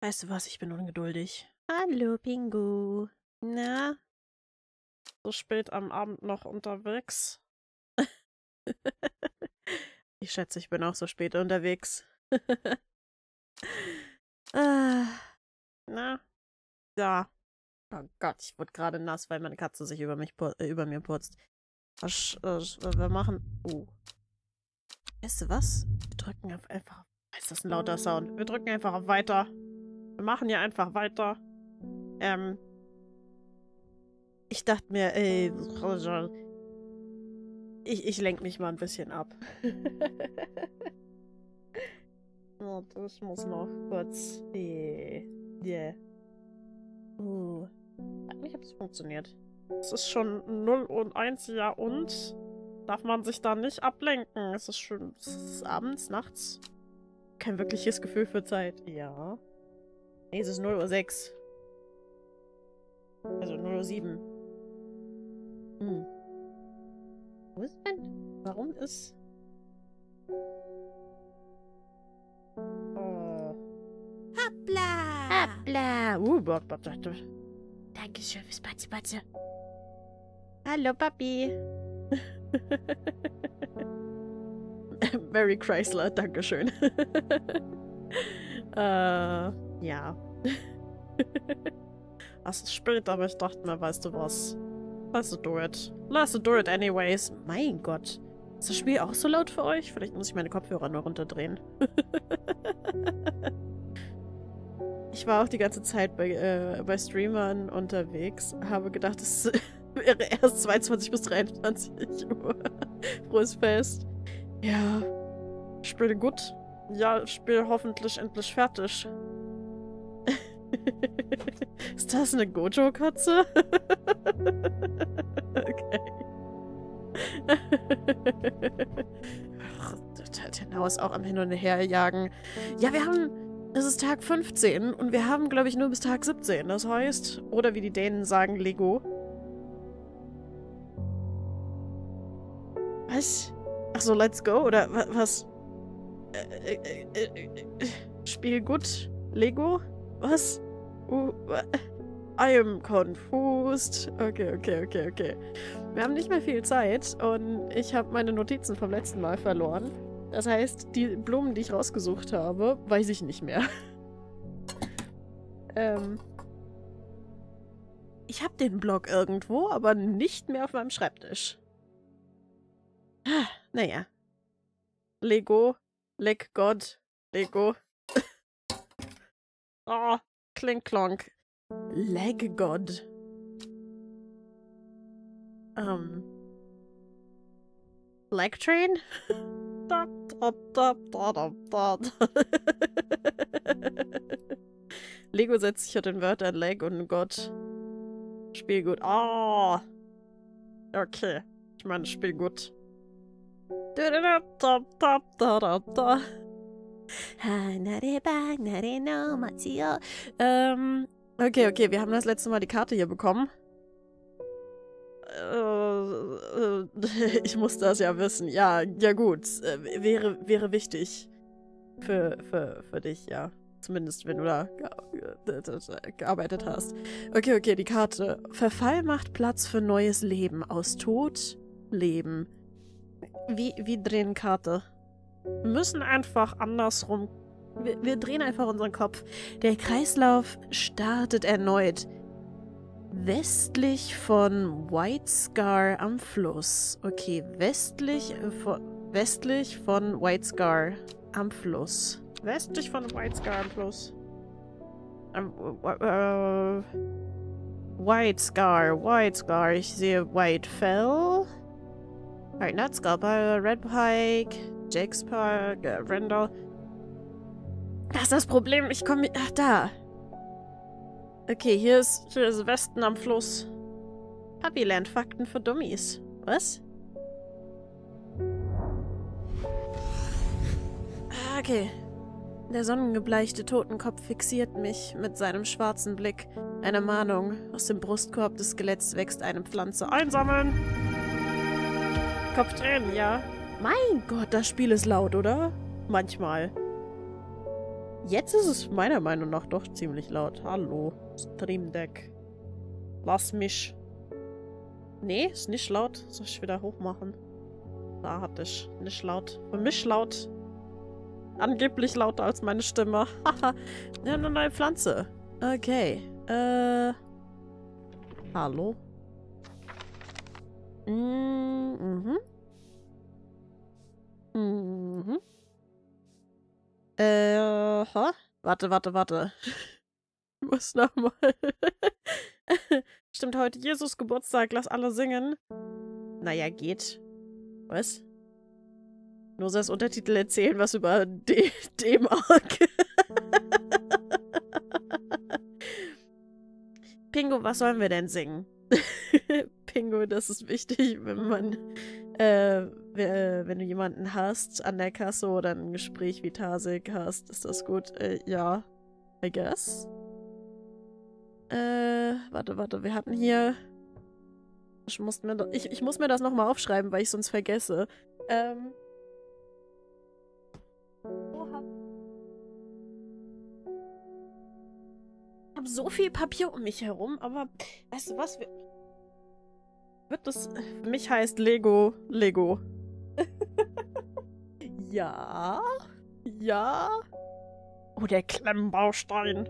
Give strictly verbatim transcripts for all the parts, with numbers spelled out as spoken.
Weißt du was, ich bin ungeduldig. Hallo, Pingu. Na? So spät am Abend noch unterwegs? Ich schätze, ich bin auch so spät unterwegs. ah, na? Ja. Oh Gott, ich wurde gerade nass, weil meine Katze sich über mich äh, über mir putzt. Was, was, wir machen... Oh. Weißt du was? Wir drücken auf einfach... Ist das ein lauter Sound? Wir drücken einfach auf Weiter. Wir machen hier einfach weiter. Ähm... Ich dachte mir, ey... Ich, ich lenke mich mal ein bisschen ab. Oh, das muss noch kurz... Yeah. Yeah. Uh. Hat nicht, ob es funktioniert. Es ist schon null und eins, ja und? Darf man sich da nicht ablenken? Es ist schon... Es ist abends, nachts. Kein wirkliches Gefühl für Zeit. Ja. Nee, es ist null Uhr sechs. Also null Uhr sieben. Hm. Wo ist denn? Warum ist... Oh. Hoppla! Hoppla! Uh, Bob, Bob, Bob. Dankeschön fürs Batze, Batze. Hallo, Papi. Mary Chrysler, dankeschön. äh, ja. Es ist spät, aber ich dachte mir, weißt du was? Lass it do it. Lass it do it anyways. Mein Gott. Ist das Spiel auch so laut für euch? Vielleicht muss ich meine Kopfhörer nur runterdrehen. Ich war auch die ganze Zeit bei, äh, bei Streamern unterwegs. Habe gedacht, es wäre erst zweiundzwanzig bis dreiundzwanzig Uhr. Frohes Fest. Ja. Spiel gut. Ja, Spiel hoffentlich endlich fertig. Ist das eine Gojo-Katze? Okay. Ach, der ist auch am Hin und Her jagen. Ja, wir haben... Es ist Tag fünfzehn und wir haben, glaube ich, nur bis Tag siebzehn. Das heißt, oder wie die Dänen sagen, Lego. Was? Ach so, let's go? Oder wa was? Äh, äh, äh, äh, Spiel gut? Lego? Was? Uh, I am confused. Okay, okay, okay, okay. Wir haben nicht mehr viel Zeit und ich habe meine Notizen vom letzten Mal verloren. Das heißt, die Blumen, die ich rausgesucht habe, weiß ich nicht mehr. ähm. Ich habe den Blog irgendwo, aber nicht mehr auf meinem Schreibtisch. Ah, naja. Lego. Leg God. Lego. Oh, klink klonk. Leg God. Ähm. Leg Train? Da, da, da, da, da, da. Lego setzt sich auf den Wörtern Leg und Gott. Spiel gut. Oh. Okay. Ich meine, Spiel gut. Da, da, da, da, da, da, da. Ähm. Okay, okay. Wir haben das letzte Mal die Karte hier bekommen. Ich muss das ja wissen. Ja, ja gut. Wäre, wäre wichtig. Für, für, für dich, ja. Zumindest, wenn du da gearbeitet hast. Okay, okay, die Karte. Verfall macht Platz für neues Leben. Aus Tod, Leben. Wie, wie drehen Karte? Wir müssen einfach andersrum. Wir, wir drehen einfach unseren Kopf. Der Kreislauf startet erneut. Westlich von White Scar am Fluss. Okay, westlich, äh, von, westlich von White Scar am Fluss. Westlich von White Scar am Fluss. Ähm, äh, White Scar, White Scar. Ich sehe White Fell. Right, Nut Scalper, Red Pike, Jake's Park, äh, Randall. Das ist das Problem. Ich komme... Ach, da. Okay, hier ist, hier ist Westen am Fluss. Puppyland, Fakten für Dummies. Was? Okay. Der sonnengebleichte Totenkopf fixiert mich mit seinem schwarzen Blick. Eine Mahnung. Aus dem Brustkorb des Skeletts wächst eine Pflanze. Einsammeln! Kopf drehen, ja. Mein Gott, das Spiel ist laut, oder? Manchmal. Jetzt ist es meiner Meinung nach doch ziemlich laut. Hallo, Stream Deck. Lass mich. Nee, ist nicht laut. Soll ich wieder hochmachen? Da hatte ich. Nicht laut. Für mich laut. Angeblich lauter als meine Stimme. Haha. Ja, eine neue Pflanze. Okay. Äh. Hallo. Mhm. Mhm. Äh, ha? Warte, warte, warte. Ich muss nochmal. Stimmt heute Jesus Geburtstag, lass alle singen. Naja, geht. Was? Nur so als Untertitel erzählen, was über D-Mark. Pingo, was sollen wir denn singen? Pingo, das ist wichtig, wenn man, äh, wenn du jemanden hast an der Kasse oder ein Gespräch wie Tasik hast, ist das gut? Äh, ja, I guess. Äh, warte, warte, wir hatten hier... Ich muss mir, ich, ich muss mir das nochmal aufschreiben, weil ich sonst vergesse. Ähm... Ich habe so viel Papier um mich herum, aber weißt du was? Wir wird das... Für mich heißt Lego Lego. Ja. Ja. Oh, der Klemmbaustein.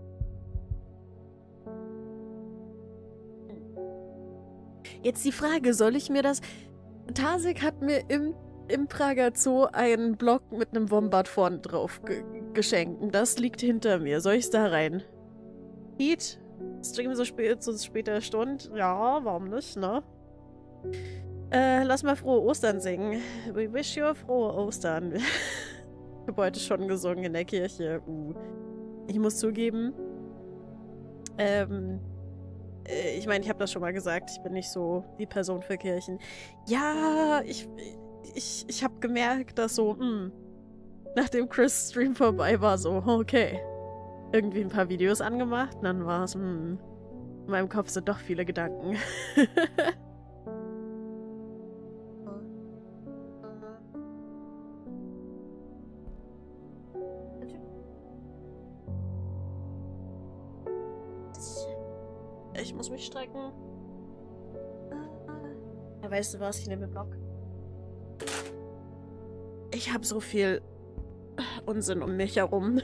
Jetzt die Frage, soll ich mir das... Tasik hat mir im, im Prager Zoo einen Block mit einem Wombat vorne drauf ge geschenkt. Und das liegt hinter mir. Soll ich es da rein? Heat? Stream so spät zu später Stunde? Ja, warum nicht, ne? Äh, lass mal frohe Ostern singen. We wish you frohe Ostern. Ich habe heute schon gesungen in der Kirche. Uh. Ich muss zugeben, ähm, äh, ich meine, ich habe das schon mal gesagt, ich bin nicht so die Person für Kirchen. Ja, ich, ich, ich habe gemerkt, dass so, hm, nachdem Chris' Stream vorbei war, so, okay. Irgendwie ein paar Videos angemacht, und dann war es, hm, in meinem Kopf sind doch viele Gedanken. Ich muss mich strecken. Ja, weißt du was? Ich nehme den Block. Ich habe so viel Unsinn um mich herum.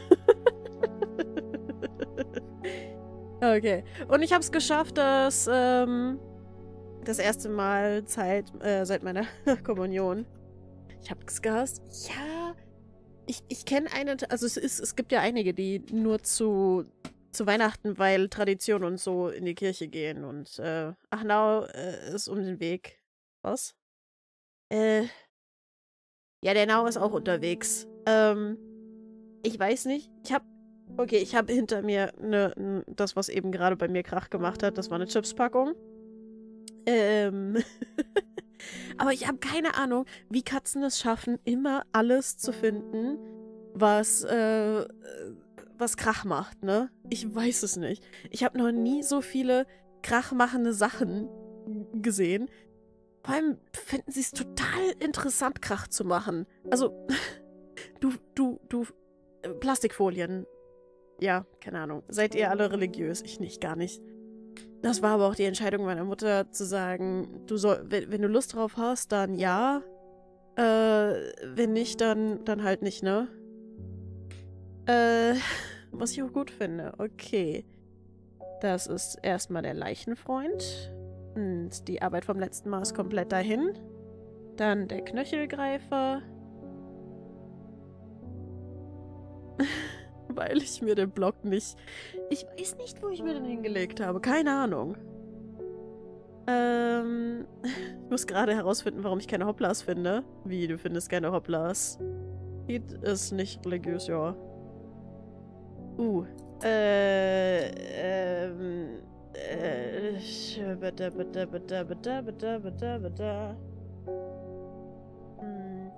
Okay. Und ich habe es geschafft, dass ähm, das erste Mal Zeit, äh, seit meiner Kommunion. Ich habe es gehasst. Ja. Ich, ich kenne eine, also es, ist, es gibt ja einige, die nur zu, zu Weihnachten, weil Tradition und so in die Kirche gehen. Und äh, Achnau äh, ist um den Weg. Was? Äh. Ja, der Nau ist auch unterwegs. Ähm. Ich weiß nicht. Ich habe Okay, ich habe hinter mir ne, das, was eben gerade bei mir Krach gemacht hat. Das war eine Chipspackung. Ähm. Aber ich habe keine Ahnung, wie Katzen es schaffen, immer alles zu finden, was, äh, was Krach macht, ne? Ich weiß es nicht. Ich habe noch nie so viele krachmachende Sachen gesehen. Vor allem finden sie es total interessant, Krach zu machen. Also, du, du, du, Plastikfolien. Ja, keine Ahnung. Seid ihr alle religiös? Ich nicht, gar nicht. Das war aber auch die Entscheidung meiner Mutter, zu sagen, du soll, wenn, wenn du Lust drauf hast, dann ja. Äh, wenn nicht, dann, dann halt nicht, ne? Äh, was ich auch gut finde. Okay. Das ist erstmal der Leichenfreund. Und die Arbeit vom letzten Mal ist komplett dahin. Dann der Knöchelgreifer. Weil ich mir den Block nicht... Ich weiß nicht, wo ich mir den hingelegt habe. Keine Ahnung. Ähm... Ich muss gerade herausfinden, warum ich keine Hoplas finde. Wie, du findest keine Hoplas? Heat ist nicht religiös, ja. Uh. Äh... Ähm... Äh... Bitte, bitte, bitte, bitte, bitte, bitte, bitte. Hm...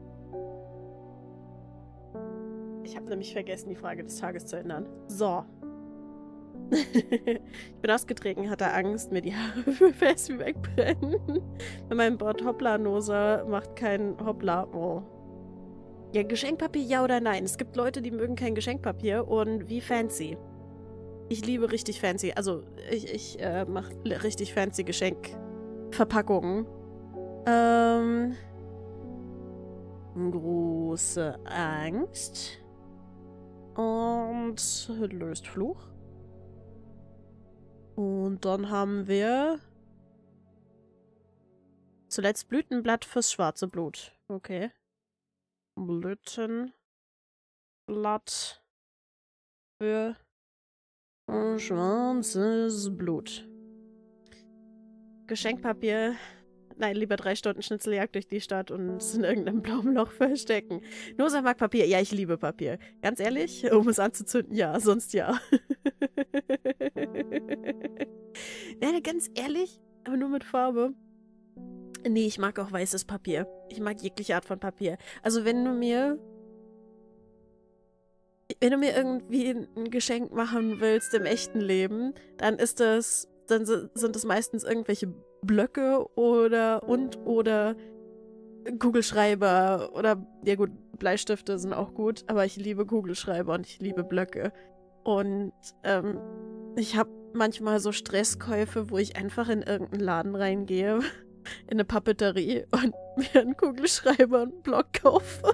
Ich habe nämlich vergessen, die Frage des Tages zu ändern. So. Ich bin ausgetreten, hatte Angst, mir die Haare für fest wie wegbrennen. Mein Bord Hoppla-Noser macht kein Hoppla. Oh. Ja, Geschenkpapier, ja oder nein? Es gibt Leute, die mögen kein Geschenkpapier und wie fancy. Ich liebe richtig fancy. Also, ich, ich äh, mache richtig fancy Geschenkverpackungen. Ähm. Große Angst. Und löst Fluch. Und dann haben wir zuletzt Blütenblatt fürs schwarze Blut. Okay. Blütenblatt für schwarzes Blut. Geschenkpapier. Nein, lieber drei Stunden Schnitzeljagd durch die Stadt und es in irgendeinem blauen Loch verstecken. Nosa mag Papier. Ja, ich liebe Papier. Ganz ehrlich, um es anzuzünden, ja, sonst ja. Ja, ganz ehrlich, aber nur mit Farbe. Nee, ich mag auch weißes Papier. Ich mag jegliche Art von Papier. Also wenn du mir... Wenn du mir irgendwie ein Geschenk machen willst im echten Leben, dann ist das... Dann sind es meistens irgendwelche Blöcke oder und oder Kugelschreiber oder... Ja gut, Bleistifte sind auch gut, aber ich liebe Kugelschreiber und ich liebe Blöcke. Und ähm, ich habe manchmal so Stresskäufe, wo ich einfach in irgendeinen Laden reingehe, in eine Papeterie und mir einen Kugelschreiber und einen Block kaufe.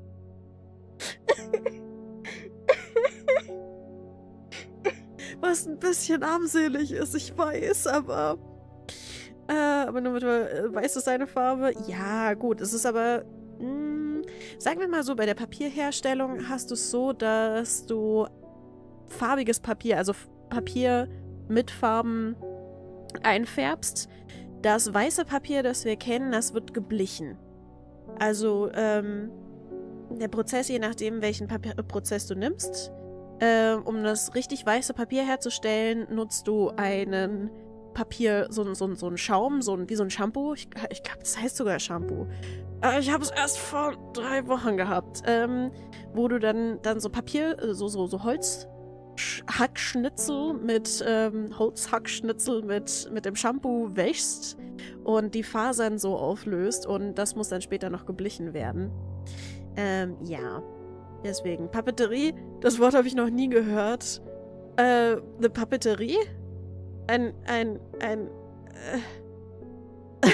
Was ein bisschen armselig ist, ich weiß, aber... Äh, aber nur mit äh, weiß ist seine Farbe. Ja, gut, es ist aber... Mh, sagen wir mal so, bei der Papierherstellung hast du es so, dass du farbiges Papier, also Papier mit Farben einfärbst. Das weiße Papier, das wir kennen, das wird geblichen. Also, ähm, der Prozess, je nachdem, welchen Papier Prozess du nimmst, äh, um das richtig weiße Papier herzustellen, nutzt du einen Papier, so, so, so einen Schaum, so ein, wie so ein Shampoo. Ich, ich glaube, das heißt sogar Shampoo. Äh, ich habe es erst vor drei Wochen gehabt, ähm, wo du dann, dann so Papier, so, so, so Holz Hackschnitzel mit ähm, Holzhackschnitzel mit, mit dem Shampoo wäschst und die Fasern so auflöst und das muss dann später noch geblichen werden. Ähm, ja. Deswegen. Papeterie, das Wort habe ich noch nie gehört. Äh, eine Papeterie? Ein, ein, ein, äh.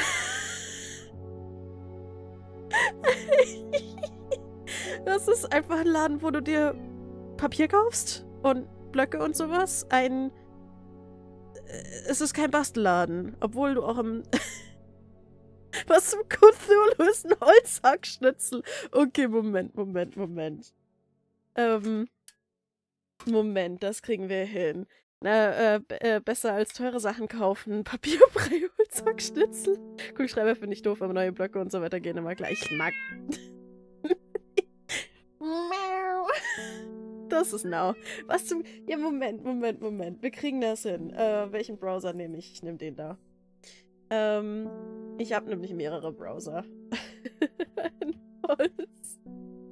Das ist einfach ein Laden, wo du dir Papier kaufst? Und Blöcke und sowas. Ein... Es ist kein Bastelladen. Obwohl du auch im... Was zum Cthulhu ist ein Holzhackschnitzel? Okay, Moment, Moment, Moment. Ähm... Moment, das kriegen wir hin. Na, äh, äh, besser als teure Sachen kaufen. Papierbrei, Holzhackschnitzel. Kugelschreiber finde ich doof, aber neue Blöcke und so weiter gehen immer gleich. Ich mag... Das ist now. Was zum... Ja, Moment, Moment, Moment. Wir kriegen das hin. Äh, welchen Browser nehme ich? Ich nehme den da. Ähm, ich habe nämlich mehrere Browser. Ein Holz...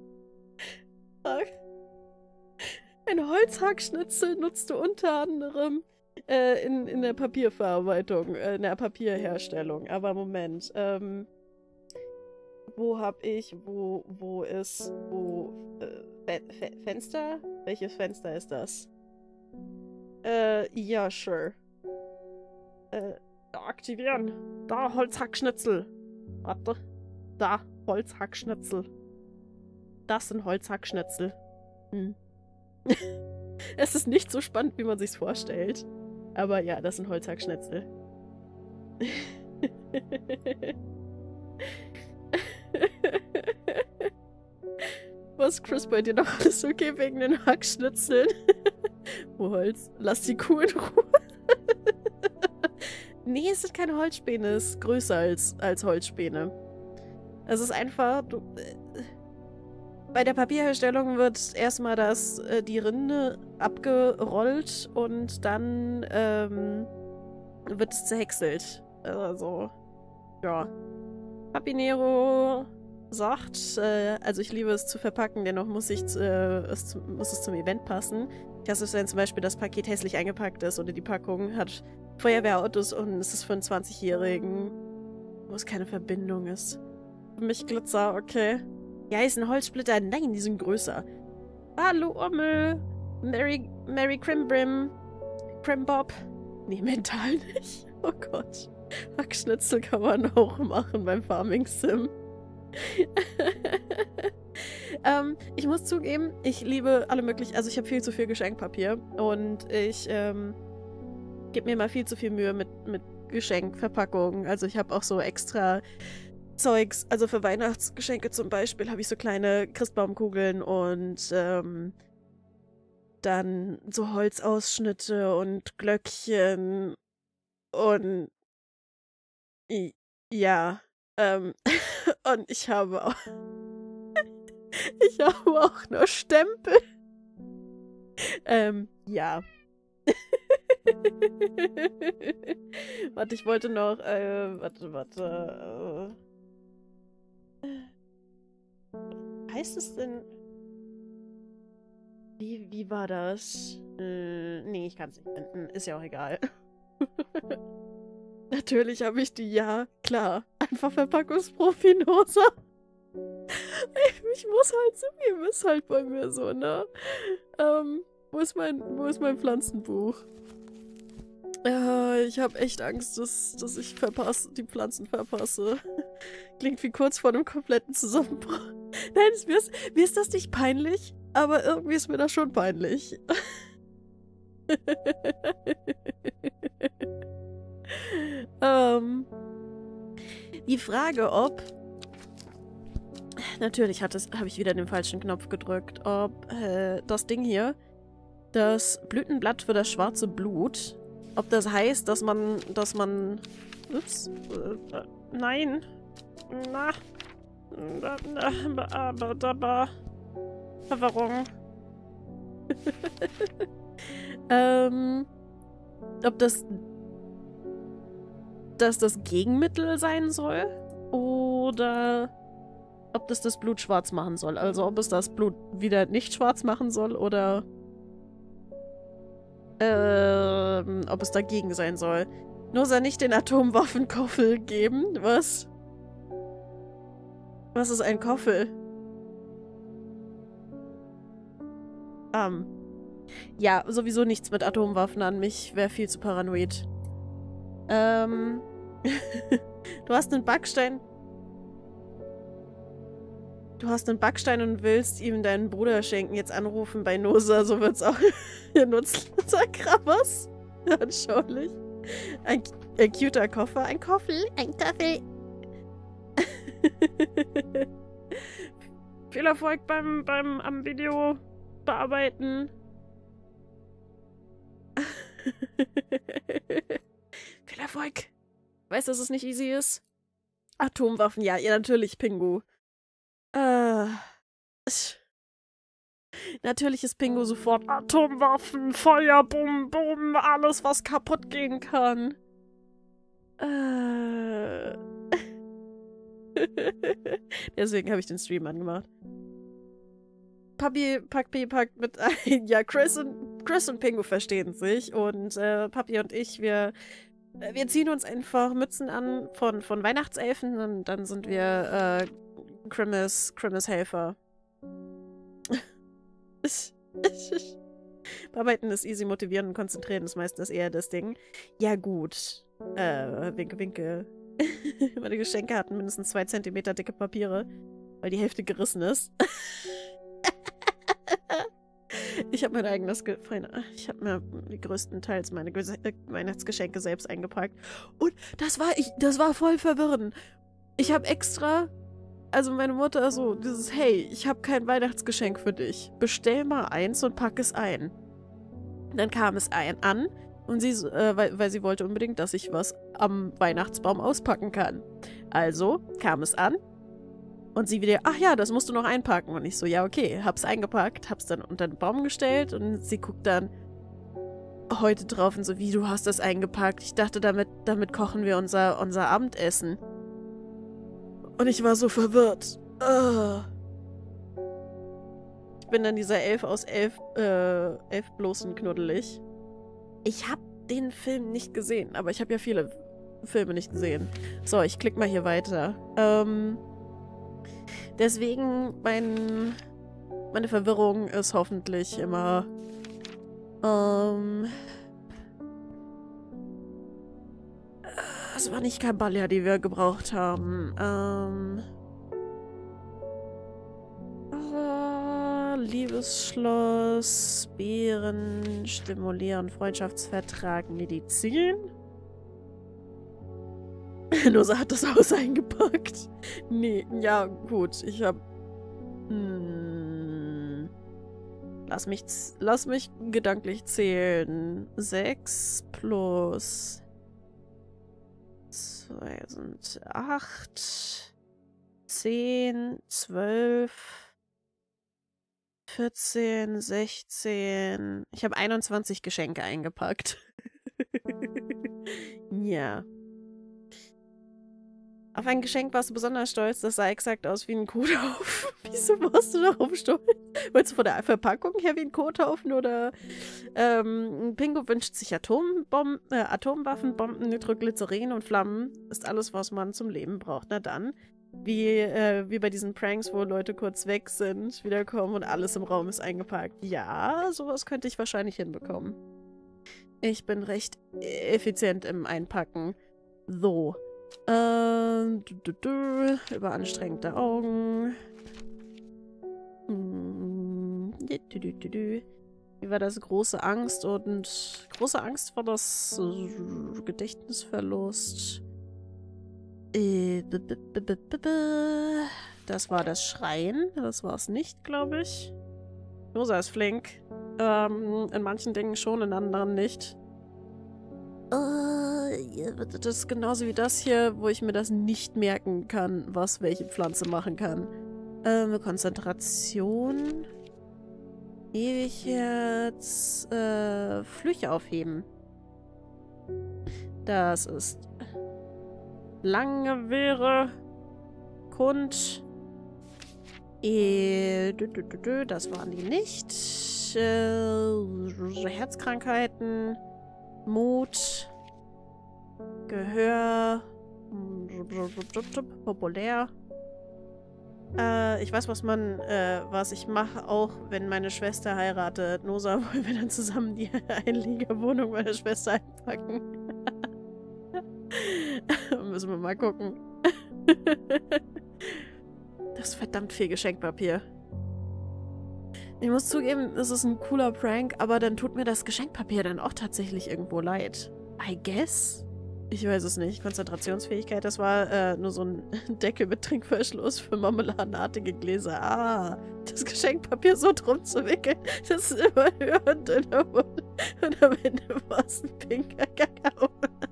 Ein Holzhackschnitzel nutzt du unter anderem äh, in, in der Papierverarbeitung, äh, in der Papierherstellung. Aber Moment, ähm... Wo hab ich, wo, wo ist, wo, äh, Fe Fe Fenster? Welches Fenster ist das? Äh, ja, sure. Äh, aktivieren. Da, Holzhackschnitzel. Warte. Da, Holzhackschnitzel. Das sind Holzhackschnitzel. Hm. Es ist nicht so spannend, wie man sich's vorstellt. Aber ja, das sind Holzhackschnitzel. Was, Chris, bei dir noch alles okay wegen den Hackschnitzeln? Wo Holz? Lass die Kuh in Ruhe. Nee, es sind keine Holzspäne. Es ist größer als, als Holzspäne. Es ist einfach... Du, äh, bei der Papierherstellung wird erstmal das, äh, die Rinde abgerollt und dann ähm, wird es zerhäckselt. Also, ja. Papinero sagt, äh, also ich liebe es zu verpacken, dennoch muss, ich, äh, es, zu, muss es zum Event passen. Ich hasse es, wenn zum Beispiel das Paket hässlich eingepackt ist oder die Packung hat Feuerwehrautos und es ist für einen zwanzigjährigen, wo es keine Verbindung ist. Für mich Glitzer, okay. Ja, ist ein Holzsplitter. Nein, die sind größer. Hallo, Ommel. Mary, Mary Crimbrim. Crimbob. Nee, mental nicht. Oh Gott. Hackschnitzel kann man auch machen beim Farming Sim. ähm, ich muss zugeben, ich liebe alle möglichen, also ich habe viel zu viel Geschenkpapier und ich ähm, gebe mir mal viel zu viel Mühe mit, mit Geschenkverpackungen. Also ich habe auch so extra Zeugs, also für Weihnachtsgeschenke zum Beispiel habe ich so kleine Christbaumkugeln und ähm, dann so Holzausschnitte und Glöckchen und i- ja, ähm, und ich habe auch ich habe auch nur Stempel. Ähm, ja. Warte, ich wollte noch, äh, warte, warte, äh. Heißt es denn... Wie, wie war das? Äh, nee, ich kann es nicht finden. Ist ja auch egal. Natürlich habe ich die, ja, klar. Einfach Verpackungsprofi-Nosa. Ich muss halt zugeben, ist halt bei mir so, ne? Ähm, wo ist mein, wo ist mein Pflanzenbuch? Ja, ich habe echt Angst, dass, dass ich verpasse, die Pflanzen verpasse. Klingt wie kurz vor einem kompletten Zusammenbruch. Nein, ist, mir, ist, mir ist das nicht peinlich, aber irgendwie ist mir das schon peinlich. ähm, die Frage, ob... Natürlich habe ich wieder den falschen Knopf gedrückt. Ob äh, das Ding hier, das Blütenblatt für das schwarze Blut, ob das heißt, dass man, dass man... Ups. Äh, äh, nein. Na. Na, na, aber, aber... Verwirrung. ähm... Ob das... dass das Gegenmittel sein soll? Oder... ob das das Blut schwarz machen soll. Also ob es das Blut wieder nicht schwarz machen soll oder ähm, ob es dagegen sein soll. Nur soll nicht den Atomwaffenkoffel geben. Was? Was ist ein Koffel? Ähm. Ja, sowieso nichts mit Atomwaffen an mich. Wäre viel zu paranoid. Ähm. Du hast einen Backstein... Du hast einen Backstein und willst ihm deinen Bruder schenken. Jetzt anrufen bei Nosa, so wird's auch nutzloser Krabbers. Anschaulich. Ein, ein cuter Koffer. Ein Koffel. Ein Kaffee. Viel Erfolg beim, beim am Video bearbeiten. Viel Erfolg. Weißt du, dass es nicht easy ist? Atomwaffen, ja, ja, natürlich, Pingu. Äh. Natürlich ist Pingu sofort Atomwaffen, Feuer, Bum, Bum, alles, was kaputt gehen kann. Äh. Deswegen habe ich den Stream angemacht. Papi, Papi packt mit ein. Ja, Chris und, Chris und Pingu verstehen sich. Und äh, Papi und ich, wir, wir ziehen uns einfach Mützen an von, von Weihnachtselfen und dann sind wir äh, Grimace, Grimace Helfer. Bearbeiten ist easy, motivieren und konzentrieren ist meistens eher das Ding. Ja gut. Äh, winke, winke. Meine Geschenke hatten mindestens zwei Zentimeter dicke Papiere, weil die Hälfte gerissen ist. Ich habe mein eigenes Ge Ich habe mir größtenteils meine Ge Weihnachtsgeschenke selbst eingepackt. Und das war ich, das war voll verwirrend. Ich habe extra, also meine Mutter so, dieses, hey, ich habe kein Weihnachtsgeschenk für dich. Bestell mal eins und pack es ein. Dann kam es ein an und sie, äh, weil, weil sie wollte unbedingt, dass ich was am Weihnachtsbaum auspacken kann. Also kam es an. Und sie wieder, ach ja, das musst du noch einpacken. Und ich so, ja, okay, hab's eingepackt, hab's dann unter den Baum gestellt und sie guckt dann heute drauf und so, wie, du hast das eingepackt? Ich dachte, damit, damit kochen wir unser, unser Abendessen. Und ich war so verwirrt. Uh. Ich bin dann dieser Elf aus Elf, äh, Elf bloßen knuddelig. Ich habe den Film nicht gesehen, aber ich habe ja viele Filme nicht gesehen. So, ich klicke mal hier weiter. Ähm, deswegen, mein, meine Verwirrung ist hoffentlich immer, ähm, es war nicht Kabalja, die wir gebraucht haben. Ähm, äh, Liebesschloss, Beeren, Stimulieren, Freundschaftsvertrag, Medizin. Nosa hat das Haus eingepackt. Nee, ja, gut. Ich hab... Hm, lass mich, lass mich gedanklich zählen. Sechs plus... zwei sind acht... zehn, zwölf... vierzehn, sechzehn... Ich habe einundzwanzig Geschenke eingepackt. Ja. Auf ein Geschenk warst du besonders stolz, das sah exakt aus wie ein Kothaufen. Wieso warst du darauf stolz? Wolltest du von der Verpackung her wie ein Kothaufen oder ähm, Pingo wünscht sich Atombomben, äh, Atomwaffen, Bomben, Nitroglycerin und Flammen. Ist alles, was man zum Leben braucht. Na dann. Wie, äh, wie bei diesen Pranks, wo Leute kurz weg sind, wiederkommen und alles im Raum ist eingepackt. Ja, sowas könnte ich wahrscheinlich hinbekommen. Ich bin recht effizient im Einpacken. So. Ähm, du, du, du, überanstrengte Augen. Hm, du, du, du, du. Wie war das? Große Angst und große Angst war das äh, Gedächtnisverlust. Äh, b -b -b -b -b -b. Das war das Schreien. Das war es nicht, glaube ich. Rosa ist flink. Ähm, in manchen Dingen schon, in anderen nicht. Das ist genauso wie das hier, wo ich mir das nicht merken kann, was welche Pflanze machen kann. Ähm, Konzentration. Ewig jetzt. Äh, Flüche aufheben. Das ist Langewehre. Kund. E dü -dü -dü -dü, das waren die nicht. Äh, Herzkrankheiten. Mut, Gehör, populär. Äh, ich weiß, was man, äh, was ich mache, auch wenn meine Schwester heiratet. Nosa, wollen wir dann zusammen die Einliegerwohnung meiner Schwester einpacken? Müssen wir mal gucken. Das ist verdammt viel Geschenkpapier. Ich muss zugeben, das ist ein cooler Prank, aber dann tut mir das Geschenkpapier dann auch tatsächlich irgendwo leid. I guess? Ich weiß es nicht. Konzentrationsfähigkeit, das war äh, nur so ein Deckel mit Trinkverschluss für marmeladenartige Gläser. Ah, das Geschenkpapier so drum zu wickeln, das ist immer höher und dünner wurde. Und am Ende war es ein pinker Kakao.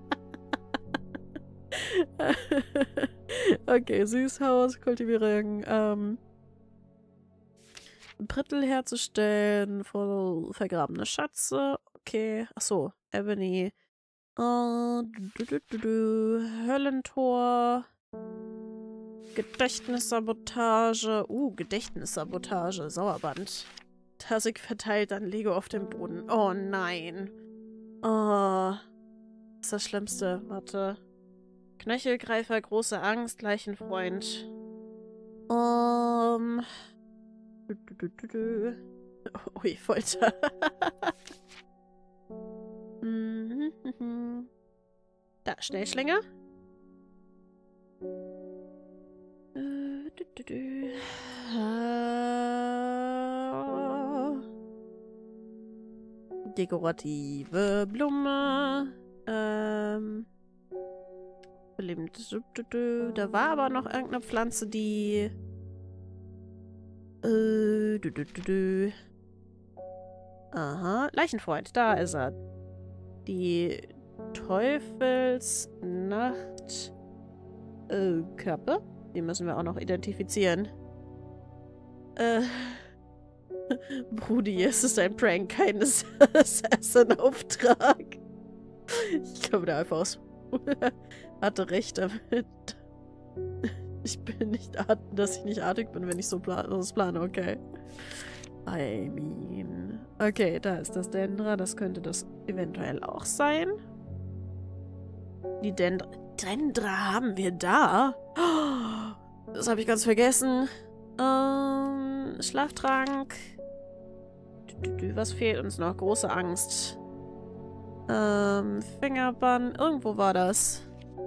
Okay, Süßhaus, Kultivierung, ähm... Brittel herzustellen, voll vergrabene Schätze. Okay, achso, Ebony. Uh, du, du, du, du. Höllentor. Gedächtnissabotage. Uh, Gedächtnissabotage. Sauerband. Tassig verteilt dann Lego auf dem Boden. Oh nein. Oh. Das ist das Schlimmste. Warte. Knöchelgreifer, große Angst, Leichenfreund. Um. Du, du, du, du, du. Ui, Folter. Da, Schnellschlänger. Du, du, du. Dekorative Blume. Ähm. Belebend. Da war aber noch irgendeine Pflanze, die... Äh, du, du, du, du. Aha, Leichenfreund, da ist er. Die Teufelsnacht äh, Kappe. Die müssen wir auch noch identifizieren. Äh, Brudi, es ist ein Prank, kein Assassin-Auftrag. Ich glaube, der einfach aus hatte recht damit. Ich bin nicht artig, dass ich nicht artig bin, wenn ich so pla das plane, okay. I mean. Okay, da ist das Dendra. Das könnte das eventuell auch sein. Die Dendra. Dendra haben wir da. Das habe ich ganz vergessen. Ähm, Schlaftrank. Was fehlt uns noch? Große Angst. Ähm, Fingerbann. Irgendwo war das.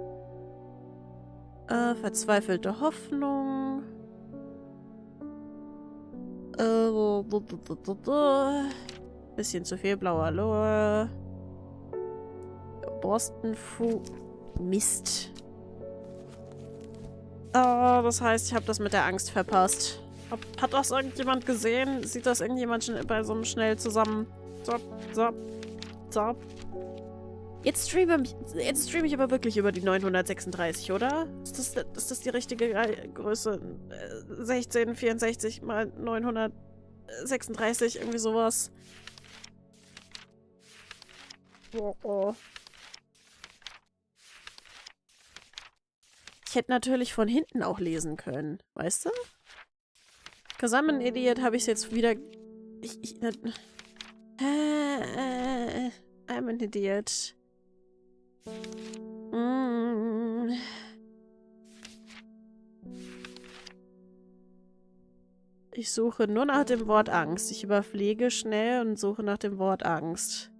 Äh, verzweifelte Hoffnung. Äh, bisschen zu viel blauer Aloe. Borstenfu. Mist. Oh, das heißt, ich habe das mit der Angst verpasst. Hab, hat das irgendjemand gesehen? Sieht das irgendjemand schon bei so einem schnell zusammen? Zop, zop, zop. Jetzt streame, jetzt streame ich aber wirklich über die neunhundertsechsunddreißig, oder? Ist das, ist das die richtige Größe? sechzehn vierundsechzig mal neunhundertsechsunddreißig, irgendwie sowas. Oh, oh. Ich hätte natürlich von hinten auch lesen können, weißt du? Cause I'm an idiot, habe ich es jetzt wieder... Ich... ich äh, äh, I'm an idiot. Mm. Ich suche nur nach dem Wort Angst. Ich überfliege schnell und suche nach dem Wort Angst.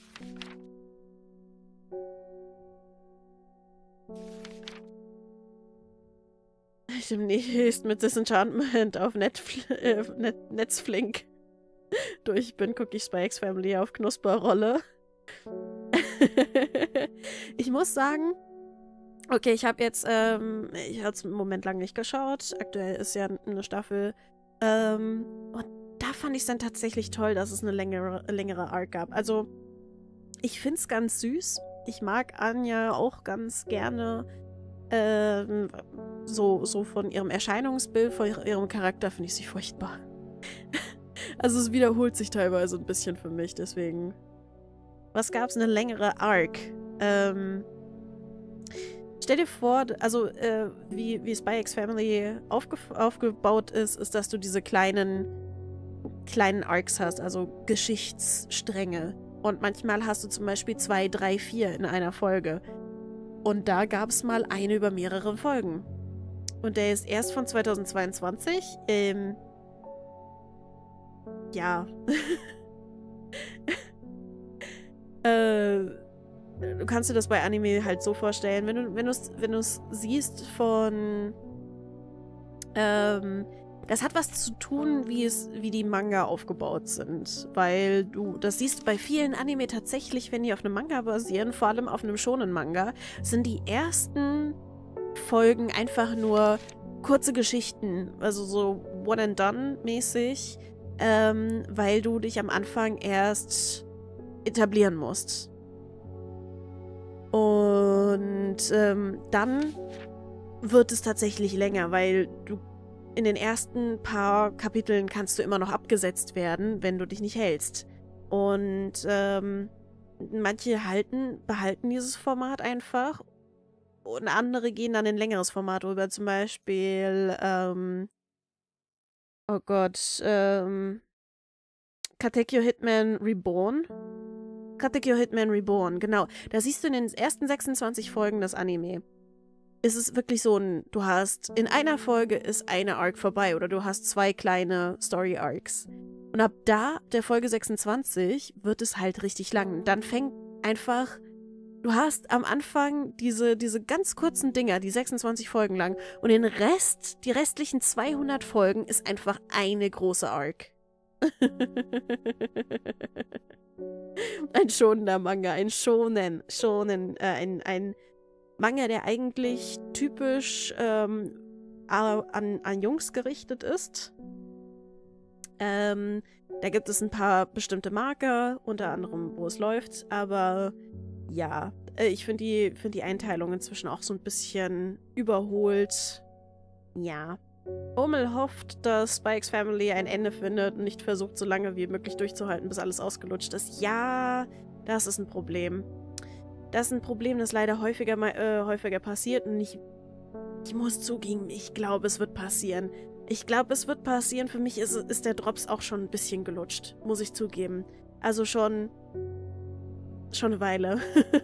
Demnächst mit Disenchantment auf Netfl äh, Net Netzflink durch bin, gucke ich Spy X Family auf Knusperrolle. Ich muss sagen, okay, ich habe jetzt, ähm, ich habe es im Moment lang nicht geschaut. Aktuell ist ja eine Staffel. Ähm, und da fand ich es dann tatsächlich toll, dass es eine längere, längere Arc gab. Also, ich finde es ganz süß. Ich mag Anya auch ganz gerne. Ähm, so, so von ihrem Erscheinungsbild, von ihrem Charakter finde ich sie furchtbar. Also es wiederholt sich teilweise ein bisschen für mich, deswegen. Was gab's? Eine längere Arc. Ähm, stell dir vor, also äh, wie, wie Spy X Family aufge aufgebaut ist, ist, dass du diese kleinen, kleinen Arcs hast, also Geschichtsstränge. Und manchmal hast du zum Beispiel zwei, drei, vier in einer Folge. Und da gab es mal eine über mehrere Folgen. Und der ist erst von zweitausendzweiundzwanzig. Ähm, ja. äh, du kannst dir das bei Anime halt so vorstellen, wenn du wenn du es wenn du es siehst von ähm, das hat was zu tun, wie es wie die Manga aufgebaut sind, weil du das siehst bei vielen Anime tatsächlich, wenn die auf einem Manga basieren, vor allem auf einem Shonen-Manga, sind die ersten Folgen einfach nur kurze Geschichten, also so one and done mäßig, ähm, weil du dich am Anfang erst etablieren musst. Und ähm, dann wird es tatsächlich länger, weil du in den ersten paar Kapiteln kannst du immer noch abgesetzt werden, wenn du dich nicht hältst. Und ähm, manche halten, behalten dieses Format einfach und andere gehen dann in ein längeres Format rüber. Zum Beispiel, ähm, oh Gott, ähm, Katekyo Hitman Reborn. Katekyo Hitman Reborn, genau. Da siehst du in den ersten sechsundzwanzig Folgen das Anime. Ist es wirklich so ein, du hast, in einer Folge ist eine Arc vorbei oder du hast zwei kleine Story-Arcs. Und ab da, der Folge sechsundzwanzig, wird es halt richtig lang. Dann fängt einfach, du hast am Anfang diese, diese ganz kurzen Dinger, die sechsundzwanzig Folgen lang und den Rest, die restlichen zweihundert Folgen ist einfach eine große Arc. Ein schonender Manga, ein Shonen, Shonen, äh, ein, ein Manga, der eigentlich typisch ähm, an, an Jungs gerichtet ist. Ähm, da gibt es ein paar bestimmte Marker, unter anderem, wo es läuft, aber ja, äh, ich finde die, find die Einteilung inzwischen auch so ein bisschen überholt. Ja. Omel hofft, dass Spy X Family ein Ende findet und nicht versucht, so lange wie möglich durchzuhalten, bis alles ausgelutscht ist. Ja, das ist ein Problem. Das ist ein Problem, das leider häufiger, äh, häufiger passiert und ich Ich muss zugeben, ich glaube, es wird passieren. Ich glaube, es wird passieren. Für mich ist, ist der Drops auch schon ein bisschen gelutscht, muss ich zugeben. Also schon... schon eine Weile.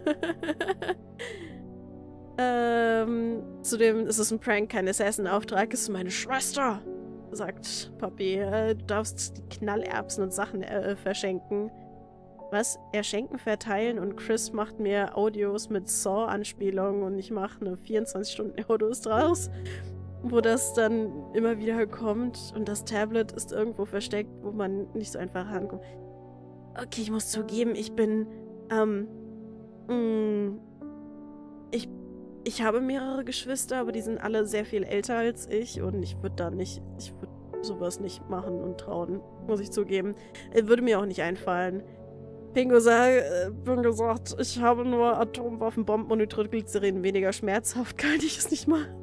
ähm, zudem ist es ein Prank, kein Assassin-Auftrag. Es ist meine Schwester, sagt Poppy. Äh, du darfst die Knallerbsen und Sachen äh, verschenken. Was? Erschenken, verteilen und Chris macht mir Audios mit Saw-Anspielungen und ich mache eine vierundzwanzig-Stunden-Audios draus, wo das dann immer wieder kommt und das Tablet ist irgendwo versteckt, wo man nicht so einfach rankommt. Okay, ich muss zugeben, ich bin, ähm, mh, ich, ich habe mehrere Geschwister, aber die sind alle sehr viel älter als ich und ich würde da nicht, ich würde sowas nicht machen und trauen, muss ich zugeben. Es würde mir auch nicht einfallen. Pingo sagt, äh, Pingo sagt, ich habe nur Atomwaffen, Bomben und Nitroglycerin, weniger schmerzhaft, kann ich es nicht machen.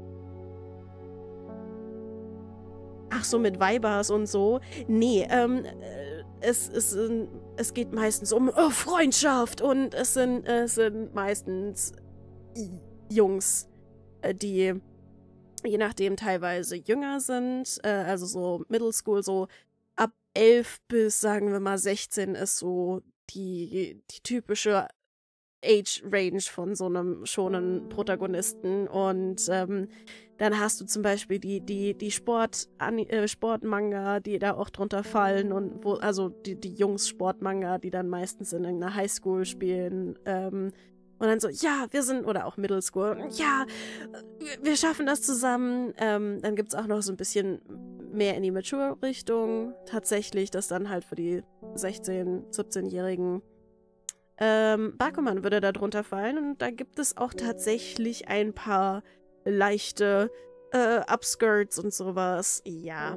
Ach so, mit Weibers und so. Nee, ähm, es, es, es geht meistens um oh, Freundschaft und es sind, es sind meistens Jungs, die je nachdem teilweise jünger sind, äh, also so Middle School, so ab elf bis, sagen wir mal, sechzehn ist so die, die typische Age-Range von so einem schonen Protagonisten und ähm, dann hast du zum Beispiel die, die, die Sport, äh, Sportmanga, die da auch drunter fallen und wo, also die, die Jungs-Sportmanga, die dann meistens in irgendeiner Highschool spielen, ähm, und dann so, ja, wir sind, oder auch Middle School, ja, wir schaffen das zusammen. Ähm, dann gibt es auch noch so ein bisschen mehr in die Mature-Richtung. Tatsächlich, das dann halt für die sechzehn-, siebzehnjährigen. Ähm, Bakuman würde da drunter fallen und da gibt es auch tatsächlich ein paar leichte äh, Upskirts und sowas. Ja.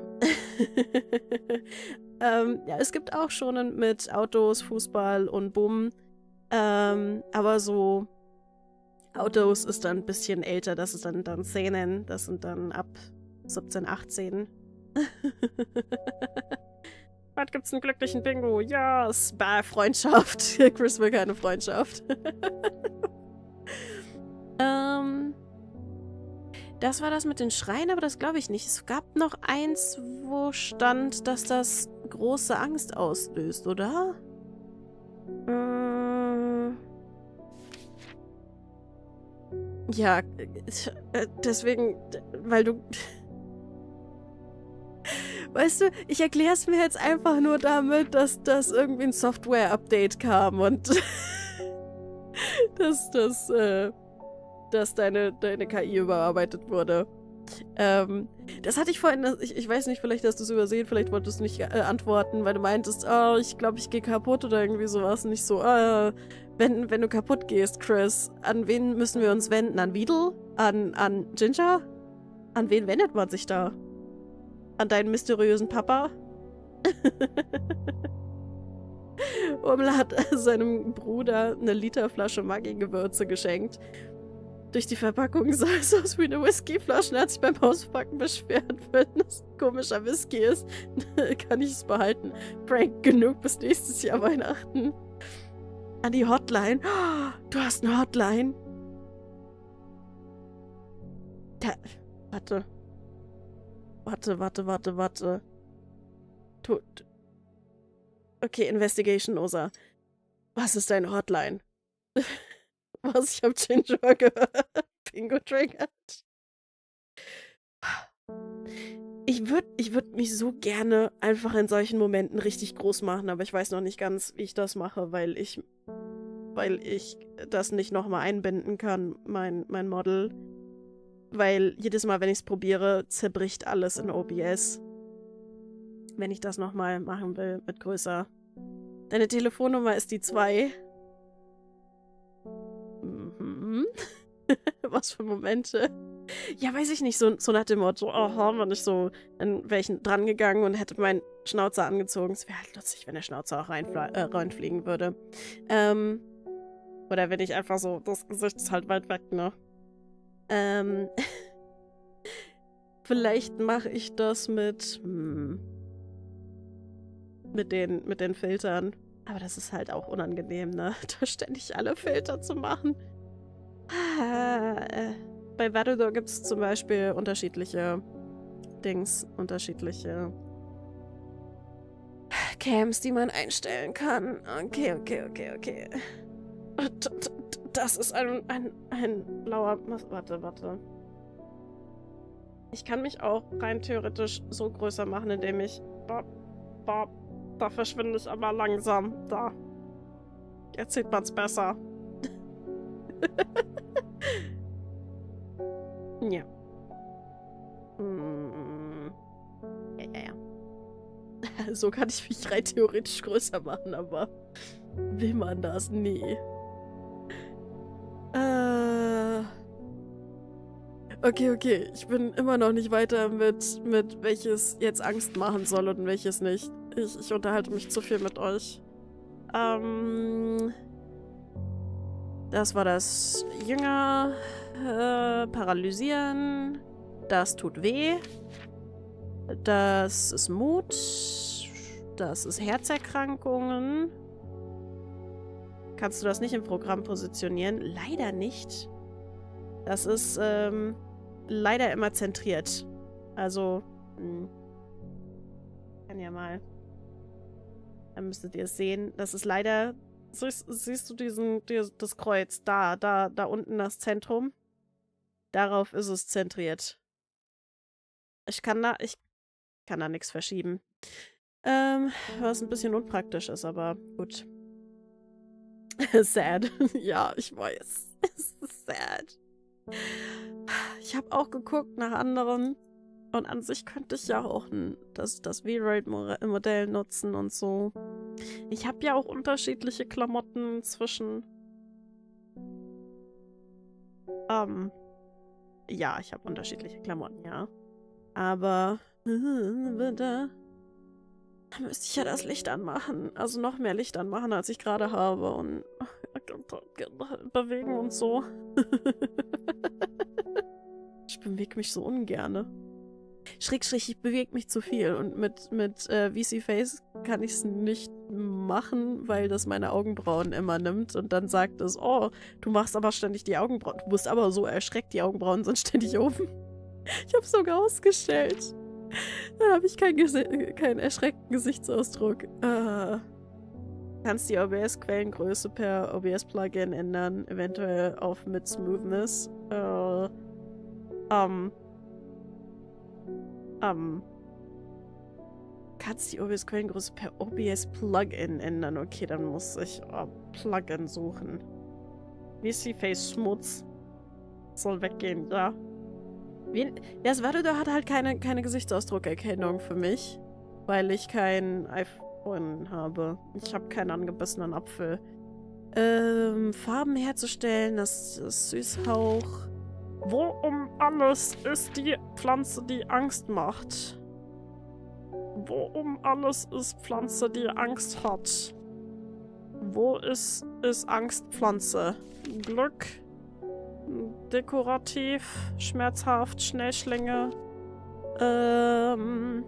ähm, ja, es gibt auch schon mit Autos, Fußball und Bumm. Ähm, aber so Autos ist dann ein bisschen älter, das ist dann, dann Szenen, das sind dann ab siebzehn, achtzehn. Was gibt's einen glücklichen Bingo? Ja, yes. Bah, Freundschaft. Chris will keine Freundschaft. ähm, das war das mit den Schreien, aber das glaube ich nicht. Es gab noch eins, wo stand, dass das große Angst auslöst, oder? Ähm, ja, deswegen, weil du... Weißt du, ich erkläre es mir jetzt einfach nur damit, dass das irgendwie ein Software-Update kam und dass, dass, äh, dass deine, deine K I überarbeitet wurde. Ähm, das hatte ich vorhin, ich, ich weiß nicht, vielleicht hast du es übersehen, vielleicht wolltest du nicht äh, antworten, weil du meintest, oh, ich glaube, ich gehe kaputt oder irgendwie sowas. Und nicht so, äh, wenn, wenn du kaputt gehst, Chris, an wen müssen wir uns wenden? An Weedle? An, an Ginger? An wen wendet man sich da? An deinen mysteriösen Papa? Urmel hat seinem Bruder eine Literflasche Maggi-Gewürze geschenkt. Durch die Verpackung sah es aus wie eine Whiskyflasche. Er hat sich beim Auspacken beschwert, wenn das ein komischer Whisky ist. Kann ich es behalten. Prank genug bis nächstes Jahr Weihnachten. An die Hotline. Oh, du hast eine Hotline. Da, warte. Warte, warte, warte, warte. Du, du. Okay, Investigation, Osa. Was ist deine Hotline? Was? Ich hab Ginger gehört. Bingo triggert. Ich würde ich würd mich so gerne einfach in solchen Momenten richtig groß machen, aber ich weiß noch nicht ganz, wie ich das mache, weil ich weil ich das nicht nochmal einbinden kann, mein, mein Model. Weil jedes Mal, wenn ich es probiere, zerbricht alles in O B S. Wenn ich das nochmal machen will, mit größer. Deine Telefonnummer ist die zwei. Mhm. Was für Momente. Ja, weiß ich nicht, so, so nach dem Motto, oh, wenn ich so, dann wäre ich dran gegangen und hätte meinen Schnauzer angezogen. Es wäre halt lustig, wenn der Schnauzer auch reinfl- äh, reinfliegen würde. Ähm, oder wenn ich einfach so, das Gesicht ist halt weit weg, ne? Ähm, vielleicht mache ich das mit, hm, mit den, mit den Filtern. Aber das ist halt auch unangenehm, ne? Da ständig alle Filter zu machen. Ah, äh. bei Varador gibt es zum Beispiel unterschiedliche Dings, unterschiedliche Cams, die man einstellen kann. Okay, okay, okay, okay. Das ist ein, ein, ein blauer... Warte, warte. Ich kann mich auch rein theoretisch so größer machen, indem ich... Da, da, da verschwinde ich aber langsam. Da. Jetzt sieht man es besser. Ja. Hm. Ja, ja, ja. So kann ich mich rein theoretisch größer machen, aber will man das? Nee. Äh. Okay, okay. Ich bin immer noch nicht weiter mit, mit welches jetzt Angst machen soll und welches nicht. Ich, ich unterhalte mich zu viel mit euch. Ähm. Das war das Jünger. Äh, paralysieren. Das tut weh. Das ist Mut. Das ist Herzerkrankungen. Kannst du das nicht im Programm positionieren? Leider nicht. Das ist ähm, leider immer zentriert. Also, mh. kann ja mal. Dann müsstet ihr es sehen. Das ist leider... Siehst, siehst du diesen, die, das Kreuz? Da, da, da unten das Zentrum. Darauf ist es zentriert. Ich kann da, ich kann da nichts verschieben. Ähm, was ein bisschen unpraktisch ist, aber gut. Sad. Ja, ich weiß. Es ist sad. Ich habe auch geguckt nach anderen. Und an sich könnte ich ja auch ein, das, das V-Roid-Modell nutzen und so. Ich habe ja auch unterschiedliche Klamotten zwischen... Ähm... Ja, ich habe unterschiedliche Klamotten, ja. Aber... Da müsste ich ja das Licht anmachen. Also noch mehr Licht anmachen, als ich gerade habe. Und... bewegen und so. Ich bewege mich so ungerne. Schrägstrich, ich bewege mich zu viel. Und mit, mit äh, V C Face kann ich es nicht machen, weil das meine Augenbrauen immer nimmt. Und dann sagt es, oh, du machst aber ständig die Augenbrauen. Du bist aber so erschreckt, die Augenbrauen sind ständig oben. Ich habe sogar ausgestellt. Dann habe ich keinen kein erschreckten Gesichtsausdruck. Äh, kannst die O B S-Quellengröße per O B S-Plugin ändern, eventuell auf mit Smoothness. Äh, ähm... Ähm. Kannst die O B S-Quellengröße per O B S-Plugin ändern? Okay, dann muss ich oh, Plugin suchen. V C Face Schmutz. Soll weggehen, ja. Wie, ja, das Varador hat halt keine, keine Gesichtsausdruckerkennung für mich. Weil ich kein iPhone habe. Ich habe keinen angebissenen Apfel. Ähm, Farben herzustellen, das ist Süßhauch. Wo um alles ist die Pflanze, die Angst macht? Wo um alles ist Pflanze, die Angst hat? Wo ist, ist Angstpflanze? Glück, dekorativ, schmerzhaft, Schnellschlinge, ähm,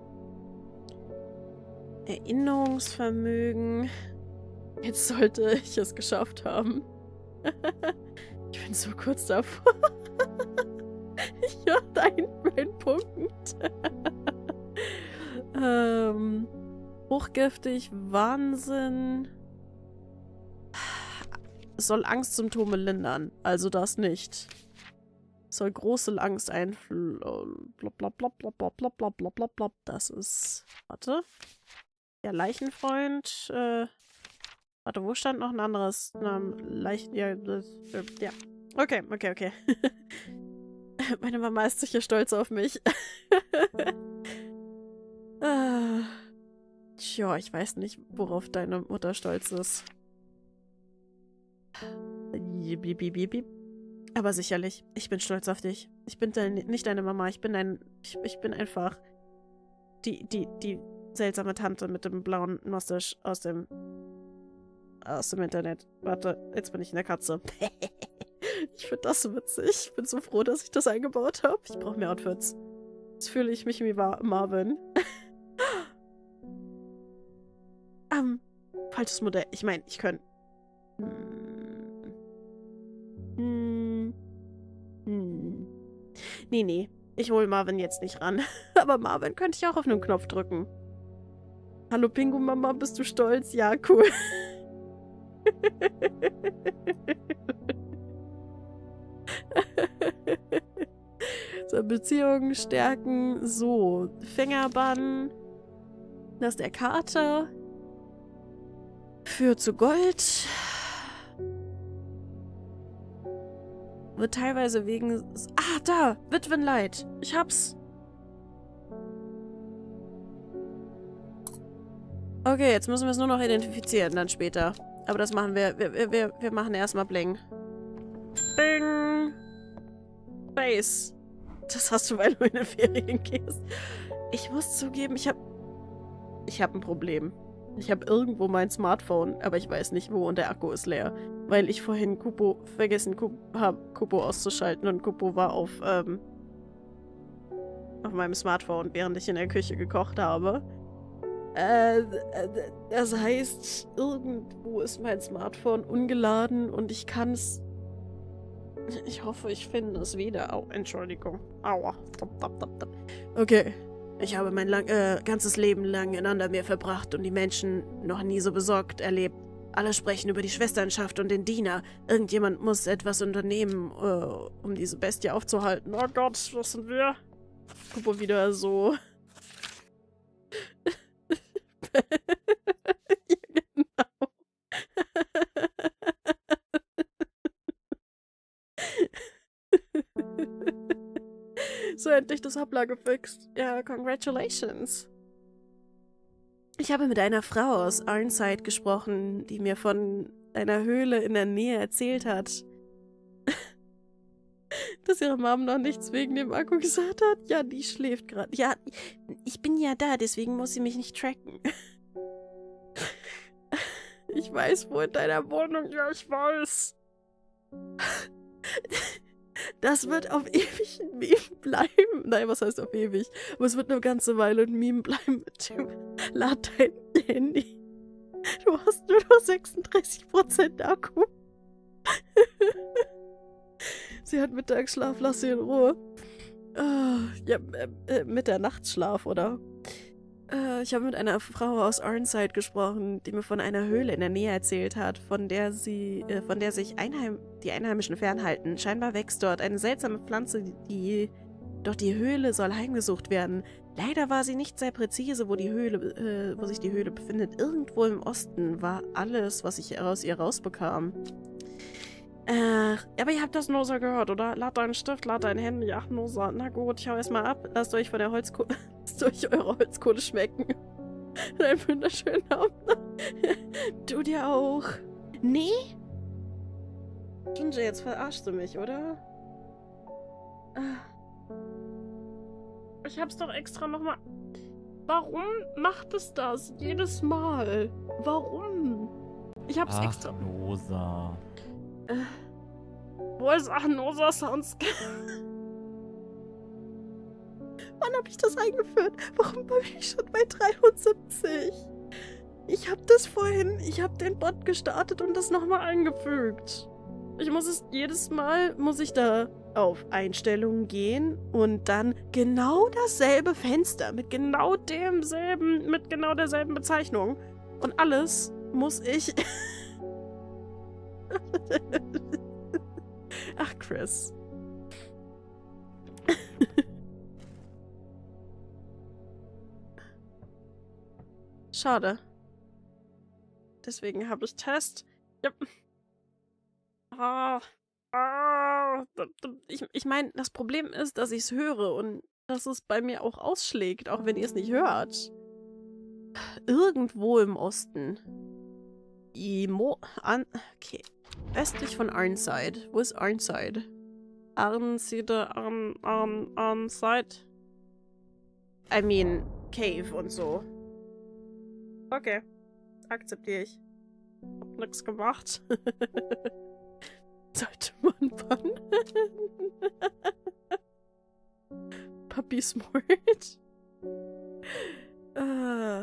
Erinnerungsvermögen. Jetzt sollte ich es geschafft haben. Ich bin so kurz davor. Ich höre deinen Brainpunkt. ähm, hochgiftig, Wahnsinn. Soll Angstsymptome lindern. Also das nicht. Soll große Angst einflößen. Blablabla. Das ist... Warte. Ja, Leichenfreund. Äh, warte, wo stand noch ein anderes Name? Leichen... Ja, das, äh, ja. Okay, okay, okay. Meine Mama ist sicher stolz auf mich. ah. Tja, ich weiß nicht, worauf deine Mutter stolz ist. Aber sicherlich. Ich bin stolz auf dich. Ich bin dein, nicht deine Mama. Ich bin ein... Ich, ich bin einfach die, die, die seltsame Tante mit dem blauen Mustache aus dem... aus dem Internet. Warte, jetzt bin ich in der Katze. Ich finde das so witzig. Ich bin so froh, dass ich das eingebaut habe. Ich brauche mehr Outfits. Jetzt fühle ich mich wie Marvin. ähm, falsches Modell. Ich meine, ich könnte... Hm. Hm. Hm. Nee, nee. Ich hole Marvin jetzt nicht ran. Aber Marvin könnte ich auch auf einen Knopf drücken. Hallo Pingu-Mama, bist du stolz? Ja, cool. So, Beziehungen stärken. So, Fingerbann. Das ist der Kater. Führt zu Gold. Wird teilweise wegen... Ah, da! Witwenleid. Ich hab's. Okay, jetzt müssen wir es nur noch identifizieren, dann später. Aber das machen wir... Wir, wir, wir machen erstmal Bling. Bing! Base. Das hast du, weil du in den Ferien gehst. Ich muss zugeben, ich hab... Ich hab ein Problem. Ich habe irgendwo mein Smartphone, aber ich weiß nicht wo und der Akku ist leer. Weil ich vorhin Kupo vergessen habe, Kupo auszuschalten und Kupo war auf, ähm, auf meinem Smartphone, während ich in der Küche gekocht habe. Äh, das heißt, irgendwo ist mein Smartphone ungeladen und ich kann es... Ich hoffe, ich finde es wieder. Au, Entschuldigung. Aua. Okay. Ich habe mein lang, äh, ganzes Leben lang in Andermeer verbracht und die Menschen noch nie so besorgt erlebt. Alle sprechen über die Schwesternschaft und den Diener. Irgendjemand muss etwas unternehmen, äh, um diese Bestie aufzuhalten. Oh Gott, was sind wir? Kupo wieder so. Ja, genau. So, endlich das Hoppla gefixt. Ja, congratulations. Ich habe mit einer Frau aus Ironside gesprochen, die mir von einer Höhle in der Nähe erzählt hat, dass ihre Mom noch nichts wegen dem Akku gesagt hat. Ja, die schläft gerade. Ja, ich bin ja da, deswegen muss sie mich nicht tracken. Ich weiß, wo in deiner Wohnung. Ja, ich weiß. Das wird auf ewig ein Meme bleiben. Nein, was heißt auf ewig? Aber es wird eine ganze Weile ein Meme bleiben mit dem Lad dein Handy. Du hast nur noch sechsunddreißig Prozent Akku. Sie hat Mittagsschlaf, lass sie in Ruhe. Uh, ja, äh, Mitternachtsschlaf, oder? Uh, ich habe mit einer Frau aus Ironside gesprochen, die mir von einer Höhle in der Nähe erzählt hat, von der sie, äh, von der sich Einheim die Einheimischen fernhalten. Scheinbar wächst dort eine seltsame Pflanze, die, doch die Höhle soll heimgesucht werden. Leider war sie nicht sehr präzise, wo die Höhle, äh, wo sich die Höhle befindet. Irgendwo im Osten war alles, was ich aus ihr rausbekam. Äh, aber ihr habt das Nosa gehört, oder? Lad deinen Stift, lad dein Handy. Ach, Nosa. Na gut, ich hau erstmal ab. Lasst euch von der Holzkohle, lasst euch eure Holzkohle schmecken. Und einen wunderschönen Abend. Du dir auch. Nee? Ginger, jetzt verarschst du mich, oder? Ich hab's doch extra nochmal... Warum macht es das? Jedes Mal. Warum? Ich hab's Ach, extra... Nosa. Äh, wo ist Nosa Sounds? Wann hab ich das eingeführt? Warum bin ich schon bei dreiundsiebzig? Ich hab das vorhin, ich hab den Bot gestartet und das nochmal eingefügt. Ich muss es, jedes Mal muss ich da auf Einstellungen gehen und dann genau dasselbe Fenster mit genau demselben, mit genau derselben Bezeichnung. Und alles muss ich... Ach, Chris. Schade. Deswegen habe ich Test. Ja. Ah, ah, ich ich meine, das Problem ist, dass ich es höre und dass es bei mir auch ausschlägt, auch wenn ihr es nicht hört. Irgendwo im Osten. Imo an. Okay. Östlich von Ironside. Wo ist Ironside? Arnside, Arn, Arn, Arnside? I mean, Cave und so. Okay. Akzeptiere ich. Hab nix gemacht. Sollte man bannen? Puppy Smart. Ah.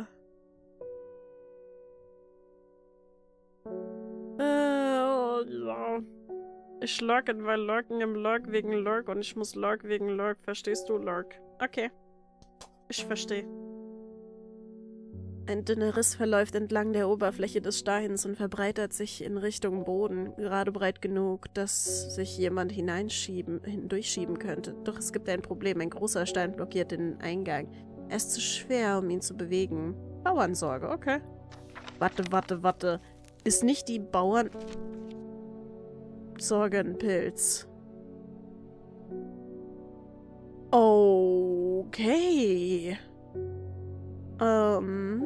Äh, oh, ja. Ich loggen, weil Loggen im Log wegen Log und ich muss Log wegen Log. Verstehst du, Log? Okay. Ich verstehe. Ein dünner Riss verläuft entlang der Oberfläche des Steins und verbreitert sich in Richtung Boden, gerade breit genug, dass sich jemand hineinschieben, hindurchschieben könnte. Doch es gibt ein Problem. Ein großer Stein blockiert den Eingang. Er ist zu schwer, um ihn zu bewegen. Bauernsorge, okay. Warte, warte, warte. Ist nicht die Bauernsorge ein Pilz? Okay. Ähm.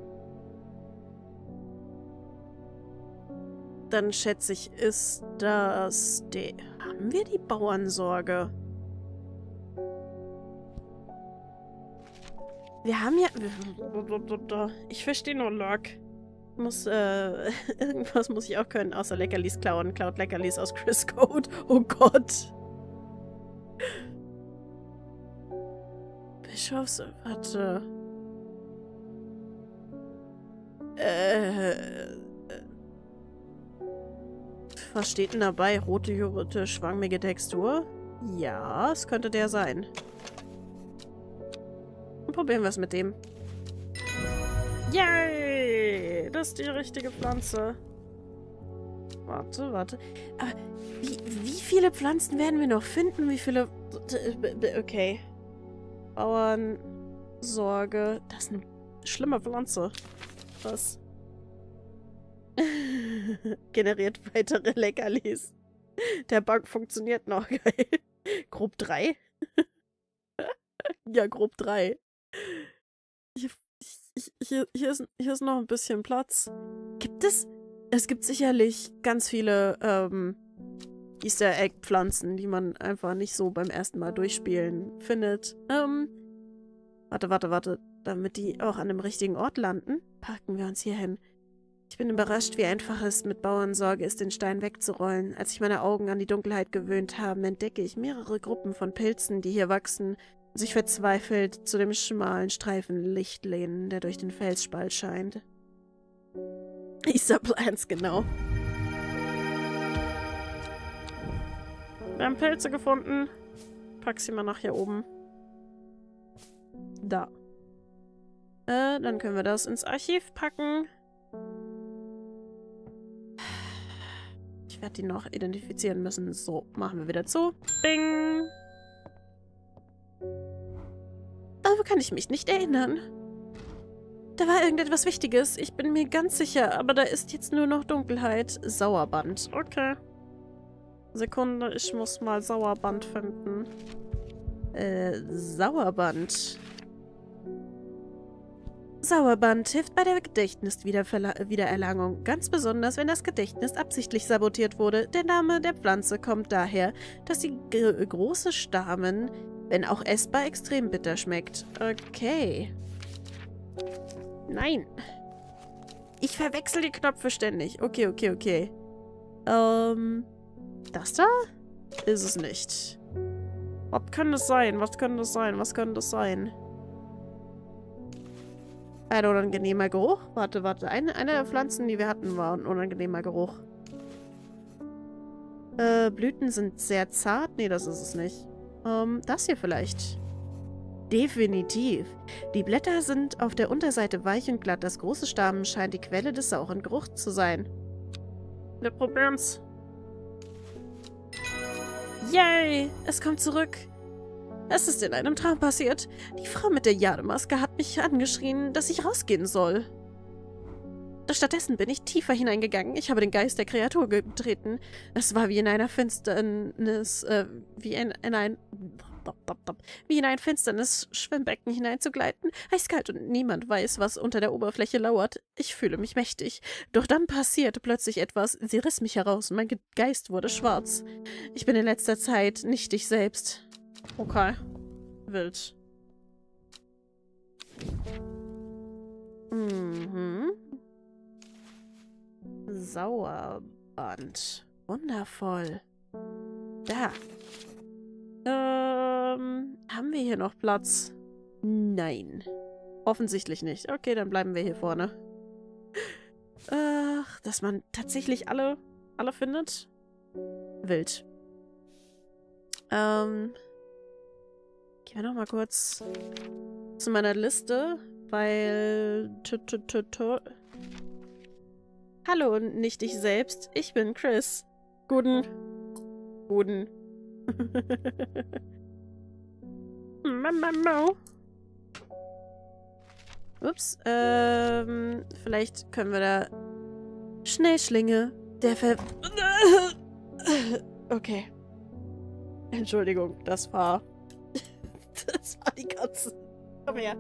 Dann schätze ich, ist das die... Haben wir die Bauernsorge? Wir haben ja... Ich verstehe nur Log. Muss, äh... Irgendwas muss ich auch können, außer Leckerlis klauen. Klaut Leckerlis aus Chris Code. Oh Gott. Bischofs... Warte... Äh, was steht denn dabei? Rote, rote, schwammige Textur? Ja, es könnte der sein. Probieren wir es mit dem. Yay! Das ist die richtige Pflanze. Warte, warte. Aber wie, wie viele Pflanzen werden wir noch finden? Wie viele... Okay. Bauernsorge. Das ist eine schlimme Pflanze. Was? Generiert weitere Leckerlis. Der Bug funktioniert noch. Geil. Grob drei? Ja, grob drei. Hier, ich, hier, hier, ist, hier ist noch ein bisschen Platz. Gibt es... Es gibt sicherlich ganz viele ähm, Easter Egg-Pflanzen, die man einfach nicht so beim ersten Mal durchspielen findet. Ähm, warte, warte, warte. Damit die auch an dem richtigen Ort landen, packen wir uns hier hin. Ich bin überrascht, wie einfach es mit Bauernsorge ist, den Stein wegzurollen. Als sich meine Augen an die Dunkelheit gewöhnt haben, entdecke ich mehrere Gruppen von Pilzen, die hier wachsen und sich verzweifelt zu dem schmalen Streifen Licht lehnen, der durch den Felsspalt scheint. Easter Plants, genau. Wir haben Pilze gefunden. Pack sie mal nach hier oben. Da. Äh, dann können wir das ins Archiv packen. Ich werde die noch identifizieren müssen. So, machen wir wieder zu. Bing! Aber kann ich mich nicht erinnern. Da war irgendetwas Wichtiges. Ich bin mir ganz sicher, aber da ist jetzt nur noch Dunkelheit. Sauerband. Okay. Sekunde, ich muss mal Sauerband finden. Äh, Sauerband. Sauerband hilft bei der Gedächtniswiedererlangung, ganz besonders, wenn das Gedächtnis absichtlich sabotiert wurde. Der Name der Pflanze kommt daher, dass die große Stamen, wenn auch essbar, extrem bitter schmeckt. Okay. Nein. Ich verwechsel die Knöpfe ständig. Okay, okay, okay. Ähm, das da? Ist es nicht. Was kann das sein? Was kann das sein? Was kann das sein? Ein unangenehmer Geruch. Warte, warte. Eine, eine der Pflanzen, die wir hatten, war ein unangenehmer Geruch. Äh, Blüten sind sehr zart. Nee, das ist es nicht. Ähm, das hier vielleicht. Definitiv. Die Blätter sind auf der Unterseite weich und glatt. Das große Stamen scheint die Quelle des sauren Geruchs zu sein. Wir probieren's. Yay! Es kommt zurück. Es ist in einem Traum passiert. Die Frau mit der Jademaske hat mich angeschrien, dass ich rausgehen soll. Doch stattdessen bin ich tiefer hineingegangen. Ich habe den Geist der Kreatur getreten. Es war wie in einer Finsternis, äh, wie in, in ein... wie in ein finsternes Schwimmbecken hineinzugleiten. Eiskalt und niemand weiß, was unter der Oberfläche lauert. Ich fühle mich mächtig. Doch dann passierte plötzlich etwas. Sie riss mich heraus und mein Geist wurde schwarz. Ich bin in letzter Zeit nicht ich selbst. Okay. Wild. Mhm. Sauerband. Wundervoll. Da. Ähm, haben wir hier noch Platz? Nein. Offensichtlich nicht. Okay, dann bleiben wir hier vorne. Ach, dass man tatsächlich alle, alle findet. wild. Ähm, gehen wir noch mal kurz zu meiner Liste, weil... Hallo, nicht ich selbst. Ich bin Chris. Guten. Guten. Ups, ähm, vielleicht können wir da... Schnellschlinge, der Ver... Okay. Entschuldigung, das war... Das war die Katze. Komm her.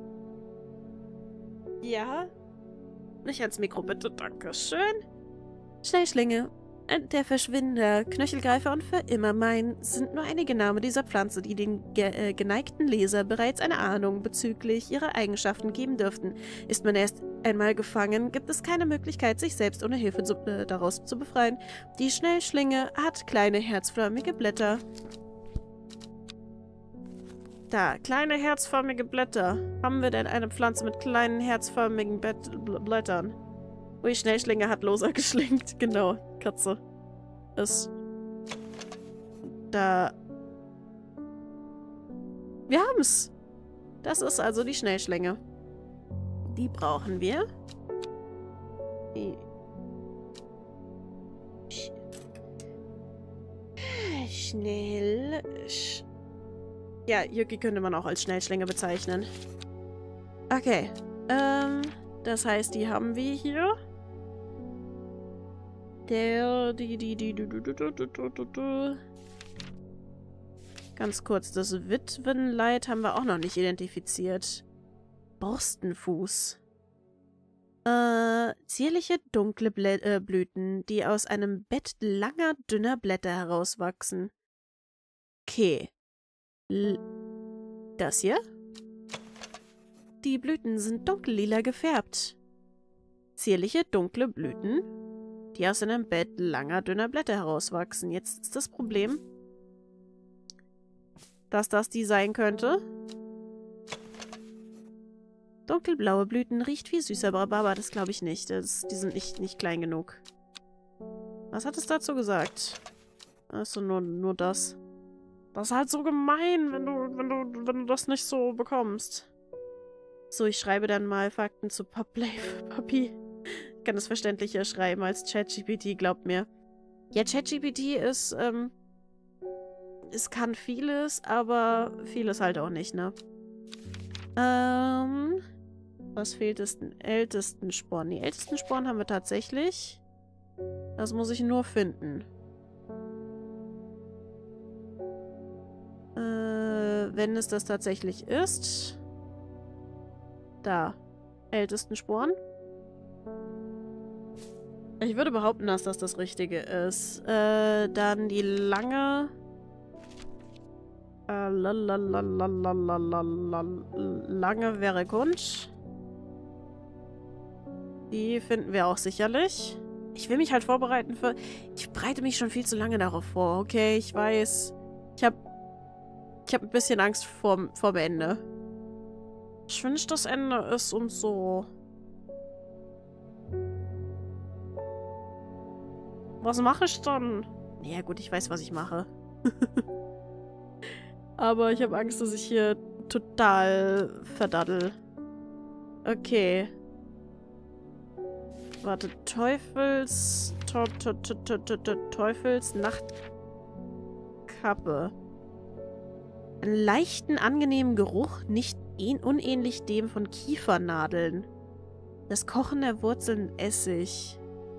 Ja? Nicht ans Mikro, bitte. Dankeschön. Schnellschlinge. Der Verschwinder, Knöchelgreifer und für immer mein sind nur einige Namen dieser Pflanze, die den ge äh, geneigten Leser bereits eine Ahnung bezüglich ihrer Eigenschaften geben dürften. Ist man erst einmal gefangen, gibt es keine Möglichkeit, sich selbst ohne Hilfe zu, äh, daraus zu befreien. Die Schnellschlinge hat kleine herzförmige Blätter. Da, kleine herzförmige Blätter. Haben wir denn eine Pflanze mit kleinen herzförmigen Bett Bl Blättern? Ui, Schnellschlinge hat Loser geschlingt. Genau, Katze. Ist... Da... Wir haben's! Das ist also die Schnellschlinge. Die brauchen wir. Die... Sch Schnell... Sch ja, Yuki könnte man auch als Schnellschlinge bezeichnen. Okay. Ähm, das heißt, die haben wir hier. Der, die, die, die, du, du, du, du, du, du, du. Ganz kurz, das Witwenleid haben wir auch noch nicht identifiziert. Borstenfuß. Äh, zierliche, dunkle Blä äh, Blüten, die aus einem Bett langer, dünner Blätter herauswachsen. Okay. L das hier? Die Blüten sind dunkellila gefärbt. Zierliche, dunkle Blüten, die aus einem Bett langer, dünner Blätter herauswachsen. Jetzt ist das Problem, dass das die sein könnte. Dunkelblaue Blüten riecht wie süßer Rhabarber. Das glaube ich nicht. Das, die sind nicht, nicht klein genug. Was hat es dazu gesagt? Achso, nur, nur das. Das ist halt so gemein, wenn du, wenn du, wenn du das nicht so bekommst. So, ich schreibe dann mal Fakten zu Poplay Papi. Ich kann das verständlicher schreiben als ChatGPT, glaubt mir. Ja, ChatGPT ist, ähm, es kann vieles, aber vieles halt auch nicht, ne? Ähm, was fehlt es? Den ältesten Sporn. Die ältesten Sporen haben wir tatsächlich. Das muss ich nur finden. Äh, wenn es das tatsächlich ist. Da. Ältesten Sporen. Ich würde behaupten, dass das das Richtige ist. Äh, dann die lange... Äh, lange wäre Grund. Die finden wir auch sicherlich. Ich will mich halt vorbereiten für... Ich bereite mich schon viel zu lange darauf vor, okay? Ich weiß. Ich habe Ich habe ein bisschen Angst vorm, vorm Ende. Ich wünsche, das Ende ist und so. Was mache ich dann? Ja gut, ich weiß, was ich mache. Aber ich habe Angst, dass ich hier total verdaddel. Okay. Warte, Teufels... Te te te te te te Teufels Nachtkappe. Einen leichten, angenehmen Geruch, nicht unähnlich dem von Kiefernadeln. Das Kochen der Wurzeln Essig.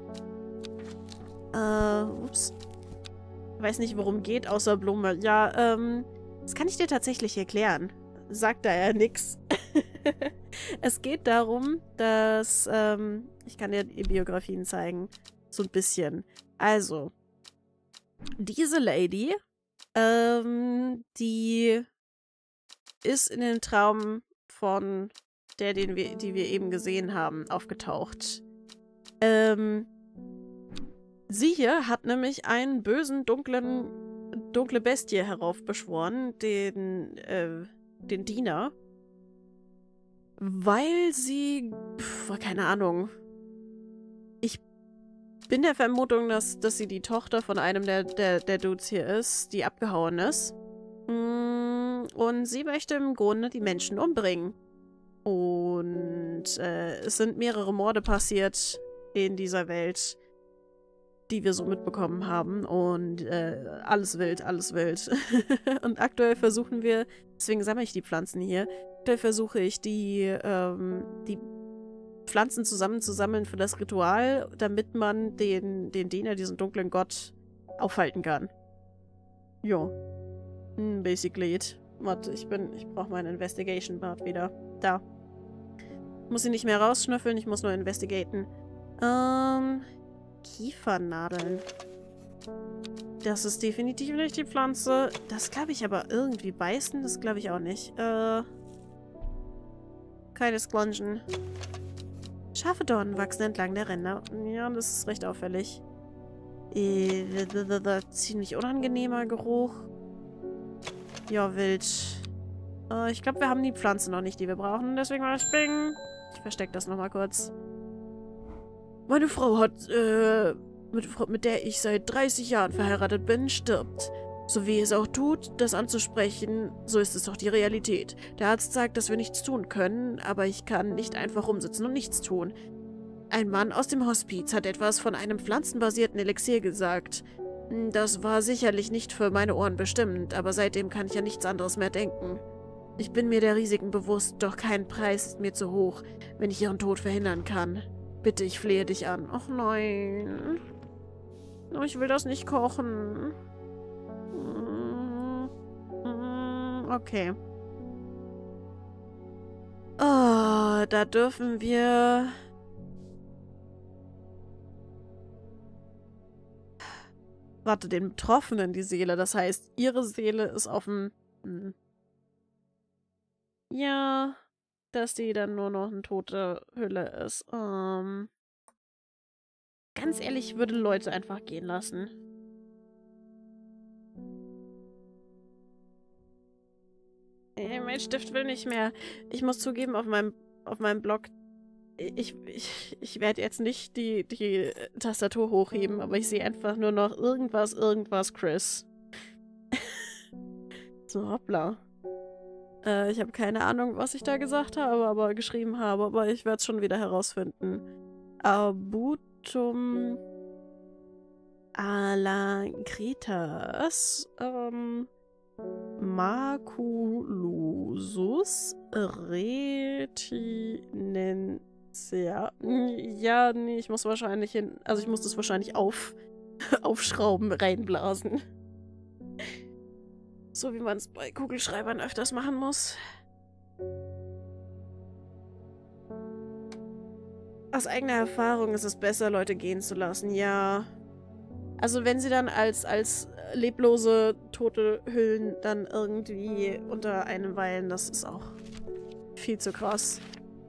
Äh, ups. Ich weiß nicht, worum geht, außer Blume. Ja, ähm, das kann ich dir tatsächlich erklären. Sagt da ja nix. Es geht darum, dass, ähm, ich kann dir die Biografien zeigen. So ein bisschen. Also, diese Lady, ähm, die ist in den Traum von der, den wir, die wir eben gesehen haben, aufgetaucht. Ähm, sie hier hat nämlich einen bösen, dunklen, dunkle Bestie heraufbeschworen, den, äh, den Diener, weil sie, pf, keine Ahnung, ich bin der Vermutung, dass, dass sie die Tochter von einem der, der, der Dudes hier ist, die abgehauen ist. Und sie möchte im Grunde die Menschen umbringen. Und äh, es sind mehrere Morde passiert in dieser Welt, die wir so mitbekommen haben. Und äh, alles wild, alles wild. Und aktuell versuchen wir, deswegen sammle ich die Pflanzen hier, aktuell versuche ich die, ähm, die Pflanzen zusammenzusammeln für das Ritual, damit man den, den Diener, diesen dunklen Gott, aufhalten kann. Jo. Hm, basically it. Warte, ich bin, ich brauche meinen Investigation-Bart wieder. Da. Muss ihn nicht mehr rausschnüffeln, ich muss nur investigaten. Ähm, Kiefernadeln. Das ist definitiv nicht die Pflanze. Das glaube ich aber irgendwie beißen, das glaube ich auch nicht. Äh, keine Sklongen. Scharfe Dornen wachsen entlang der Ränder. Ja, das ist recht auffällig. Äh, ziemlich unangenehmer Geruch. Ja, wild. Äh, ich glaube, wir haben die Pflanze noch nicht, die wir brauchen. Deswegen war ich bing. Ich verstecke das nochmal kurz. Meine Frau hat, äh, mit, mit der ich seit dreißig Jahren verheiratet bin, stirbt. So wie es auch tut, das anzusprechen, so ist es doch die Realität. Der Arzt sagt, dass wir nichts tun können, aber ich kann nicht einfach rumsitzen und nichts tun. Ein Mann aus dem Hospiz hat etwas von einem pflanzenbasierten Elixier gesagt. Das war sicherlich nicht für meine Ohren bestimmend, aber seitdem kann ich an nichts anderes mehr denken. Ich bin mir der Risiken bewusst, doch kein Preis ist mir zu hoch, wenn ich ihren Tod verhindern kann. Bitte, ich flehe dich an. Ach nein. Ich will das nicht kochen. Okay. Oh, da dürfen wir... Warte, den Betroffenen die Seele. Das heißt, ihre Seele ist auf dem... Hm. Ja, dass die dann nur noch eine tote Hülle ist. Ähm, ganz ehrlich, ich würde Leute einfach gehen lassen. Ey, mein Stift will nicht mehr. Ich muss zugeben, auf meinem, auf meinem Blog, ich, ich, ich werde jetzt nicht die, die Tastatur hochheben, aber ich sehe einfach nur noch irgendwas, irgendwas, Chris. So, hoppla. Äh, ich habe keine Ahnung, was ich da gesagt habe, aber geschrieben habe, aber ich werde es schon wieder herausfinden. Arbutum alagritas. Ähm... Maculosus retinentia. Ja, nee, ich muss wahrscheinlich hin. Also ich muss das wahrscheinlich auf, aufschrauben, reinblasen. So wie man es bei Kugelschreibern öfters machen muss. Aus eigener Erfahrung ist es besser, Leute gehen zu lassen, ja. Also wenn sie dann als, als leblose, tote Hüllen dann irgendwie unter einem weilen, das ist auch viel zu krass.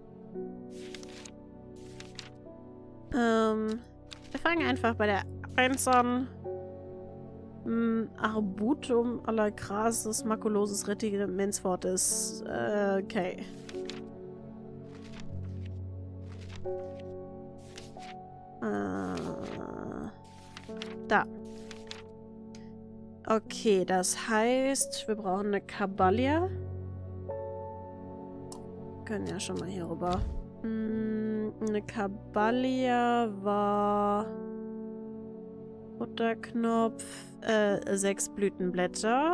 Ähm, wir fangen einfach bei der eins an. Hm, Arbutum alacrasis maculosus retinens fortis. Äh, okay. Äh, da. Okay, das heißt, wir brauchen eine Kaballia. Können ja schon mal hier rüber. Hm, eine Kaballia war... Butterknopf. Äh, sechs Blütenblätter.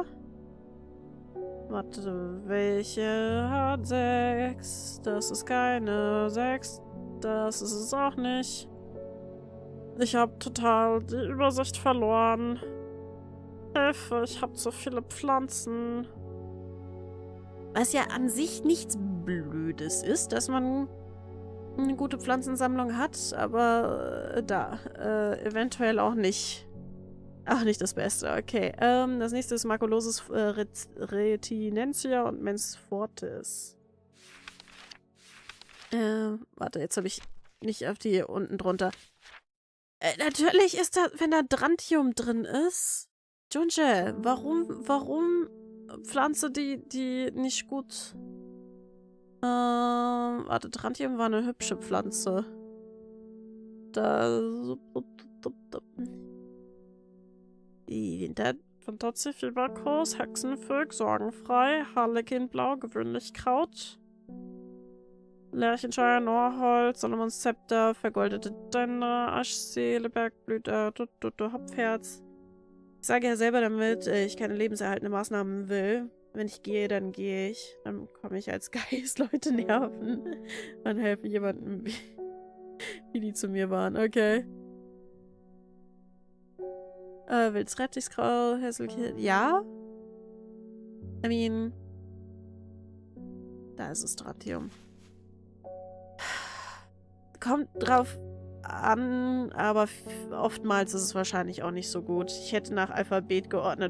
Warte, welche hat sechs? Das ist keine sechs. Das ist es auch nicht. Ich habe total die Übersicht verloren. Hilfe, ich habe so viele Pflanzen. Was ja an sich nichts Blödes ist, dass man eine gute Pflanzensammlung hat, aber äh, da, äh, eventuell auch nicht. Auch nicht das Beste, okay. Ähm, das nächste ist Maculosus äh, Ret Retinentia und Mens Fortis. Äh, warte, jetzt habe ich nicht auf die unten drunter. Äh, natürlich ist da, wenn da Drantium drin ist. Junge, warum, warum Pflanze die, die nicht gut... Ähm, warte, Drantium war eine hübsche Pflanze. Da... Winter, Fantasie, Fieberkurs, Hexenvögel, sorgenfrei, Harlekinblau, gewöhnlich Kraut. Lärchenscheuer, Norholz, Solomons Zepter, vergoldete Dänder, Aschseele, Bergblüte, Tuttutu, Hopfherz. Ich sage ja selber damit, ich keine lebenserhaltende Maßnahmen will. Wenn ich gehe, dann gehe ich. Dann komme ich als Geist Leute nerven. Dann helfe jemandem, wie, wie die zu mir waren. Okay. Äh, Wilds Rettichskraut, Hässelkind. Ja? I mean. Da ist es Strontium. Kommt drauf an, aber oftmals ist es wahrscheinlich auch nicht so gut. Ich hätte nach Alphabet geordnet.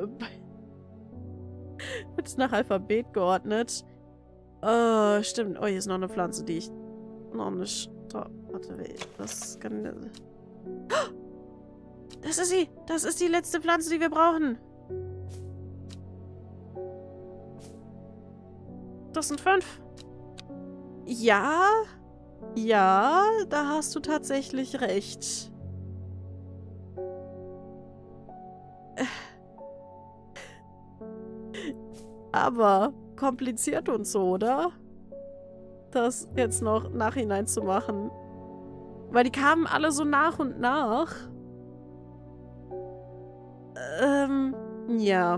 Hätte es nach Alphabet geordnet. Oh, stimmt. Oh, hier ist noch eine Pflanze, die ich noch nicht... Warte, was kann... Das ist sie! Das ist die letzte Pflanze, die wir brauchen! Das sind fünf. Ja... Ja, da hast du tatsächlich recht. Aber kompliziert und so, oder? Das jetzt noch nachhinein zu machen. Weil die kamen alle so nach und nach. Ähm, ja.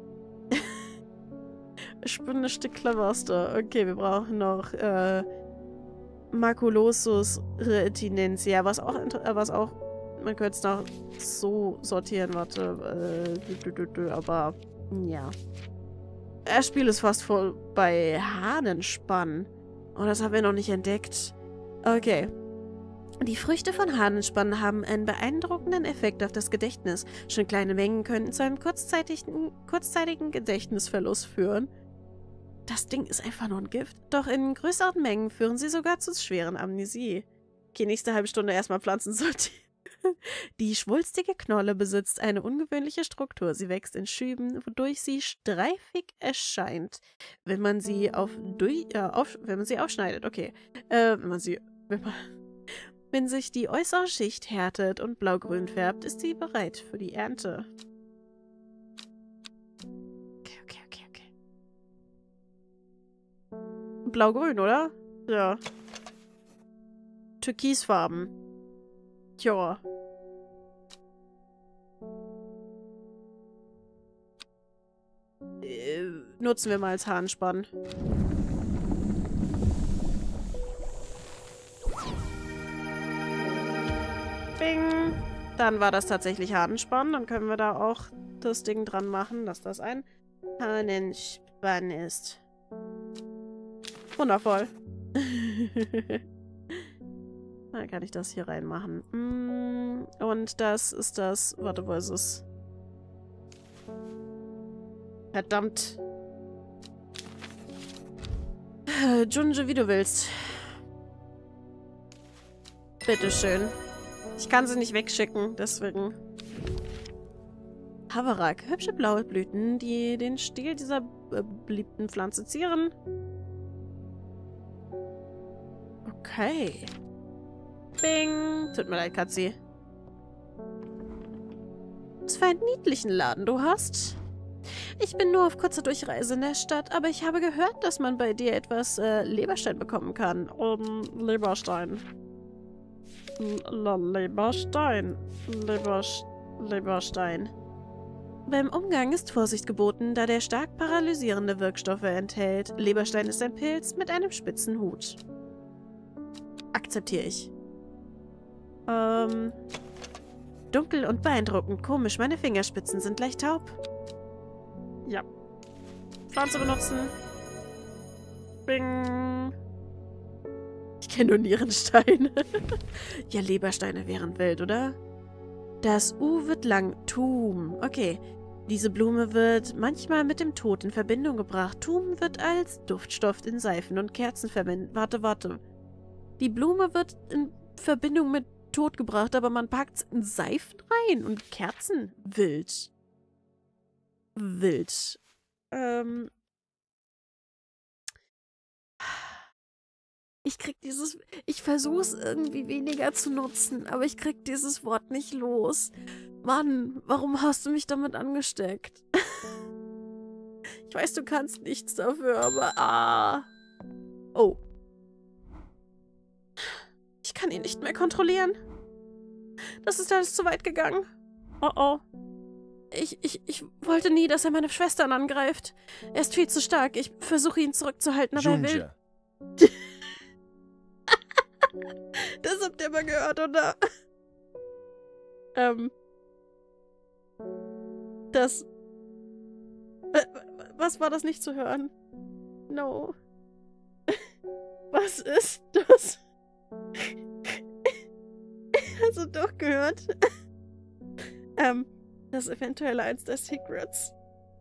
Ich bin nicht die cleverste. Okay, wir brauchen noch, äh... Maculosus retinensia, was auch, was auch, man könnte es noch so sortieren, warte, äh, aber, ja. Das Spiel ist fast voll bei Hahnenspann. Oh, das haben wir noch nicht entdeckt. Okay. Die Früchte von Hahnenspann haben einen beeindruckenden Effekt auf das Gedächtnis. Schon kleine Mengen könnten zu einem kurzzeitigen, kurzzeitigen Gedächtnisverlust führen. Das Ding ist einfach nur ein Gift. Doch in größeren Mengen führen sie sogar zu schweren Amnesie. Okay, nächste halbe Stunde erstmal Pflanzen sortieren. Die schwulstige Knolle besitzt eine ungewöhnliche Struktur. Sie wächst in Schüben, wodurch sie streifig erscheint. Wenn man sie auf, durch, äh, auf wenn man sie aufschneidet, okay. Äh, wenn man sie, wenn man, wenn sich die äußere Schicht härtet und blaugrün färbt, ist sie bereit für die Ernte. Blau-grün, oder? Ja. Türkisfarben. Tja. Äh, nutzen wir mal als Hahnspann. Bing. Dann war das tatsächlich Hahnenspann. Dann können wir da auch das Ding dran machen, dass das ein Hahnenspann ist. Wundervoll. Dann kann ich das hier reinmachen. Und das ist das... Warte, wo ist es? Verdammt. Junge, wie du willst. Bitteschön. Ich kann sie nicht wegschicken, deswegen... Havarak. Hübsche blaue Blüten, die den Stiel dieser äh, beliebten Pflanze zieren. Okay. Bing. Tut mir leid, Katzi. Was für einen niedlichen Laden du hast. Ich bin nur auf kurzer Durchreise in der Stadt, aber ich habe gehört, dass man bei dir etwas äh, Leberstein bekommen kann. Um, Leberstein. L Leberstein. Leberst Leberstein. Beim Umgang ist Vorsicht geboten, da der stark paralysierende Wirkstoffe enthält. Leberstein ist ein Pilz mit einem spitzen Hut. Akzeptiere ich. Ähm. Dunkel und beeindruckend. Komisch, meine Fingerspitzen sind leicht taub. Ja. Pflanze benutzen. Bing. Ich kenne nur Nierensteine. Ja, Lebersteine wären wild, oder? Das U wird lang. Tum. Okay. Diese Blume wird manchmal mit dem Tod in Verbindung gebracht. Tum wird als Duftstoff in Seifen und Kerzen verwendet. Warte, warte. Die Blume wird in Verbindung mit Tod gebracht, aber man packt es in Seifen rein und Kerzen. Wild. Wild. Ähm. Ich krieg dieses... Ich versuche es irgendwie weniger zu nutzen, aber ich krieg dieses Wort nicht los. Mann, warum hast du mich damit angesteckt? Ich weiß, du kannst nichts dafür, aber... Ah. Oh. Ich kann ihn nicht mehr kontrollieren. Das ist alles zu weit gegangen. Oh oh. Ich, ich, ich wollte nie, dass er meine Schwestern angreift. Er ist viel zu stark. Ich versuche ihn zurückzuhalten, aber er will... Das habt ihr mal gehört, oder? ähm. Das... Äh, was war das nicht zu hören? No. Was ist das? Hast du doch gehört? ähm, das ist eventuell eins der Secrets.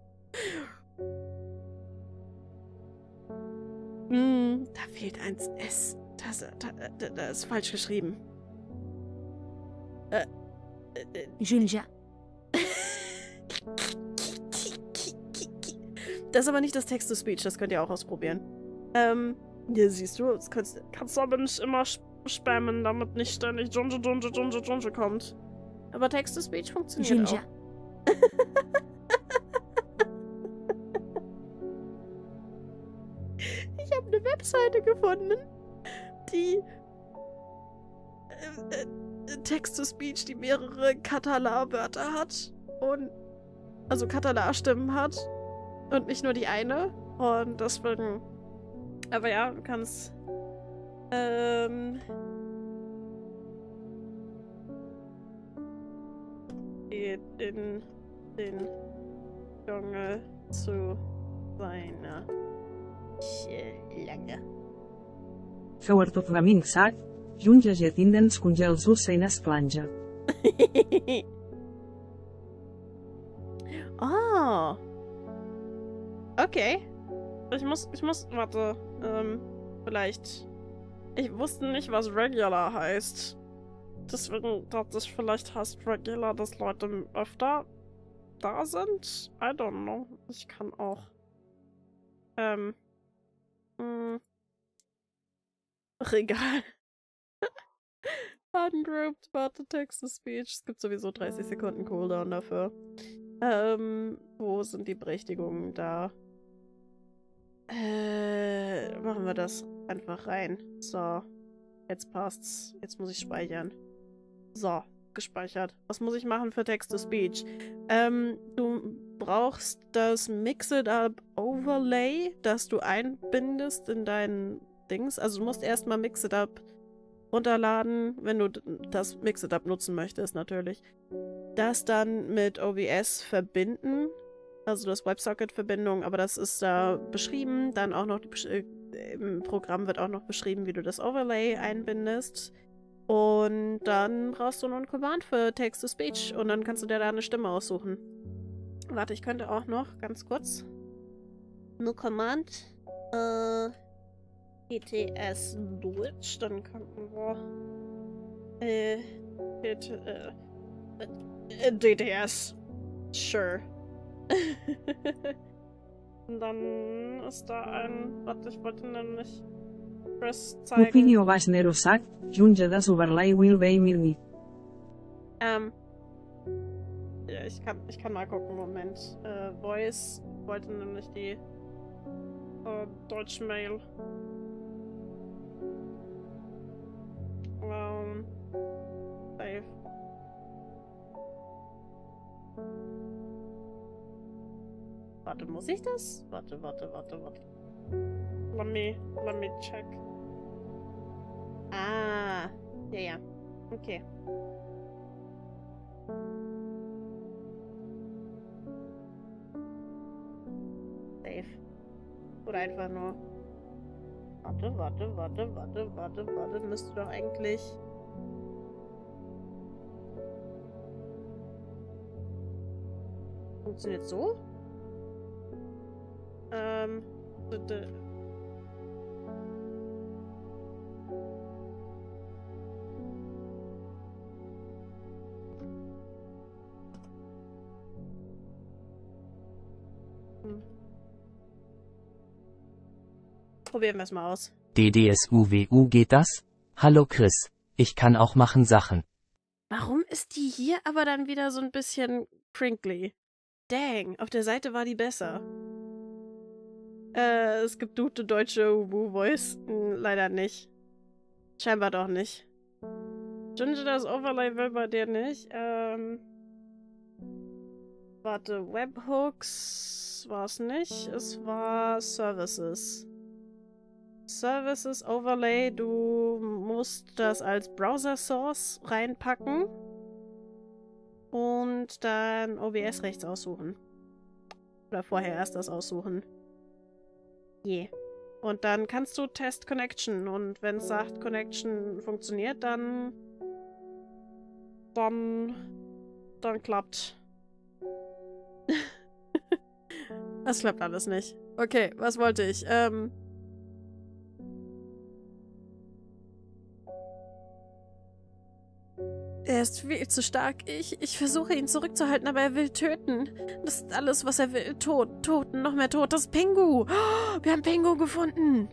Hm, da fehlt eins S. Das, da, da, da ist falsch geschrieben. Äh, äh, Ginger. Das ist aber nicht das Text-to-Speech, das könnt ihr auch ausprobieren. Ähm, hier siehst du, das kannst, kannst du aber nicht immer spammen, damit nicht ständig Junge, Junge, Junge, Junge kommt. Aber Text-to-Speech funktioniert Ginger. auch. Ich habe eine Webseite gefunden, die äh, äh, Text-to-Speech, die mehrere Katala-Wörter hat und also Katala-Stimmen hat und nicht nur die eine. Und deswegen, aber ja, du kannst ähm in den Dschungel zu seiner Schlange. Sobretot la minxa, junges i atindens congels useines planja. Ah. Okay. Ich muss, ich muss, warte, ähm, vielleicht. Ich wusste nicht, was Regular heißt. Deswegen dachte ich, vielleicht heißt Regular, dass Leute öfter da sind. I don't know. Ich kann auch. Ähm. Mh. Regal. Ungrouped, warte, Text-to-Speech. Es gibt sowieso dreißig Sekunden Cooldown dafür. Ähm, wo sind die Berechtigungen da? Äh, machen wir das einfach rein. So. Jetzt passt's. Jetzt muss ich speichern. So, gespeichert. Was muss ich machen für Text-to-Speech? Ähm, du brauchst das Mixed-Up Overlay, das du einbindest in deinen Dings. Also du musst erstmal Mixed-Up runterladen, wenn du das Mixed-Up nutzen möchtest, natürlich. Das dann mit O B S verbinden. Also das WebSocket-Verbindung, aber das ist da beschrieben. Dann auch noch, die, äh, im Programm wird auch noch beschrieben, wie du das Overlay einbindest. Und dann brauchst du noch ein Command für Text-to-Speech und dann kannst du dir da eine Stimme aussuchen. Warte, ich könnte auch noch, ganz kurz. Nur Command. Äh, E T S Deutsch, dann könnten wir. Äh, äh, äh, D T S. Sure. Und dann ist da ein. Warte, ich wollte nämlich Press zeigen. Opinio vas nerosac, junge das overlay will be mirni. Ähm. Ja, ich kann, ich kann mal gucken, Moment. Äh, Voice wollte nämlich die äh, Deutsch-Mail. Ähm. Save. Warte, muss ich das? Warte, warte, warte, warte. Let me, let me check. Ah, ja, ja. Okay. Save. Oder einfach nur. Warte, warte, warte, warte, warte, warte. Müsste doch eigentlich. Funktioniert so? Ähm. Bitte. Hm. Probieren wir es mal aus. D D S U W U geht das? Hallo Chris, ich kann auch machen Sachen. Warum ist die hier aber dann wieder so ein bisschen crinkly? Dang, auf der Seite war die besser. Äh, es gibt gute deutsche Woo-Voice. Hm, leider nicht. Scheinbar doch nicht. Ginger, das Overlay will bei dir nicht. Ähm. Warte, Webhooks war es nicht. Es war Services. Services Overlay, du musst das als Browser Source reinpacken. Und dann O B S rechts aussuchen. Oder vorher erst das aussuchen. Je. Yeah. Und dann kannst du Test Connection. Und wenn es sagt, Connection funktioniert, dann. Dann. Dann klappt. Das klappt alles nicht. Okay, was wollte ich? Ähm. Er ist viel zu stark. Ich, ich versuche ihn zurückzuhalten, aber er will töten. Das ist alles, was er will. Tod, Tod, noch mehr Tod. Das ist Pingu. Oh, wir haben Pingu gefunden.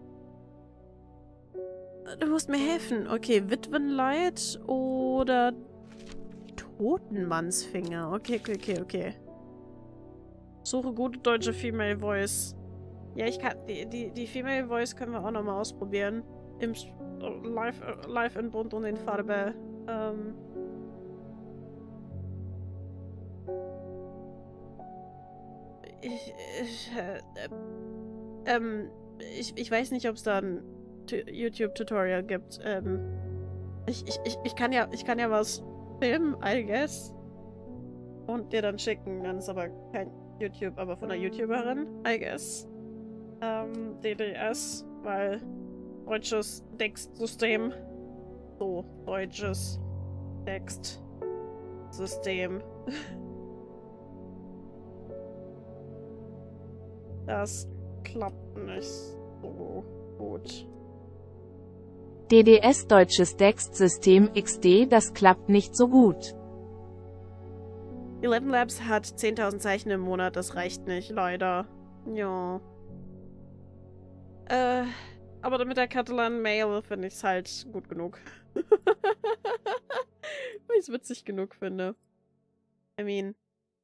Du musst mir helfen. Okay, Witwenleid oder Totenmannsfinger. Okay, okay, okay, okay. Suche gute deutsche Female Voice. Ja, ich kann. Die, die, die Female Voice können wir auch nochmal ausprobieren. Im Live, live in Bunt und in Farbe. Ähm. Ich, ich, äh, ähm, ich, ich weiß nicht, ob es da ein YouTube-Tutorial gibt. Ähm, ich, ich, ich, ich kann ja, ich kann ja was filmen, I guess. Und dir dann schicken. Dann ist aber kein YouTube, aber von einer YouTuberin, I guess. Ähm, D D S, weil deutsches Textsystem. So, deutsches Textsystem. Das klappt nicht so gut. D D S Deutsches Textsystem X D, das klappt nicht so gut. Eleven Labs hat zehntausend Zeichen im Monat, das reicht nicht, leider. Ja. Äh, aber mit der Catalan Mail finde ich es halt gut genug. Weil ich es witzig genug finde. I mean.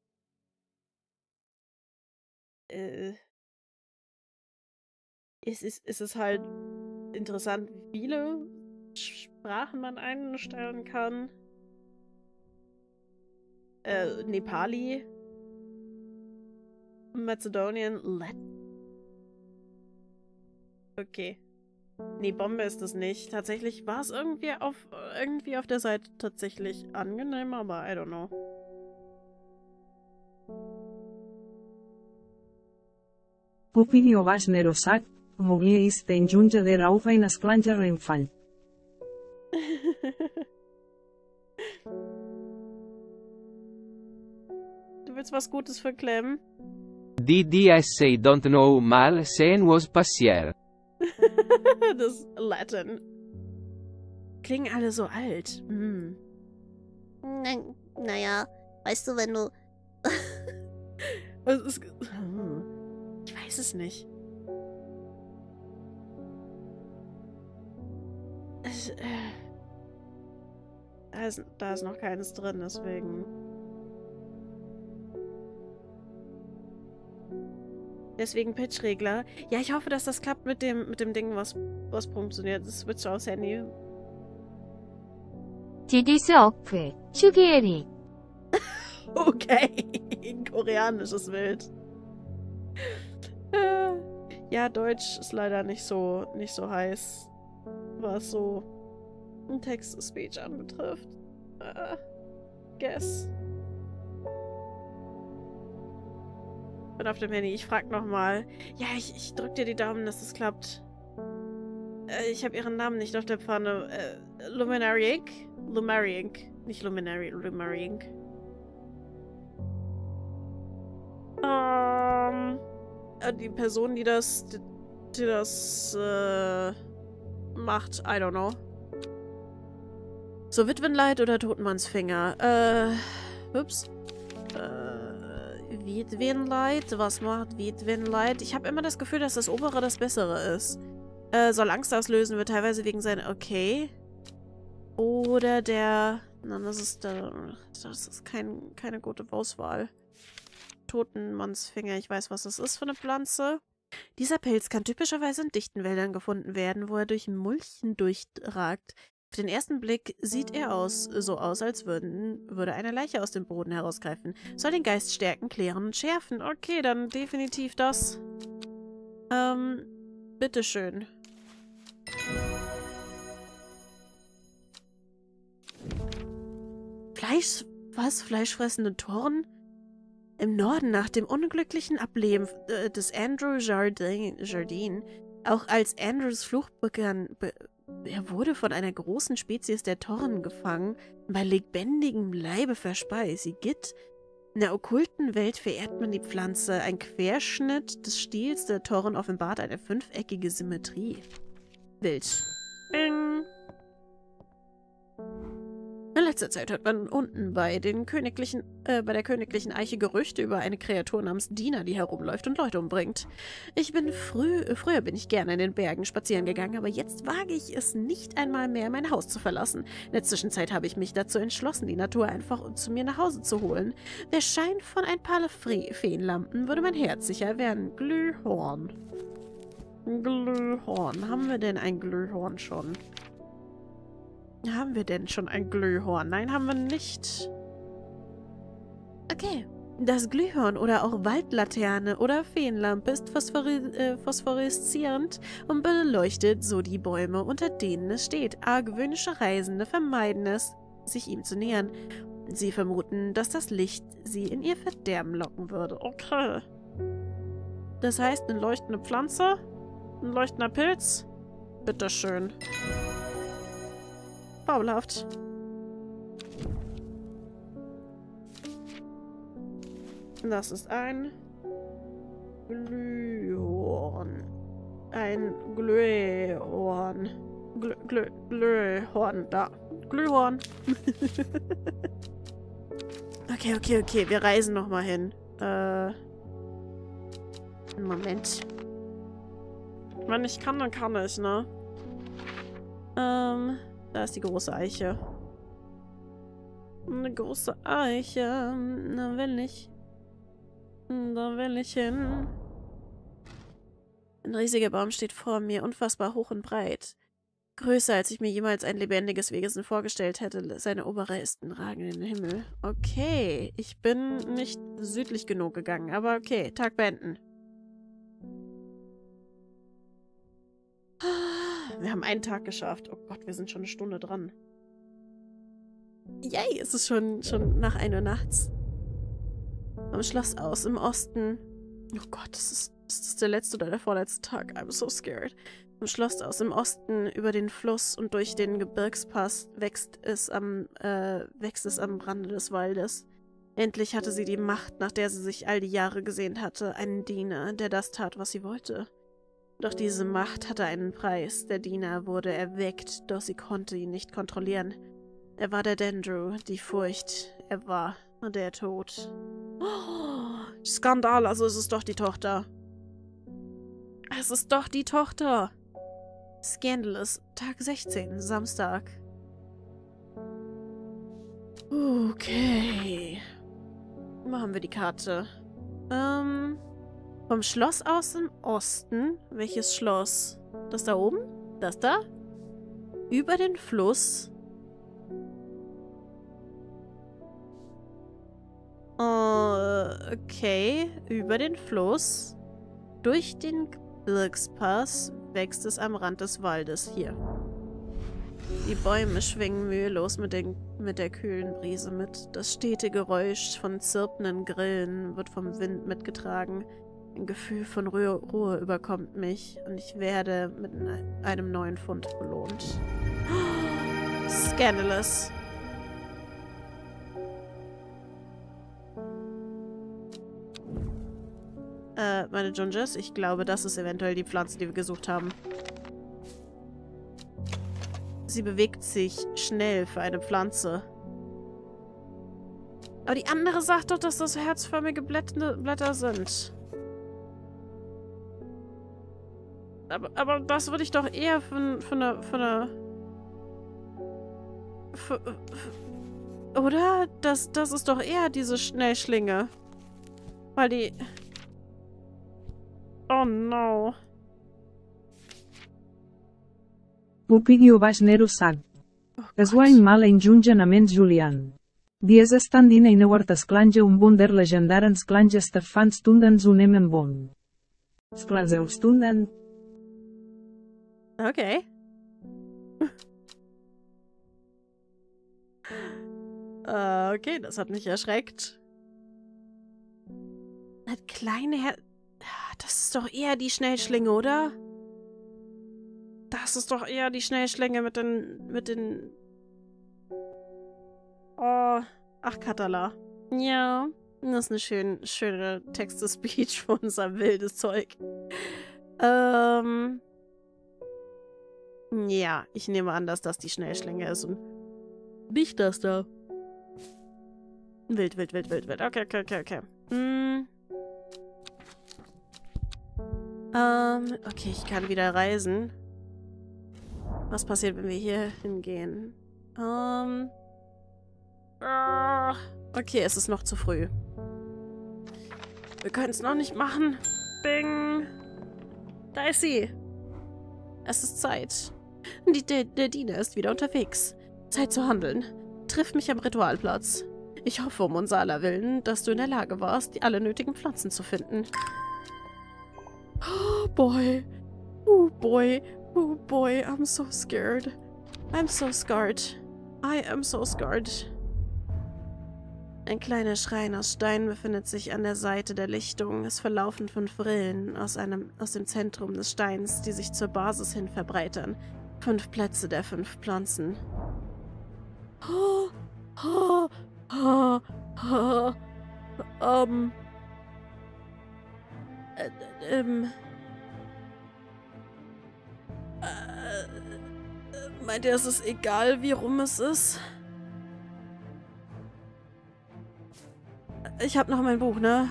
Äh. Es ist, es ist halt interessant, wie viele Sprachen man einstellen kann. Äh, Nepali. Mazedonian. Let. Okay. Nee, Bombe ist es nicht. Tatsächlich war es irgendwie auf, irgendwie auf der Seite tatsächlich angenehm, aber I don't know. Pupidio vas nerosak, moglie is ten junge der auf ein asklanger reinfall. Du willst was Gutes für Clem? D D S I don't know mal sen was passier. Das ist Latin. Klingen alle so alt. Hm. Nein, naja, weißt du, wenn du... Es ist, hm. Ich weiß es nicht. Es, äh, da, ist, da ist noch keines drin, deswegen... Deswegen Pitchregler. Ja, ich hoffe, dass das klappt mit dem, mit dem Ding, was, was funktioniert. Das Switch aufs Handy. D D S off. 추계리. Okay. Koreanisches Wild. Äh, ja, Deutsch ist leider nicht so, nicht so heiß, was so ein Text-to-Speech anbetrifft. Äh, guess. Bin auf dem Handy. Ich frag nochmal. Ja, ich, ich drück dir die Daumen, dass das klappt. Äh, ich habe ihren Namen nicht auf der Pfanne. Äh, Luminary Inc? Luminary Inc. Nicht Luminary, Luminary Inc. Ähm, äh, die Person, die das, die, die das, äh, macht, I don't know. So, Witwenleid oder Totenmannsfinger? Äh, ups. Äh, Witwenleid? Was macht Witwenleid? Ich habe immer das Gefühl, dass das obere das bessere ist. Äh, soll Angst auslösen, wird teilweise wegen seiner... Okay. Oder der... Nein, das ist der... Das ist kein, keine gute Auswahl. Totenmannsfinger, ich weiß, was das ist für eine Pflanze. Dieser Pilz kann typischerweise in dichten Wäldern gefunden werden, wo er durch Mulchen durchragt. Auf den ersten Blick sieht er aus, so aus, als würden, würde eine Leiche aus dem Boden herausgreifen. Soll den Geist stärken, klären und schärfen. Okay, dann definitiv das. Ähm, bitteschön. Fleisch, was? Fleischfressende Toren? Im Norden nach dem unglücklichen Ableben äh, des Andrew Jardine, Jardine, auch als Andrews Flucht begann, be er wurde von einer großen Spezies der Torren gefangen und bei lebendigem Leibe verspeist. Sie gitt. In der okkulten Welt verehrt man die Pflanze. Ein Querschnitt des Stiels der Torren offenbart eine fünfeckige Symmetrie. Bild. Bing. In letzter Zeit hört man unten bei den königlichen, äh, bei der königlichen Eiche Gerüchte über eine Kreatur namens Dina, die herumläuft und Leute umbringt. Ich bin früh, äh, früher bin ich gerne in den Bergen spazieren gegangen, aber jetzt wage ich es nicht einmal mehr, mein Haus zu verlassen. In der Zwischenzeit habe ich mich dazu entschlossen, die Natur einfach zu mir nach Hause zu holen. Der Schein von ein paar Fre Feenlampen würde mein Herz sicher erwärmen. Glühhorn. Glühhorn. Haben wir denn ein Glühhorn schon? Haben wir denn schon ein Glühhorn? Nein, haben wir nicht. Okay. Das Glühhorn oder auch Waldlaterne oder Feenlampe ist phosphori äh, phosphoreszierend und beleuchtet so die Bäume, unter denen es steht. Argwöhnische Reisende vermeiden es, sich ihm zu nähern. Sie vermuten, dass das Licht sie in ihr Verderben locken würde. Okay. Das heißt, eine leuchtende Pflanze? Ein leuchtender Pilz? Bitteschön. Fabelhaft. Das ist ein Glühhorn. Ein Glühhorn. Glüh, Glüh, Glühhorn. Da. Glühhorn. Okay, okay, okay. Wir reisen nochmal hin. Äh. Moment. Wenn ich kann, dann kann ich, ne? Ähm. Da ist die große Eiche. Eine große Eiche. Da will ich. Da will ich hin. Ein riesiger Baum steht vor mir, unfassbar hoch und breit. Größer, als ich mir jemals ein lebendiges Wesen vorgestellt hätte. Seine obere Ästen ragen in den Himmel. Okay, ich bin nicht südlich genug gegangen, aber okay, Tag beenden. Wir haben einen Tag geschafft. Oh Gott, wir sind schon eine Stunde dran. Yay, es ist schon, schon nach ein Uhr nachts. Am Schloss aus, im Osten. Oh Gott, das ist, ist das der letzte oder der vorletzte Tag? I'm so scared. Am Schloss aus, im Osten, über den Fluss und durch den Gebirgspass wächst es am, äh, wächst es am Rande des Waldes. Endlich hatte sie die Macht, nach der sie sich all die Jahre gesehnt hatte. Einen Diener, der das tat, was sie wollte. Doch diese Macht hatte einen Preis. Der Diener wurde erweckt, doch sie konnte ihn nicht kontrollieren. Er war der Dendro, die Furcht. Er war der Tod. Oh, Skandal, also es ist doch die Tochter. Es ist doch die Tochter. Scandalous, Tag sechzehn, Samstag. Okay. Machen wir die Karte. Ähm... Vom Schloss aus im Osten. Welches Schloss? Das da oben? Das da? Über den Fluss. Uh, okay. Über den Fluss. Durch den Gebirgspass wächst es am Rand des Waldes. Hier. Die Bäume schwingen mühelos mit, den, mit der kühlen Brise mit. Das stete Geräusch von zirpenden Grillen wird vom Wind mitgetragen. Ein Gefühl von Ruhe, Ruhe überkommt mich und ich werde mit einem neuen Fund belohnt. Oh, scandalous. Äh, meine Junjas, ich glaube, das ist eventuell die Pflanze, die wir gesucht haben. Sie bewegt sich schnell für eine Pflanze. Aber die andere sagt doch, dass das herzförmige Blätter, Blätter sind. Aber, aber das würde ich doch eher für, für eine... Für eine für, für, oder? Das, das ist doch eher diese Schnellschlinge. Weil die... Oh no. Opinio Basnero Sag. Oh, Es va mal en jungenaments Julian. Dies estan dina i neuart esclanja un wunder legendaren esclanja Stefan stundens unem en bon. Esclanseu stunden. Okay. äh, okay, das hat mich erschreckt. Eine kleine Her... Das ist doch eher die Schnellschlinge, oder? Das ist doch eher die Schnellschlinge mit den... mit den... Oh... Ach, Katala. Ja, das ist eine schön, schöne Text-to-Speech für unser wildes Zeug. Ähm... Ja, ich nehme an, dass das die Schnellschlinge ist und nicht das da. Wild, wild, wild, wild, wild. Okay, okay, okay, okay. Hm. Ähm, okay, ich kann wieder reisen. Was passiert, wenn wir hier hingehen? Ähm. Ah, okay, es ist noch zu früh. Wir können es noch nicht machen. Bing. Da ist sie. Es ist Zeit. Die, der, der Diener ist wieder unterwegs. Zeit zu handeln. Triff mich am Ritualplatz. Ich hoffe um unser aller Willen, dass du in der Lage warst, die alle nötigen Pflanzen zu finden. Oh boy. Oh boy. Oh boy, I'm so scared. I'm so scarred. I am so scarred. Ein kleiner Schrein aus Stein befindet sich an der Seite der Lichtung. Es verlaufen fünf Rillen aus, einem, aus dem Zentrum des Steins, die sich zur Basis hin verbreitern. Fünf Plätze der fünf Pflanzen. Oh, oh, oh, oh, um, äh, ähm, äh, meint ihr, es ist egal, wie rum es ist? Ich hab noch mein Buch, ne?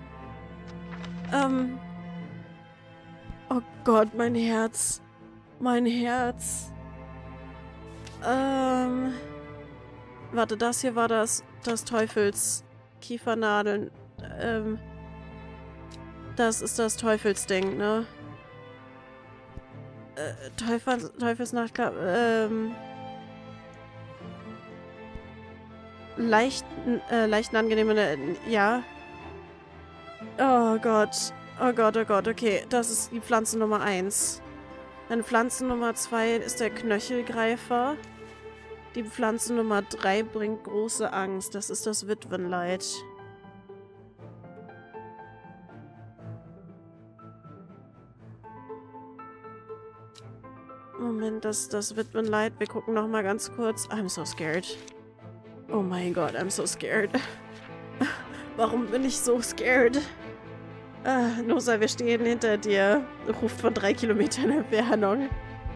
Ähm. Oh Gott, mein Herz. Mein Herz. Ähm. Warte, das hier war das, das Teufels Kiefernadeln. Ähm. Das ist das Teufelsding, ne? Äh, Teufels, Teufelsnacht, ähm. Leicht, äh, leicht angenehme, ja. Oh Gott. Oh Gott, oh Gott, okay. Das ist die Pflanze Nummer eins. Dann Pflanze Nummer zwei ist der Knöchelgreifer. Die Pflanze Nummer drei bringt große Angst. Das ist das Witwenleid. Moment, das ist das Witwenleid. Wir gucken noch mal ganz kurz. I'm so scared. Oh mein Gott, I'm so scared. Warum bin ich so scared? Uh, Nosa, wir stehen hinter dir. Ruft von drei Kilometern Entfernung.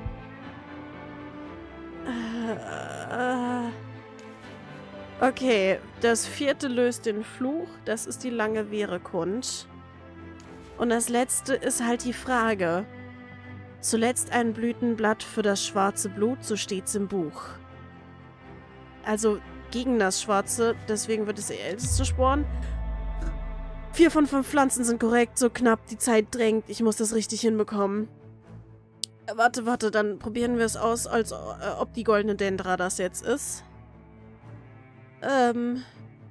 Uh, uh. Okay, das vierte löst den Fluch. Das ist die lange Wehrekund. Und das letzte ist halt die Frage. Zuletzt ein Blütenblatt für das schwarze Blut, so steht's im Buch. Also gegen das Schwarze, deswegen wird es der älteste Sporn. Vier von fünf Pflanzen sind korrekt, so knapp, die Zeit drängt. Ich muss das richtig hinbekommen. Äh, warte, warte, dann probieren wir es aus, als äh, ob die goldene Dendra das jetzt ist. Ähm.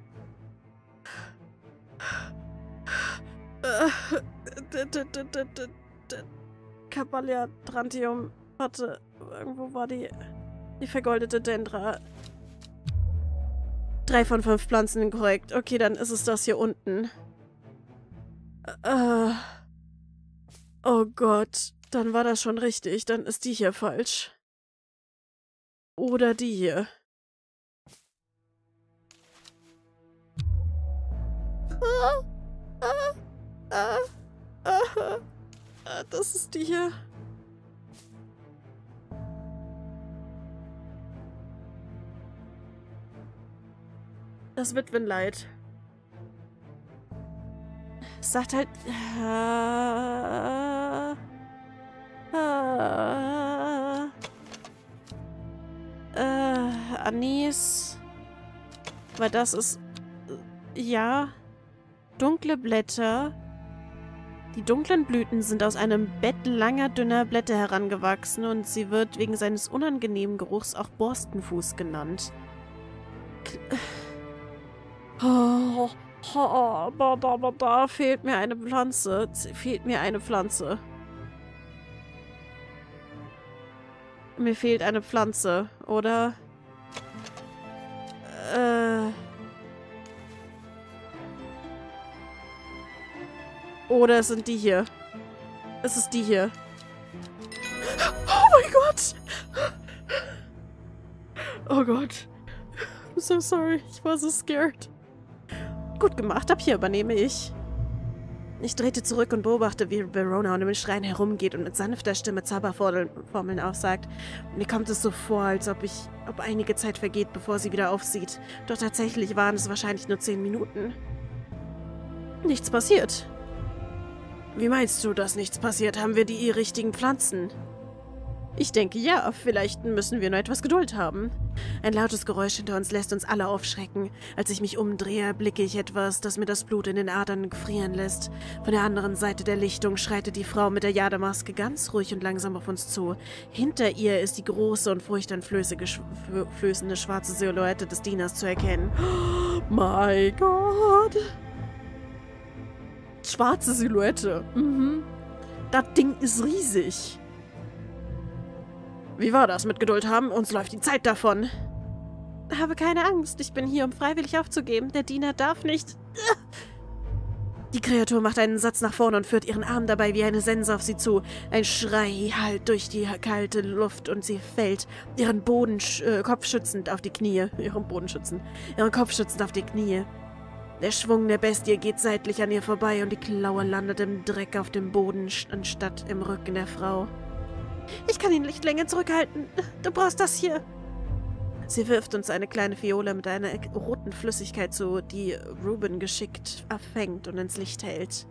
Caballia Trantium. Warte, irgendwo war die, die vergoldete Dendra. Drei von fünf Pflanzen sind korrekt. Okay, dann ist es das hier unten. Uh, oh Gott. Dann war das schon richtig. Dann ist die hier falsch. Oder die hier. Ah, ah, ah, ah, ah, das ist die hier. Das Witwenleid. Es sagt halt... Äh, Äh, äh, Anis. Weil das ist... Ja. Dunkle Blätter. Die dunklen Blüten sind aus einem Bett langer, dünner Blätter herangewachsen und sie wird wegen seines unangenehmen Geruchs auch Borstenfuß genannt. K oh, oh, da, da, da, da fehlt mir eine Pflanze. Z fehlt mir eine Pflanze. Mir fehlt eine Pflanze, oder? Äh... Oder es sind die hier. Es ist die hier. Oh mein Gott! Oh Gott. I'm so sorry. Ich war so scared. Gut gemacht. Ab hier übernehme ich. Ich drehte zurück und beobachte, wie Verona um den Schrein herumgeht und mit sanfter Stimme Zauberformeln aufsagt. Mir kommt es so vor, als ob ich, ob einige Zeit vergeht, bevor sie wieder aufsieht. Doch tatsächlich waren es wahrscheinlich nur zehn Minuten. Nichts passiert. Wie meinst du, dass nichts passiert? Haben wir die richtigen Pflanzen? Ich denke ja, vielleicht müssen wir nur etwas Geduld haben. Ein lautes Geräusch hinter uns lässt uns alle aufschrecken. Als ich mich umdrehe, blicke ich etwas, das mir das Blut in den Adern frieren lässt. Von der anderen Seite der Lichtung schreitet die Frau mit der Jademaske ganz ruhig und langsam auf uns zu. Hinter ihr ist die große und furchteinflößende schwarze Silhouette des Dieners zu erkennen. Oh mein Gott! Schwarze Silhouette. Mhm. Das Ding ist riesig. Wie war das mit Geduld haben? Uns läuft die Zeit davon. Habe keine Angst. Ich bin hier, um freiwillig aufzugeben. Der Diener darf nicht... Die Kreatur macht einen Satz nach vorne und führt ihren Arm dabei wie eine Sense auf sie zu. Ein Schrei hallt durch die kalte Luft und sie fällt, ihren Boden, äh, Kopf schützend auf die Knie. Ihren Boden schützen. Ihren Kopf schützend auf die Knie. Der Schwung der Bestie geht seitlich an ihr vorbei und die Klaue landet im Dreck auf dem Boden, anstatt im Rücken der Frau. Ich kann ihn nicht länger zurückhalten. Du brauchst das hier. Sie wirft uns eine kleine Fiole mit einer roten Flüssigkeit zu, die Ruben geschickt abfängt und ins Licht hält.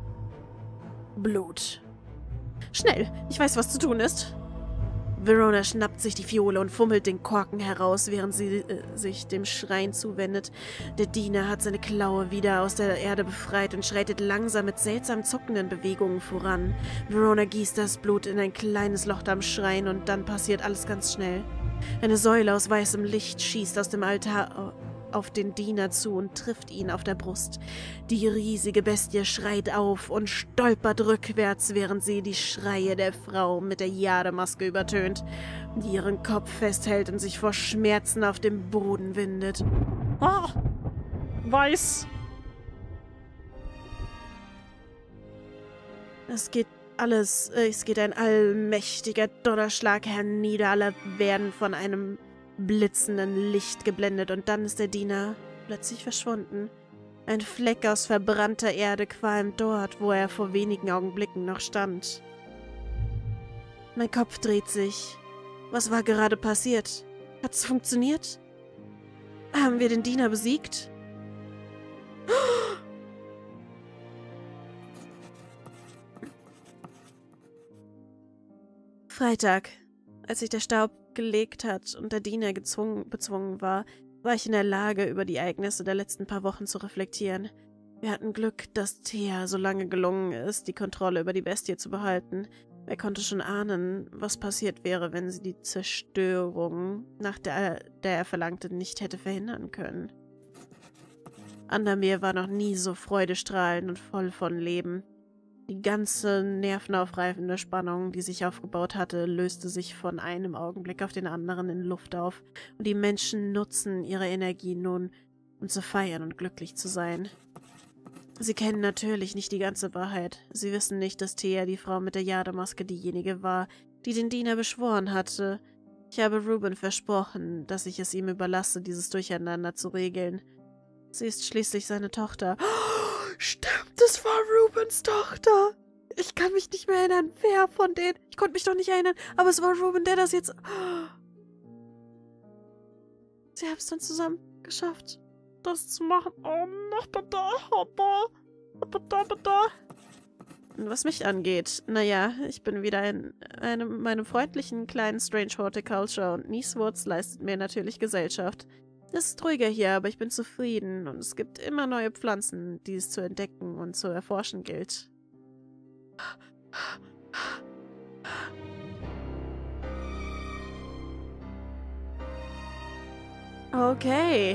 Blut. Schnell, ich weiß, was zu tun ist. Verona schnappt sich die Fiole und fummelt den Korken heraus, während sie äh, sich dem Schrein zuwendet. Der Diener hat seine Klaue wieder aus der Erde befreit und schreitet langsam mit seltsam zuckenden Bewegungen voran. Verona gießt das Blut in ein kleines Loch am Schrein und dann passiert alles ganz schnell. Eine Säule aus weißem Licht schießt aus dem Altar auf den Diener zu und trifft ihn auf der Brust. Die riesige Bestie schreit auf und stolpert rückwärts, während sie die Schreie der Frau mit der Jademaske übertönt, die ihren Kopf festhält und sich vor Schmerzen auf dem Boden windet. Ah! Weiß! Es geht alles, es geht ein allmächtiger Donnerschlag hernieder, alle werden von einem blitzenden Licht geblendet und dann ist der Diener plötzlich verschwunden. Ein Fleck aus verbrannter Erde qualmt dort, wo er vor wenigen Augenblicken noch stand. Mein Kopf dreht sich. Was war gerade passiert? Hat es funktioniert? Haben wir den Diener besiegt? Freitag. Als sich der Staub gelegt hat und der Diener gezwungen, bezwungen war, war ich in der Lage, über die Ereignisse der letzten paar Wochen zu reflektieren. Wir hatten Glück, dass Thea so lange gelungen ist, die Kontrolle über die Bestie zu behalten. Wer konnte schon ahnen, was passiert wäre, wenn sie die Zerstörung, nach der, der er verlangte, nicht hätte verhindern können. Andermir war noch nie so freudestrahlend und voll von Leben. Die ganze nervenaufreifende Spannung, die sich aufgebaut hatte, löste sich von einem Augenblick auf den anderen in Luft auf, und die Menschen nutzen ihre Energie nun, um zu feiern und glücklich zu sein. Sie kennen natürlich nicht die ganze Wahrheit. Sie wissen nicht, dass Thea, die Frau mit der Jademaske, diejenige war, die den Diener beschworen hatte. Ich habe Ruben versprochen, dass ich es ihm überlasse, dieses Durcheinander zu regeln. Sie ist schließlich seine Tochter. Stimmt, es war Rubens Tochter. Ich kann mich nicht mehr erinnern, wer von denen. Ich konnte mich doch nicht erinnern, aber es war Ruben, der das jetzt... Sie haben es dann zusammen geschafft, das zu machen. Oh, noch bitte, bitte, bitte, bitte. Was mich angeht, naja, ich bin wieder in einem, meinem freundlichen kleinen Strange Horticulture und Nieswurz leistet mir natürlich Gesellschaft. Es ist ruhiger hier, aber ich bin zufrieden und es gibt immer neue Pflanzen, die es zu entdecken und zu erforschen gilt. Okay.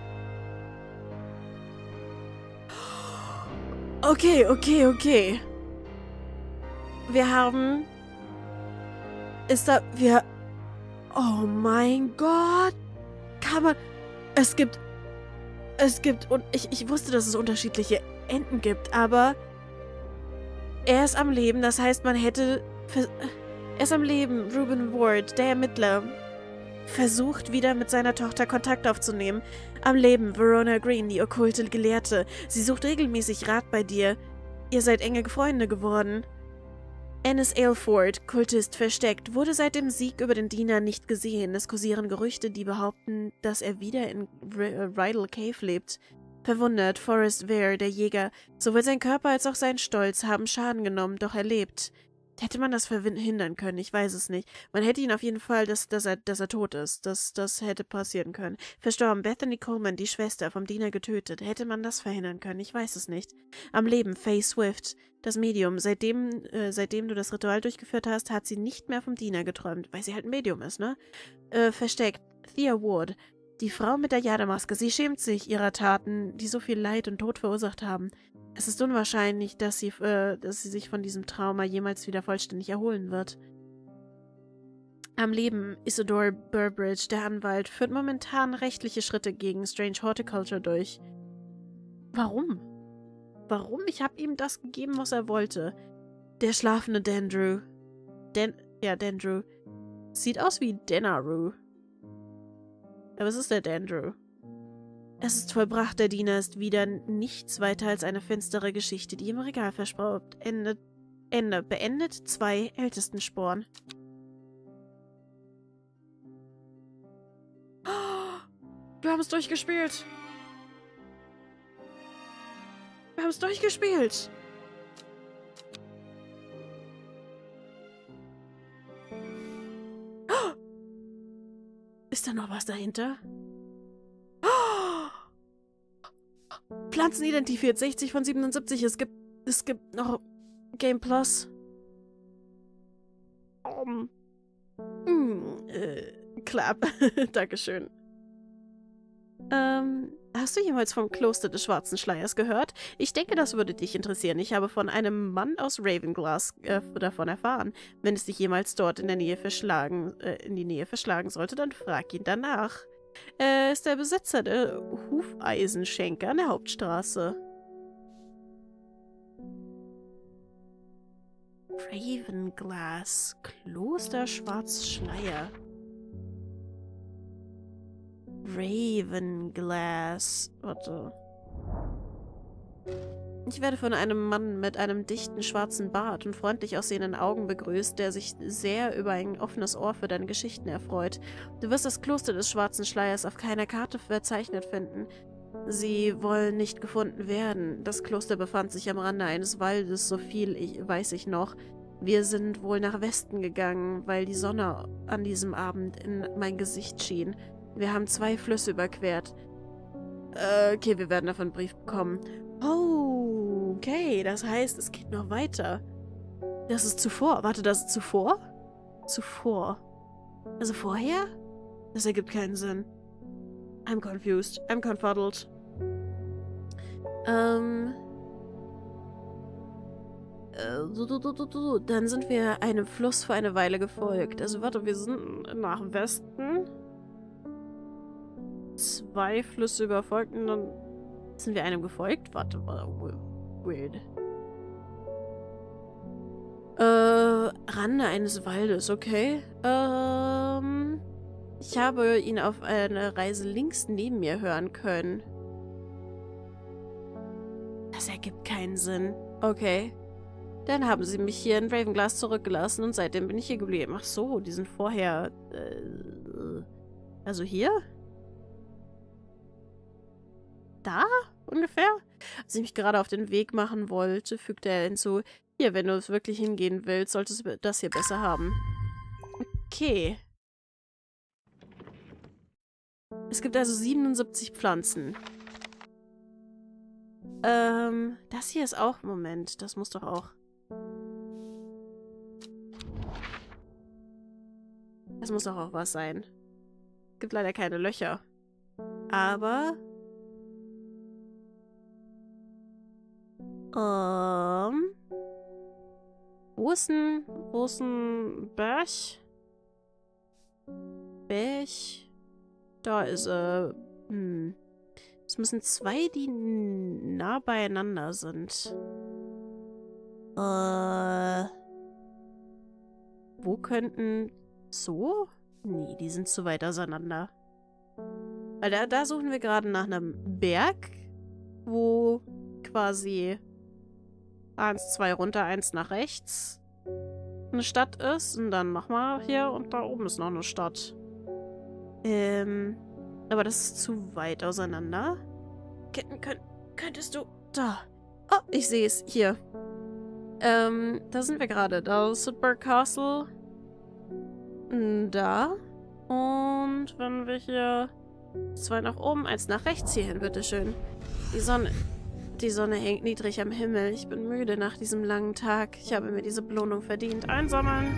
Okay, okay, okay. Wir haben... Ist da... Wir... Oh mein Gott. Kann man... Es gibt... Es gibt... Und ich, ich wusste, dass es unterschiedliche Enden gibt, aber... Er ist am Leben, das heißt, man hätte... Er ist am Leben, Reuben Ward, der Ermittler. Versucht wieder mit seiner Tochter Kontakt aufzunehmen. Am Leben, Verona Green, die okkulte Gelehrte. Sie sucht regelmäßig Rat bei dir. Ihr seid enge Freunde geworden. Ennis Aylford, Kultist versteckt, wurde seit dem Sieg über den Diener nicht gesehen. Es kursieren Gerüchte, die behaupten, dass er wieder in Rydal Cave lebt. Verwundert, Forrest Ware, der Jäger, sowohl sein Körper als auch sein Stolz haben Schaden genommen, doch er lebt. Hätte man das verhindern können? Ich weiß es nicht. Man hätte ihn auf jeden Fall, dass, dass, er, dass er tot ist. Das, das hätte passieren können. Verstorben, Bethany Coleman, die Schwester, vom Diener getötet. Hätte man das verhindern können? Ich weiß es nicht. Am Leben, Faye Swift, das Medium. Seitdem, äh, seitdem du das Ritual durchgeführt hast, hat sie nicht mehr vom Diener geträumt, weil sie halt ein Medium ist, ne? Äh, versteckt, Thea Ward, die Frau mit der Jademaske. Sie schämt sich ihrer Taten, die so viel Leid und Tod verursacht haben. Es ist unwahrscheinlich, dass sie, äh, dass sie sich von diesem Trauma jemals wieder vollständig erholen wird. Am Leben, Isidore Burbridge, der Anwalt, führt momentan rechtliche Schritte gegen Strange Horticulture durch. Warum? Warum? Ich habe ihm das gegeben, was er wollte. Der schlafende Dandrew. Dan ja, Dandrew. Sieht aus wie Denaru. Aber es ist der Dandrew. Es ist vollbracht, der Diener ist wieder nichts weiter als eine finstere Geschichte, die im Regal verspraubt. Ende, Ende, beendet zwei Ältestensporn. Wir haben es durchgespielt. Wir haben es durchgespielt. Ist da noch was dahinter? Pflanzen identifiziert, sechzig von siebenundsiebzig. Es gibt, es gibt noch Game Plus. Um. Mm, äh, Clap. Dankeschön. Ähm, hast du jemals vom Kloster des Schwarzen Schleiers gehört? Ich denke, das würde dich interessieren. Ich habe von einem Mann aus Ravenglass äh, davon erfahren. Wenn es dich jemals dort in der Nähe verschlagen, äh, in die Nähe verschlagen sollte, dann frag ihn danach. Er ist der Besitzer der Hufeisenschenke an der Hauptstraße. Ravenglass, Kloster Schwarzschleier. Ravenglass. Warte. Ich werde von einem Mann mit einem dichten schwarzen Bart und freundlich aussehenden Augen begrüßt, der sich sehr über ein offenes Ohr für deine Geschichten erfreut. Du wirst das Kloster des Schwarzen Schleiers auf keiner Karte verzeichnet finden. Sie wollen nicht gefunden werden. Das Kloster befand sich am Rande eines Waldes, so viel ich, weiß ich noch. Wir sind wohl nach Westen gegangen, weil die Sonne an diesem Abend in mein Gesicht schien. Wir haben zwei Flüsse überquert. Äh, okay, wir werden davon einen Brief bekommen. Oh, okay, das heißt, es geht noch weiter. Das ist zuvor. Warte, das ist zuvor? Zuvor. Also vorher? Das ergibt keinen Sinn. I'm confused. I'm confuddled. Ähm... Äh, du, du, du, du, du. Dann sind wir einem Fluss für eine Weile gefolgt. Also warte, wir sind nach Westen. Zwei Flüsse überfolgt und dann sind wir einem gefolgt? Warte mal. Weird. Äh, Rande eines Waldes, okay. Ähm, ich habe ihn auf einer Reise links neben mir hören können. Das ergibt keinen Sinn. Okay. Dann haben sie mich hier in Ravenglass zurückgelassen und seitdem bin ich hier geblieben. Ach so, die sind vorher... Äh, also hier? Da? Ungefähr? Als ich mich gerade auf den Weg machen wollte, fügte er hinzu, Hier, wenn du es wirklich hingehen willst, solltest du das hier besser haben. Okay. Es gibt also siebenundsiebzig Pflanzen. Ähm, das hier ist auch... Moment, das muss doch auch... Das muss doch auch was sein. Gibt leider keine Löcher. Aber... Ähm... Wo ist ein... Wo ist ein Berg? Berg... Da ist er. Hm. Es müssen zwei, die nah beieinander sind. Äh. Wo könnten... So? Nee, die sind zu weit auseinander. Weil da, da suchen wir gerade nach einem Berg, wo quasi eins, zwei runter, eins nach rechts eine Stadt ist. Und dann nochmal hier und da oben ist noch eine Stadt. Ähm, aber das ist zu weit auseinander. Könnt, könnt, könntest du... Da. Oh, ich sehe es. Hier. Ähm, da sind wir gerade. Da ist Sudburg Castle. Da. Und wenn wir hier... Zwei nach oben, eins nach rechts hierhin, bitteschön. Die Sonne... Die Sonne hängt niedrig am Himmel. Ich bin müde nach diesem langen Tag. Ich habe mir diese Belohnung verdient. Einsammeln.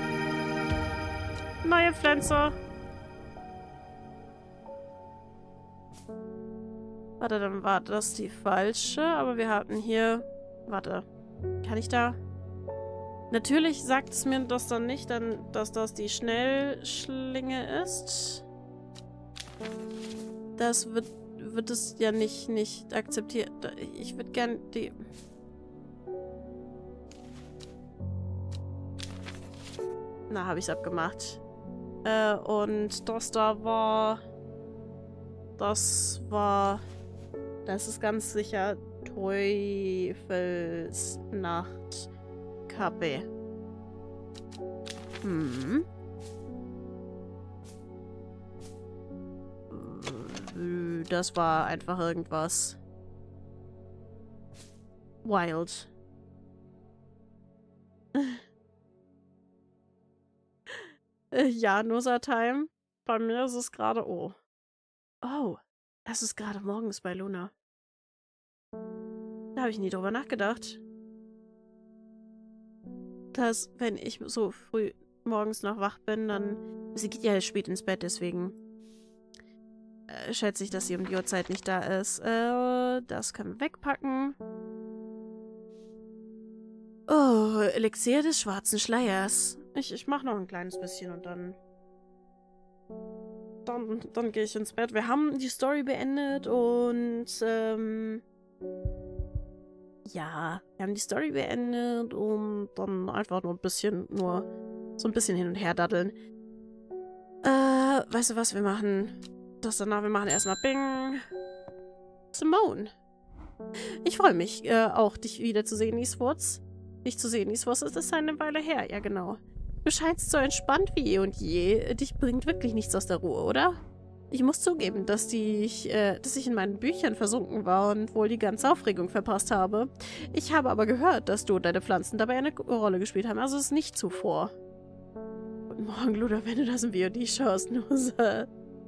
Neue Pflanze. Warte, dann war das die falsche, aber wir hatten hier... Warte, kann ich da... Natürlich sagt es mir das dann nicht, dann, dass das die Schnellschlinge ist. Das wird, wird es ja nicht, nicht akzeptiert. Ich würde gern die... Na, habe ich es abgemacht. Äh, und das da war... Das war... Das ist ganz sicher Teufelsnachtkappe. Hm. Das war einfach irgendwas. Wild. Ja, Nusa-Time. Bei mir ist es gerade... Oh. Oh. Das ist gerade morgens bei Luna. Da habe ich nie drüber nachgedacht. Dass, wenn ich so früh morgens noch wach bin, dann... Sie geht ja spät ins Bett, deswegen äh, schätze ich, dass sie um die Uhrzeit nicht da ist. Äh, das können wir wegpacken. Oh, Elixier des schwarzen Schleiers. Ich, ich mache noch ein kleines bisschen und dann... Dann, dann gehe ich ins Bett. Wir haben die Story beendet und, ähm... ja, wir haben die Story beendet und dann einfach nur ein bisschen, nur so ein bisschen hin und her daddeln. Äh, weißt du was, wir machen das danach, wir machen erstmal Bing. Simone. Ich freue mich, äh, auch dich wiederzusehen, Eastwoods. Dich zu sehen, Eastwoods, es ist eine Weile her, ja genau. Du scheinst so entspannt wie eh und je. Dich bringt wirklich nichts aus der Ruhe, oder? Ich muss zugeben, dass, die ich, äh, dass ich in meinen Büchern versunken war und wohl die ganze Aufregung verpasst habe. Ich habe aber gehört, dass du und deine Pflanzen dabei eine Rolle gespielt haben, also es ist nicht zuvor. Guten Morgen, Luda, wenn du das im V O D schaust, Nusa.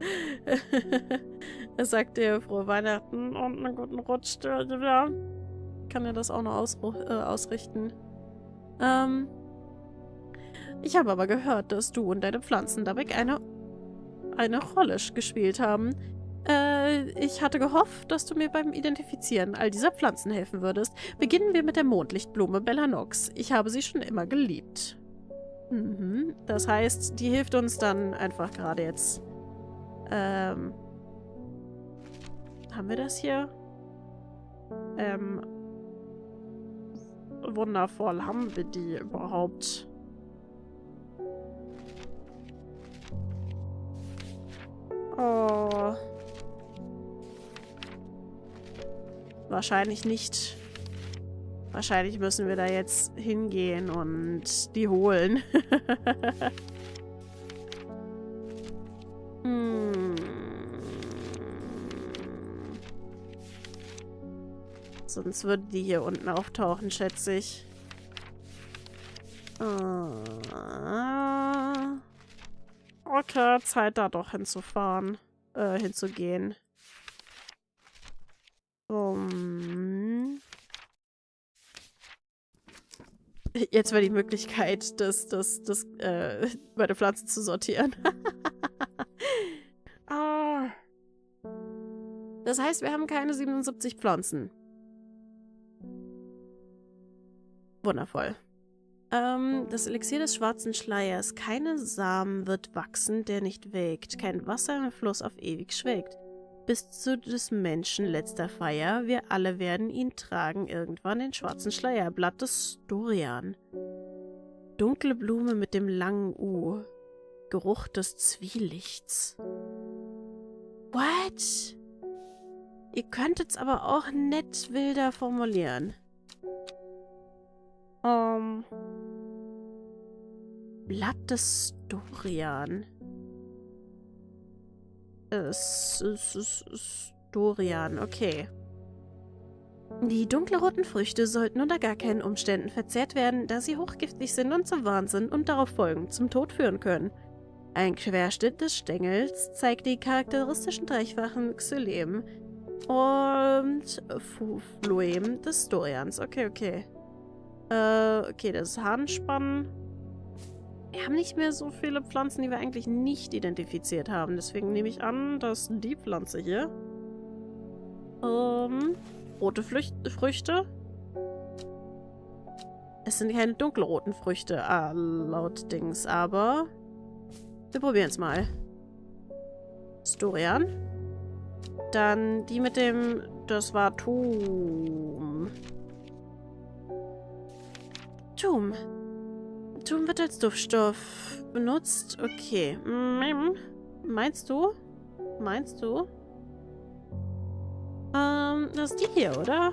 Er sagt dir frohe Weihnachten und einen guten Rutsch. Ja. Kann er das auch noch aus, äh, ausrichten. Ähm... Ich habe aber gehört, dass du und deine Pflanzen dabei eine, eine Rolle gespielt haben. Äh, ich hatte gehofft, dass du mir beim Identifizieren all dieser Pflanzen helfen würdest. Beginnen wir mit der Mondlichtblume Bellanox. Ich habe sie schon immer geliebt. Mhm. Das heißt, die hilft uns dann einfach gerade jetzt. Ähm. Haben wir das hier? Ähm. Wundervoll. Haben wir die überhaupt? Oh. Wahrscheinlich nicht. Wahrscheinlich müssen wir da jetzt hingehen und die holen. hm. Sonst würde die hier unten auftauchen, schätze ich. Äh, okay, Zeit da doch hinzufahren. Äh, hinzugehen. Um, jetzt wäre die Möglichkeit, das, das, das, äh, meine Pflanzen zu sortieren. Ah. Das heißt, wir haben keine siebenundsiebzig Pflanzen. Wundervoll. Ähm, das Elixier des schwarzen Schleiers. Keine Samen wird wachsen, der nicht welkt. Kein Wasser im Fluss auf ewig schwelgt. Bis zu des Menschen letzter Feier. Wir alle werden ihn tragen, irgendwann den schwarzen Schleier. Blatt des Dorian. Dunkle Blume mit dem langen U. Geruch des Zwielichts. What? Ihr könntet es aber auch nett wilder formulieren. Um, Blatt des Dorian. Es ist Dorian, okay. Die dunkelroten Früchte sollten unter gar keinen Umständen verzehrt werden, da sie hochgiftig sind und zum Wahnsinn und darauf folgend zum Tod führen können. Ein Querschnitt des Stängels zeigt die charakteristischen dreifachen Xylem und Phloem des Dorians. Okay, okay. Äh, okay, das Hahnspann. Wir haben nicht mehr so viele Pflanzen, die wir eigentlich nicht identifiziert haben. Deswegen nehme ich an, dass die Pflanze hier ähm, rote Flücht Früchte. Es sind keine dunkelroten Früchte, ah, laut Dings, aber wir probieren es mal. Dorian. Dann die mit dem, das war Tum. Tum. Tum wird als Duftstoff benutzt. Okay. Meinst du? Meinst du? Ähm, das ist die hier, oder?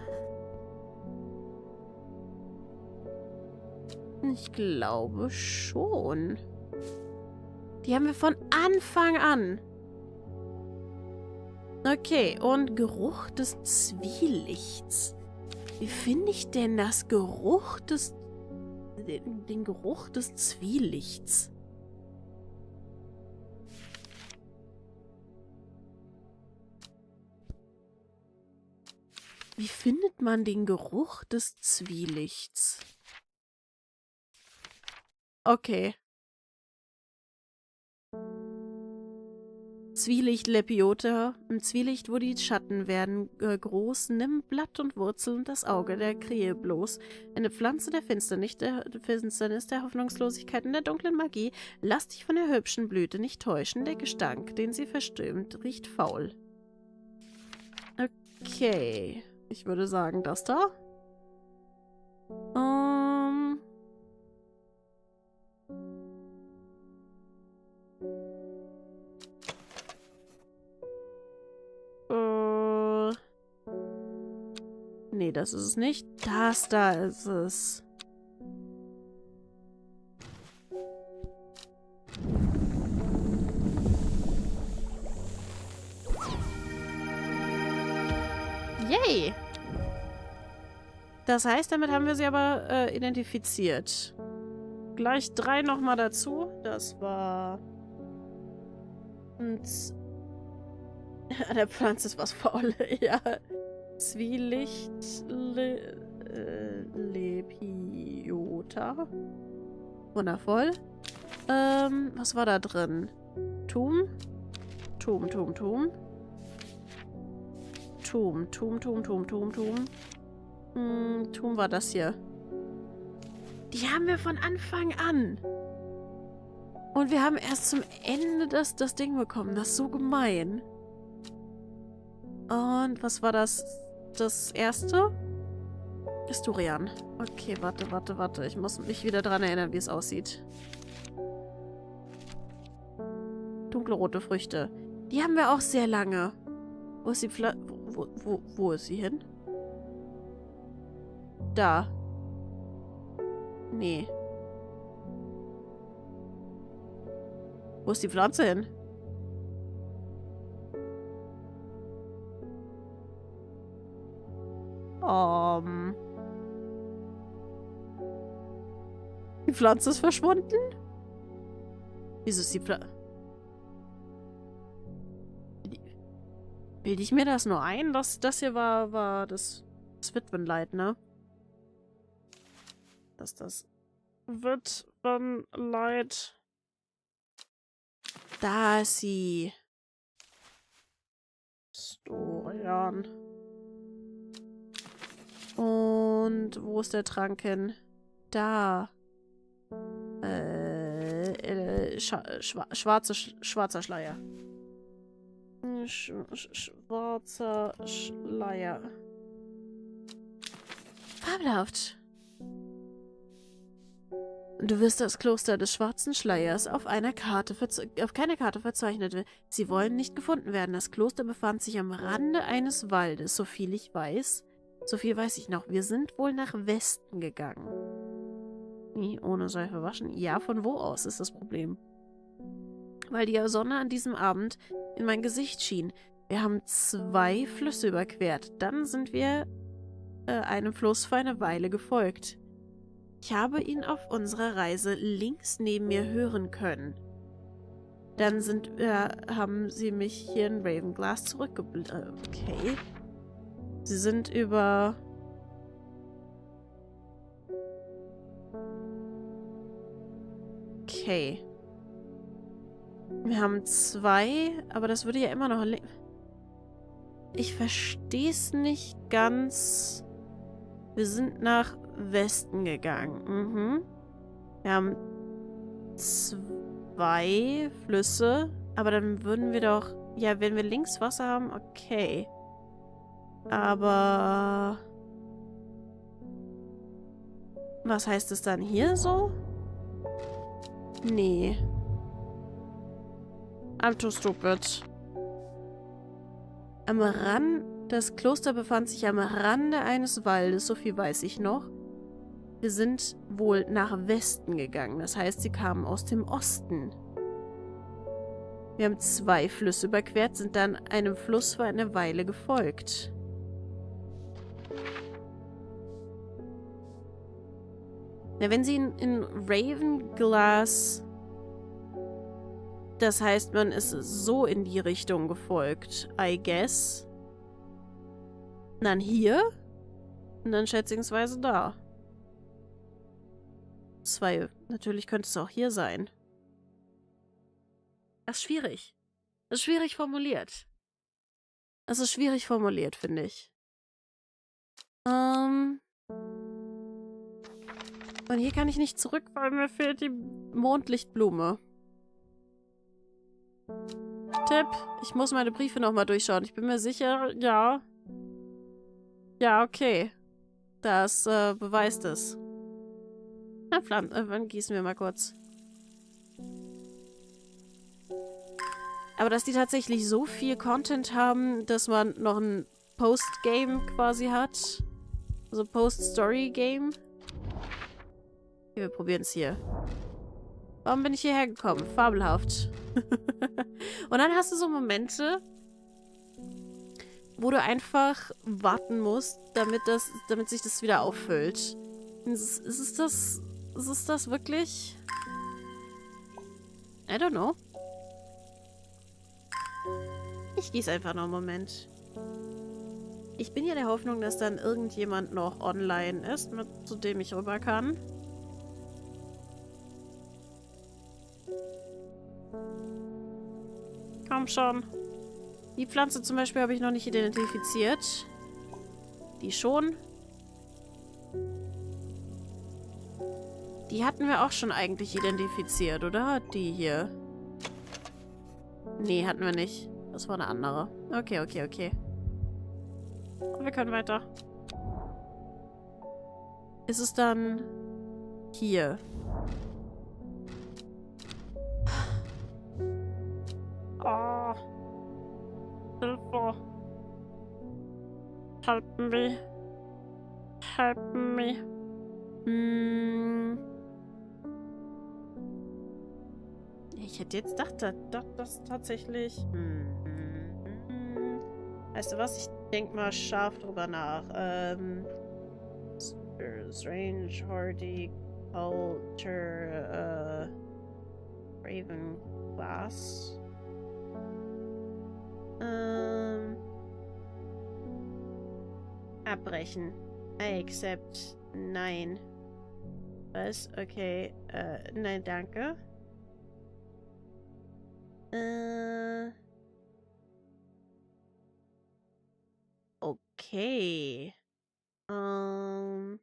Ich glaube schon. Die haben wir von Anfang an. Okay, und Geruch des Zwielichts. Wie finde ich denn das Geruch des... Den, den Geruch des Zwielichts? Wie findet man den Geruch des Zwielichts? Okay. Zwielicht Lepiota. Im Zwielicht, wo die Schatten werden äh, groß, nimm Blatt und Wurzel und das Auge der Krähe bloß. Eine Pflanze der Finsternis, der Finsternis, der Hoffnungslosigkeit und der dunklen Magie. Lass dich von der hübschen Blüte nicht täuschen. Der Gestank, den sie verstößt, riecht faul. Okay. Ich würde sagen, das da. Ähm... Nee, das ist es nicht. Das da ist es. Yay! Das heißt, damit haben wir sie aber äh, identifiziert. Gleich drei nochmal dazu. Das war... Und... An der Pflanze ist was faul. Ja. Zwielicht Le äh, Lepiota. Wundervoll. Ähm, was war da drin? Tum. Tum, Tum, Tum. Tum, Tum, Tum, Tum, Tum, Tum. Hm, Tum war das hier. Die haben wir von Anfang an. Und wir haben erst zum Ende das, das Ding bekommen. Das ist so gemein. Und was war das? Das erste? Ist Dorian. Okay, warte, warte, warte. Ich muss mich wieder dran erinnern, wie es aussieht. Dunkelrote Früchte. Die haben wir auch sehr lange. Wo ist die Pfla... Wo, wo, wo ist sie hin? Da. Nee. Wo ist die Pflanze hin? Um. Die Pflanze ist verschwunden? Wieso ist die Pflanze... Bilde ich mir das nur ein? Das, das hier war, war das, das Witwenleid, ne? Dass das Witwenleid... Da ist sie. Storian. Und wo ist der Trank hin? Da. Äh, äh Scha schwa schwarze, sch schwarzer Schleier. Sch sch schwarzer Schleier. Fabelhaft. Du wirst das Kloster des Schwarzen Schleiers auf einer Karte auf keiner Karte verzeichnet. Sie wollen nicht gefunden werden. Das Kloster befand sich am Rande eines Waldes, so viel ich weiß. So viel weiß ich noch. Wir sind wohl nach Westen gegangen. Nie ohne Seife waschen? Ja, von wo aus ist das Problem? Weil die Sonne an diesem Abend in mein Gesicht schien. Wir haben zwei Flüsse überquert. Dann sind wir äh, einem Fluss für eine Weile gefolgt. Ich habe ihn auf unserer Reise links neben mir hören können. Dann sind, äh, haben sie mich hier in Ravenglass zurückgeblieben. Okay. Sie sind über... Okay. Wir haben zwei, aber das würde ja immer noch... Ich verstehe es nicht ganz. Wir sind nach Westen gegangen. Mhm. Wir haben zwei Flüsse, aber dann würden wir doch... Ja, wenn wir links Wasser haben, okay. Aber... Was heißt es dann hier so? Nee. I'm too stupid. Am Rand... Das Kloster befand sich am Rande eines Waldes, so viel weiß ich noch. Wir sind wohl nach Westen gegangen, das heißt, sie kamen aus dem Osten. Wir haben zwei Flüsse überquert, sind dann einem Fluss für eine Weile gefolgt. Ja, wenn sie in, in Ravenglass... Das heißt, man ist so in die Richtung gefolgt, I guess. Und dann hier. Und dann schätzungsweise da. Zwei. Natürlich könnte es auch hier sein. Das ist schwierig. Das ist schwierig formuliert. Das ist schwierig formuliert, finde ich. Ähm. Und hier kann ich nicht zurück, weil mir fehlt die Mondlichtblume. Tipp. Ich muss meine Briefe nochmal durchschauen. Ich bin mir sicher, ja. Ja, okay. Das äh, beweist es. Na, Pflanzen, äh, dann gießen wir mal kurz. Aber dass die tatsächlich so viel Content haben, dass man noch ein Post-Game quasi hat. Also Post-Story-Game. Okay, wir probieren es hier. Warum bin ich hierher gekommen? Fabelhaft. Und dann hast du so Momente, wo du einfach warten musst, damit, das, damit sich das wieder auffüllt. Ist, ist es das... Ist es das wirklich? I don't know. Ich gieße einfach noch einen Moment. Ich bin ja der Hoffnung, dass dann irgendjemand noch online ist, mit, zu dem ich rüber kann. Komm schon. Die Pflanze zum Beispiel habe ich noch nicht identifiziert. Die schon. Die hatten wir auch schon eigentlich identifiziert, oder? Die hier. Nee, hatten wir nicht. Das war eine andere. Okay, okay, okay. Und wir können weiter. Ist es dann hier? Oh. Hilfe. Help me. Help me. Hm. Ich hätte jetzt gedacht, dass das tatsächlich... Hm. Weißt du was? Ich denke mal scharf drüber nach. Ähm... Strange, Hardy, Alter, äh, Raven Glass. Ähm. Abbrechen. I accept. Nein. Was? Okay. Äh, nein, danke. Äh. Okay. Ähm.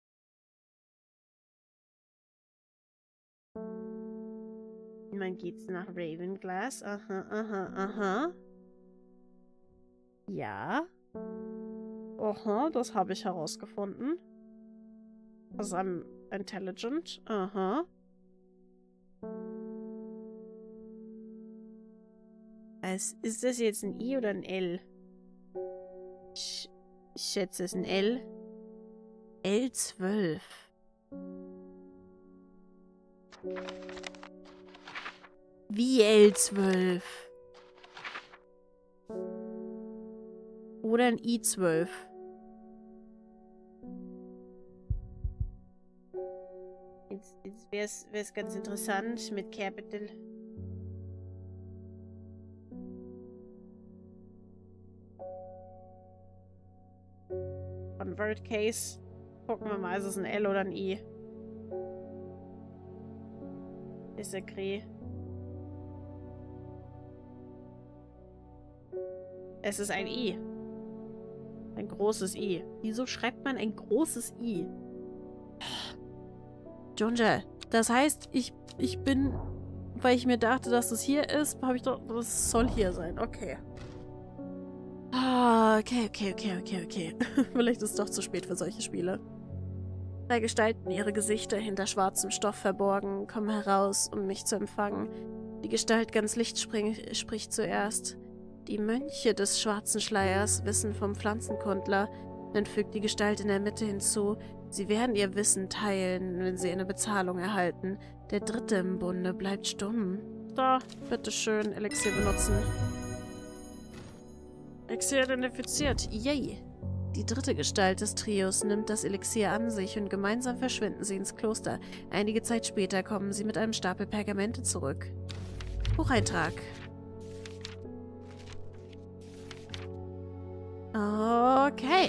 Man geht's nach Ravenglass. Aha, aha, aha. Ja. Aha, das habe ich herausgefunden. Also I'm intelligent. Aha. Es, ist das jetzt ein I oder ein L? Ich, ich schätze, es ist ein L. L zwölf. Wie L zwölf? Oder ein I zwölf? Jetzt, jetzt wäre es ganz interessant mit Capital. Convert Case. Gucken wir mal, ist es ein L oder ein I? Disagree. Es ist ein I. Ein großes I. Wieso schreibt man ein großes I? Junja, das heißt, ich, ich bin, weil ich mir dachte, dass es hier ist, habe ich doch, das soll hier sein. Okay. Ah, okay, okay, okay, okay, okay. Vielleicht ist es doch zu spät für solche Spiele. Drei Gestalten, ihre Gesichter hinter schwarzem Stoff verborgen, kommen heraus, um mich zu empfangen. Die Gestalt ganz Licht spring, spricht zuerst. Die Mönche des schwarzen Schleiers wissen vom Pflanzenkundler, dann fügt die Gestalt in der Mitte hinzu, sie werden ihr Wissen teilen, wenn sie eine Bezahlung erhalten. Der Dritte im Bunde bleibt stumm. Da, bitteschön, Elixier benutzen. Elixier identifiziert, yay! Die dritte Gestalt des Trios nimmt das Elixier an sich und gemeinsam verschwinden sie ins Kloster. Einige Zeit später kommen sie mit einem Stapel Pergamente zurück. Bucheintrag. Okay.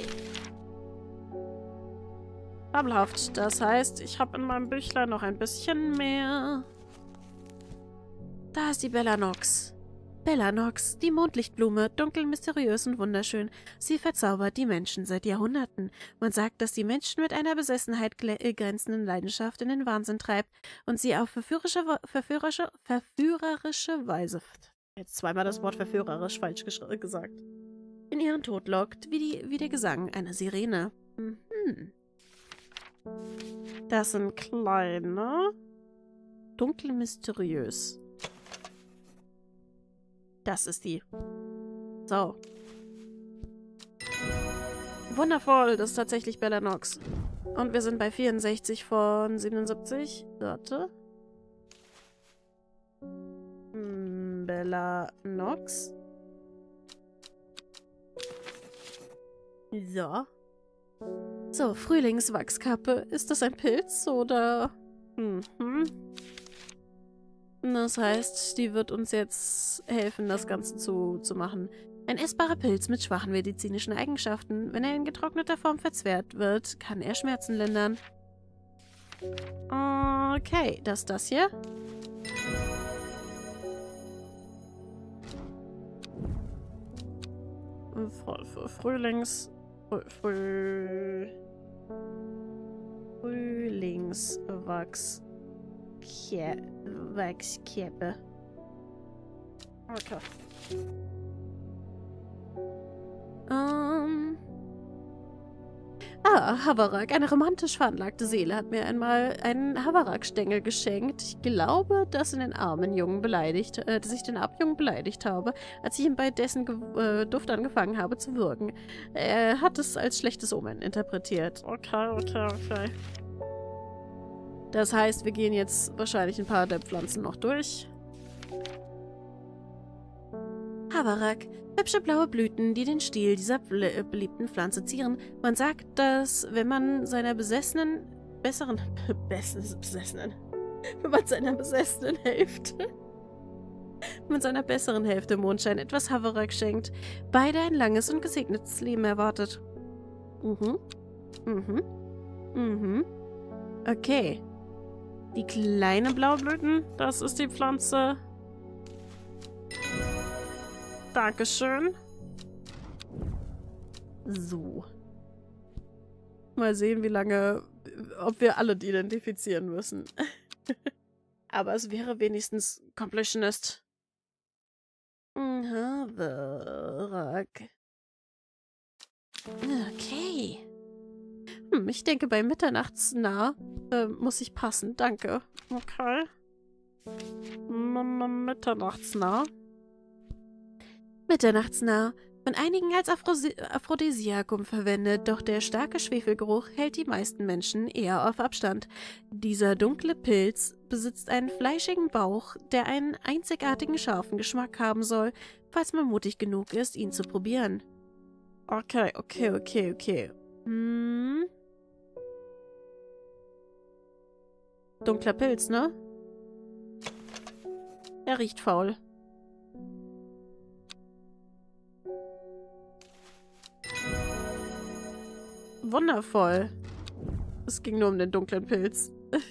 Fabelhaft. Das heißt, ich habe in meinem Büchlein noch ein bisschen mehr. Da ist die Bellanox. Bellanox, die Mondlichtblume, dunkel, mysteriös und wunderschön. Sie verzaubert die Menschen seit Jahrhunderten. Man sagt, dass die Menschen mit einer Besessenheit grenzenden Leidenschaft in den Wahnsinn treibt und sie auf verführerische, verführerische, verführerische Weise, jetzt zweimal das Wort verführerisch falsch gesagt, in ihren Tod lockt, wie, die, wie der Gesang einer Sirene. Mhm. Das sind kleine, dunkel, mysteriös. Das ist die. So. Wundervoll, das ist tatsächlich Bellanox. Und wir sind bei vierundsechzig von siebenundsiebzig. Warte. Hm, Bellanox. So. So, Frühlingswachskappe. Ist das ein Pilz oder... Mhm. Das heißt, die wird uns jetzt helfen, das Ganze zu, zu machen. Ein essbarer Pilz mit schwachen medizinischen Eigenschaften. Wenn er in getrockneter Form verzehrt wird, kann er Schmerzen lindern. Okay, das ist das hier. Frühlings... Früh... Frühlingswachs... Wachskäppe. Okay. Ähm. Ah, Havarak. Eine romantisch veranlagte Seele hat mir einmal einen Havarak-Stängel geschenkt. Ich glaube, dass in den armen Jungen beleidigt, äh, dass ich den armen Jungen beleidigt habe, als ich ihm bei dessen Ge äh, Duft angefangen habe zu wirken. Er hat es als schlechtes Omen interpretiert. Okay, okay, okay. Das heißt, wir gehen jetzt wahrscheinlich ein paar der Pflanzen noch durch. Havarak. Hübsche blaue Blüten, die den Stiel dieser beliebten Pflanze zieren. Man sagt, dass, wenn man seiner besessenen besseren... Besessenen. Wenn man seiner besessenen Hälfte... Wenn man seiner besseren Hälfte Mondschein etwas Haversack schenkt. Beide ein langes und gesegnetes Leben erwartet. Mhm. Mhm. Mhm. Okay. Die kleine Blaublüten, das ist die Pflanze. Dankeschön. So. Mal sehen, wie lange, ob wir alle die identifizieren müssen. Aber es wäre wenigstens Completionist. Haversack. Okay. Hm, ich denke, bei Mitternachtsnah äh, muss ich passen. Danke. Okay. M Mitternachtsnah. Mitternachtsnah. Von einigen als Aphrosi Aphrodisiakum verwendet, doch der starke Schwefelgeruch hält die meisten Menschen eher auf Abstand. Dieser dunkle Pilz besitzt einen fleischigen Bauch, der einen einzigartigen scharfen Geschmack haben soll, falls man mutig genug ist, ihn zu probieren. Okay, okay, okay, okay. Hm. Dunkler Pilz, ne? Er riecht faul. Wundervoll. Es ging nur um den dunklen Pilz.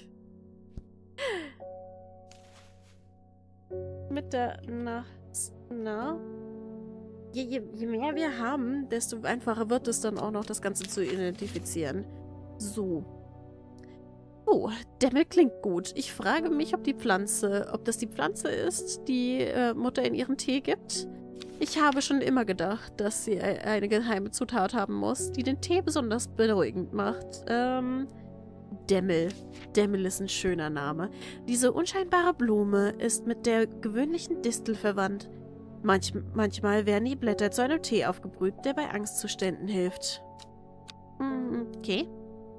Mitternachtsnah. Je, je, je mehr wir haben, desto einfacher wird es dann auch noch, das Ganze zu identifizieren. So. Oh, Dämmel klingt gut. Ich frage mich, ob die Pflanze, ob das die Pflanze ist, die äh, Mutter in ihren Tee gibt. Ich habe schon immer gedacht, dass sie eine geheime Zutat haben muss, die den Tee besonders beruhigend macht. Ähm, Dämmel. Dämmel ist ein schöner Name. Diese unscheinbare Blume ist mit der gewöhnlichen Distel verwandt. Manch, manchmal werden die Blätter zu einem Tee aufgebrüht, der bei Angstzuständen hilft. Hm, okay.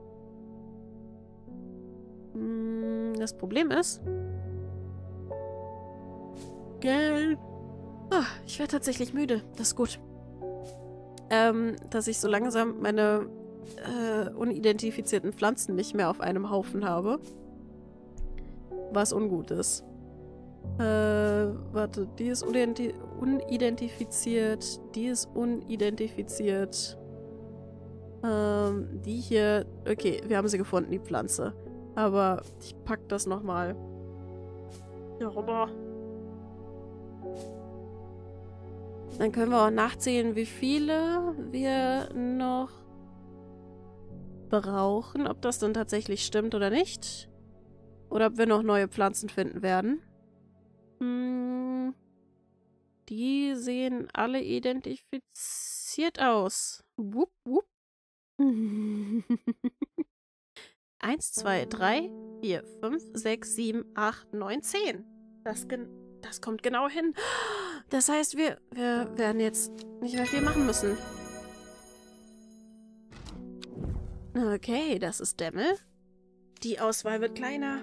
Hm, das Problem ist... Geld. Oh, ich werde tatsächlich müde. Das ist gut. Ähm, dass ich so langsam meine äh, unidentifizierten Pflanzen nicht mehr auf einem Haufen habe. Was ungut ist. Äh, warte, die ist unidentifiziert. Die ist unidentifiziert. Ähm, die hier... Okay, wir haben sie gefunden, die Pflanze. Aber ich pack das nochmal hier rüber. Dann können wir auch nachzählen, wie viele wir noch brauchen. Ob das dann tatsächlich stimmt oder nicht. Oder ob wir noch neue Pflanzen finden werden. Hm, die sehen alle identifiziert aus. Wupp, wupp. Eins, zwei, drei, vier, fünf, sechs, sieben, acht, neun, zehn. Das, das kommt genau hin. Das heißt, wir, wir werden jetzt nicht mehr viel machen müssen. Okay, das ist Dämmel. Die Auswahl wird kleiner.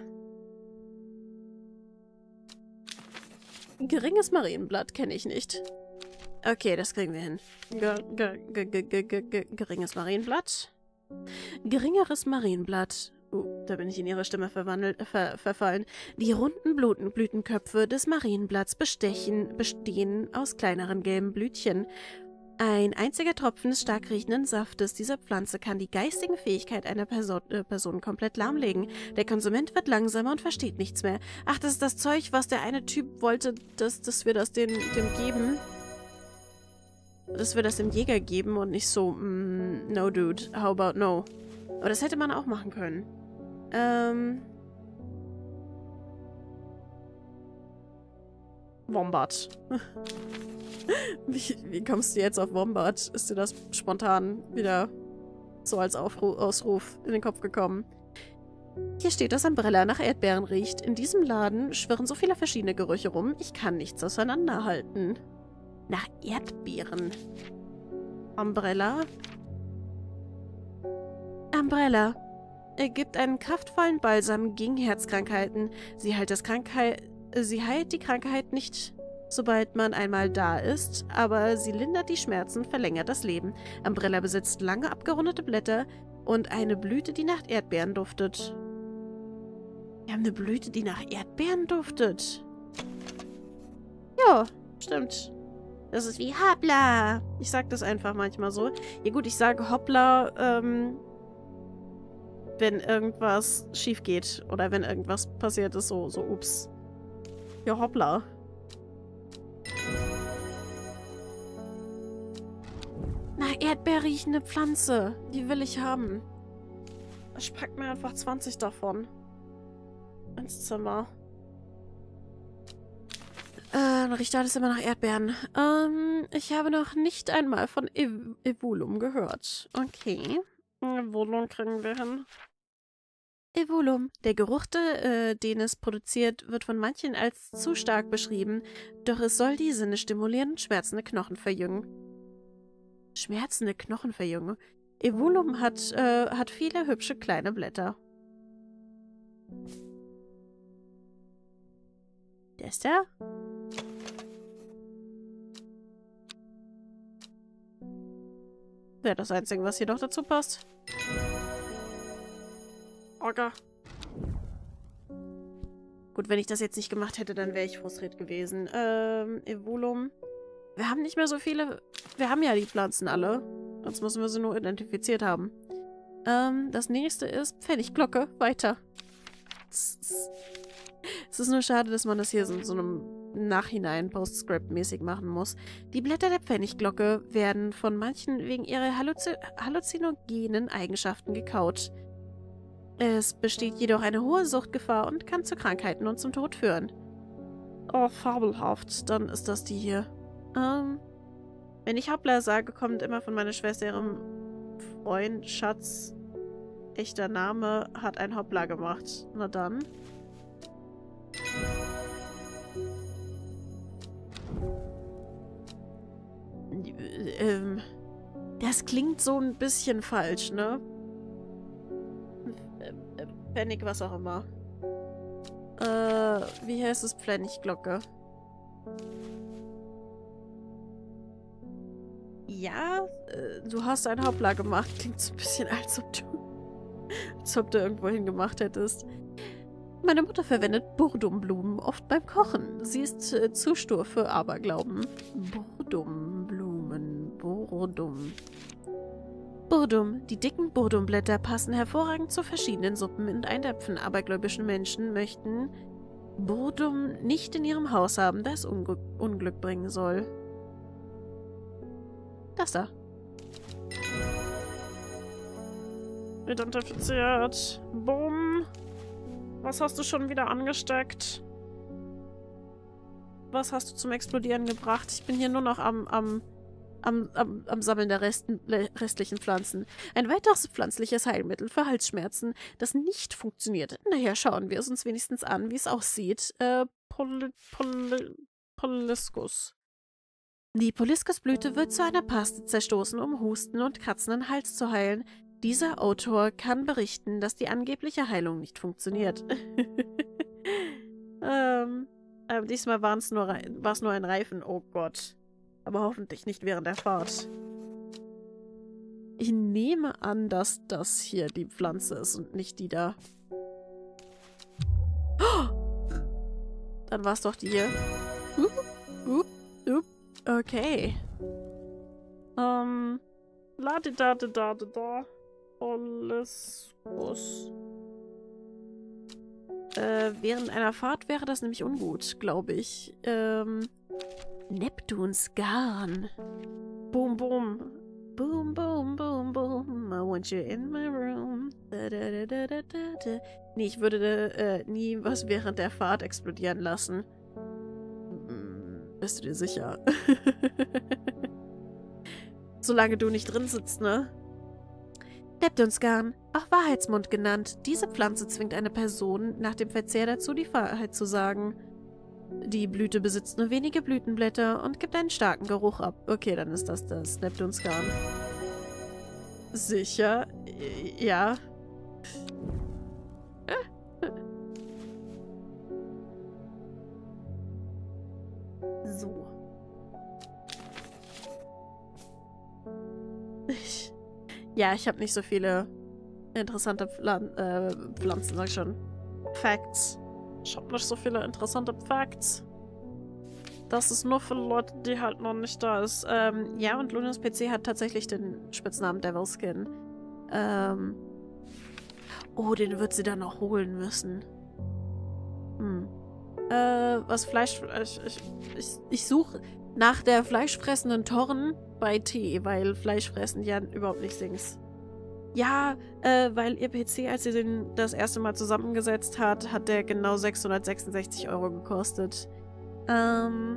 Geringes Marienblatt kenne ich nicht. Okay, das kriegen wir hin. Ge ge ge ge ge ge ge geringes Marienblatt. Geringeres Marienblatt. Uh, da bin ich in ihre Stimme verwandelt, ver verfallen. Die runden Blüten Blütenköpfe des Marienblatts bestechen, bestehen aus kleineren gelben Blütchen. Ein einziger Tropfen des stark riechenden Saftes dieser Pflanze kann die geistigen Fähigkeiten einer Person, äh, Person komplett lahmlegen. Der Konsument wird langsamer und versteht nichts mehr. Ach, das ist das Zeug, was der eine Typ wollte, dass, dass wir das den, dem geben. Dass wir das dem Jäger geben und nicht so, mm, no dude, how about no. Aber das hätte man auch machen können. Ähm... Wombat. wie, wie kommst du jetzt auf Wombat? Ist dir das spontan wieder so als Aufru- Ausruf in den Kopf gekommen? Hier steht, dass Umbrella nach Erdbeeren riecht. In diesem Laden schwirren so viele verschiedene Gerüche rum, ich kann nichts auseinanderhalten. Nach Erdbeeren. Umbrella? Umbrella. Er gibt einen kraftvollen Balsam gegen Herzkrankheiten. Sie heilt, das Krankheit, sie heilt die Krankheit nicht, sobald man einmal da ist, aber sie lindert die Schmerzen, verlängert das Leben. Umbrella besitzt lange abgerundete Blätter, Und eine Blüte, die nach Erdbeeren duftet. Wir haben eine Blüte, die nach Erdbeeren duftet. Ja, stimmt. Das ist wie Hoppla. Ich sag das einfach manchmal so. Ja gut, ich sage Hoppla, ähm, wenn irgendwas schief geht. Oder wenn irgendwas passiert ist, so, so ups. Ja, hoppla. Na, Erdbeer riechende Pflanze. Die will ich haben. Ich pack mir einfach zwanzig davon. Ins Zimmer. Äh, dann riecht alles immer nach Erdbeeren. Ähm, ich habe noch nicht einmal von Ev Evulum gehört. Okay. Evulum kriegen wir hin. Evulum. Der Geruch, äh, den es produziert, wird von manchen als zu stark beschrieben, doch es soll die Sinne stimulieren und schmerzende Knochen verjüngen. Schmerzende Knochen verjüngen? Evulum hat, äh, hat viele hübsche kleine Blätter. Der ist der? Wäre das Einzige, was hier noch dazu passt. Orga. Gut, wenn ich das jetzt nicht gemacht hätte, dann wäre ich frustriert gewesen. Ähm, Evulum. Wir haben nicht mehr so viele... Wir haben ja die Pflanzen alle. Sonst müssen wir sie nur identifiziert haben. Ähm, das nächste ist Pfennigglocke. Weiter. Es ist nur schade, dass man das hier so in so einem Nachhinein Postscript-mäßig machen muss. Die Blätter der Pfennigglocke werden von manchen wegen ihrer Halluzi halluzinogenen Eigenschaften gekaut. Es besteht jedoch eine hohe Suchtgefahr und kann zu Krankheiten und zum Tod führen. Oh, fabelhaft. Dann ist das die hier. Ähm, wenn ich Hoppla sage, kommt immer von meiner Schwester ihrem Freund, Schatz, echter Name, hat ein Hoppla gemacht. Na dann. Ähm, das klingt so ein bisschen falsch, ne? Pfennig, was auch immer. Äh, wie heißt es? Pfennigglocke. Ja, äh, du hast ein Hoppla gemacht. Klingt so ein bisschen, als ob du, als ob du irgendwo hingemacht hättest. Meine Mutter verwendet Burdumblumen oft beim Kochen. Sie ist äh, zu stur für Aberglauben. Burdumblumen. Burdum. Burdum. Die dicken Burdumblätter passen hervorragend zu verschiedenen Suppen und Eintöpfen. Abergläubische Menschen möchten Burdum nicht in ihrem Haus haben, da es Unglück, Unglück bringen soll. Das da. Identifiziert. Bumm. Was hast du schon wieder angesteckt? Was hast du zum Explodieren gebracht? Ich bin hier nur noch am, am, am, am, am Sammeln der Resten, restlichen Pflanzen. Ein weiteres pflanzliches Heilmittel für Halsschmerzen, das nicht funktioniert. Naja, schauen wir es uns wenigstens an, wie es aussieht. Äh, Poly, Poly, Poliskus. Die Poliskusblüte wird zu einer Paste zerstoßen, um Husten und kratzenden Hals zu heilen. Dieser Autor kann berichten, dass die angebliche Heilung nicht funktioniert. ähm, ähm, diesmal war es nur, war's nur ein Reifen. Oh Gott. Aber hoffentlich nicht während der Fahrt. Ich nehme an, dass das hier die Pflanze ist und nicht die da. Oh! Dann war es doch die hier. Uh, uh, uh. Okay. Ähm. La di da di da di da. Poliskus. Äh, während einer Fahrt wäre das nämlich ungut, glaube ich. Ähm. Neptuns Garn. Boom, boom. Boom, boom, boom, boom. I want you in my room. Da, da, da, da, da, da. Nee, ich würde äh, nie was während der Fahrt explodieren lassen. Hm, bist du dir sicher? Solange du nicht drin sitzt, ne? Neptunsgarn, auch Wahrheitsmund genannt. Diese Pflanze zwingt eine Person nach dem Verzehr dazu, die Wahrheit zu sagen. Die Blüte besitzt nur wenige Blütenblätter und gibt einen starken Geruch ab. Okay, dann ist das das Neptunsgarn. Sicher? Ja. So. Ich, ja, ich habe nicht so viele interessante Pflan äh, Pflanzen, sag ich schon. Facts. Ich hab nicht so viele interessante Facts. Das ist nur für Leute, die halt noch nicht da ist. Ähm, ja, und Lunas P C hat tatsächlich den Spitznamen Devilskin. Ähm. Oh, den wird sie dann noch holen müssen. Hm. Äh, was Fleisch... Ich, ich, ich, ich suche nach der fleischfressenden Torren bei T, weil Fleischfressen ja überhaupt nicht Dings. Ja, äh, weil ihr P C, als sie den das erste Mal zusammengesetzt hat, hat der genau sechshundertsechsundsechzig Euro gekostet. Ähm...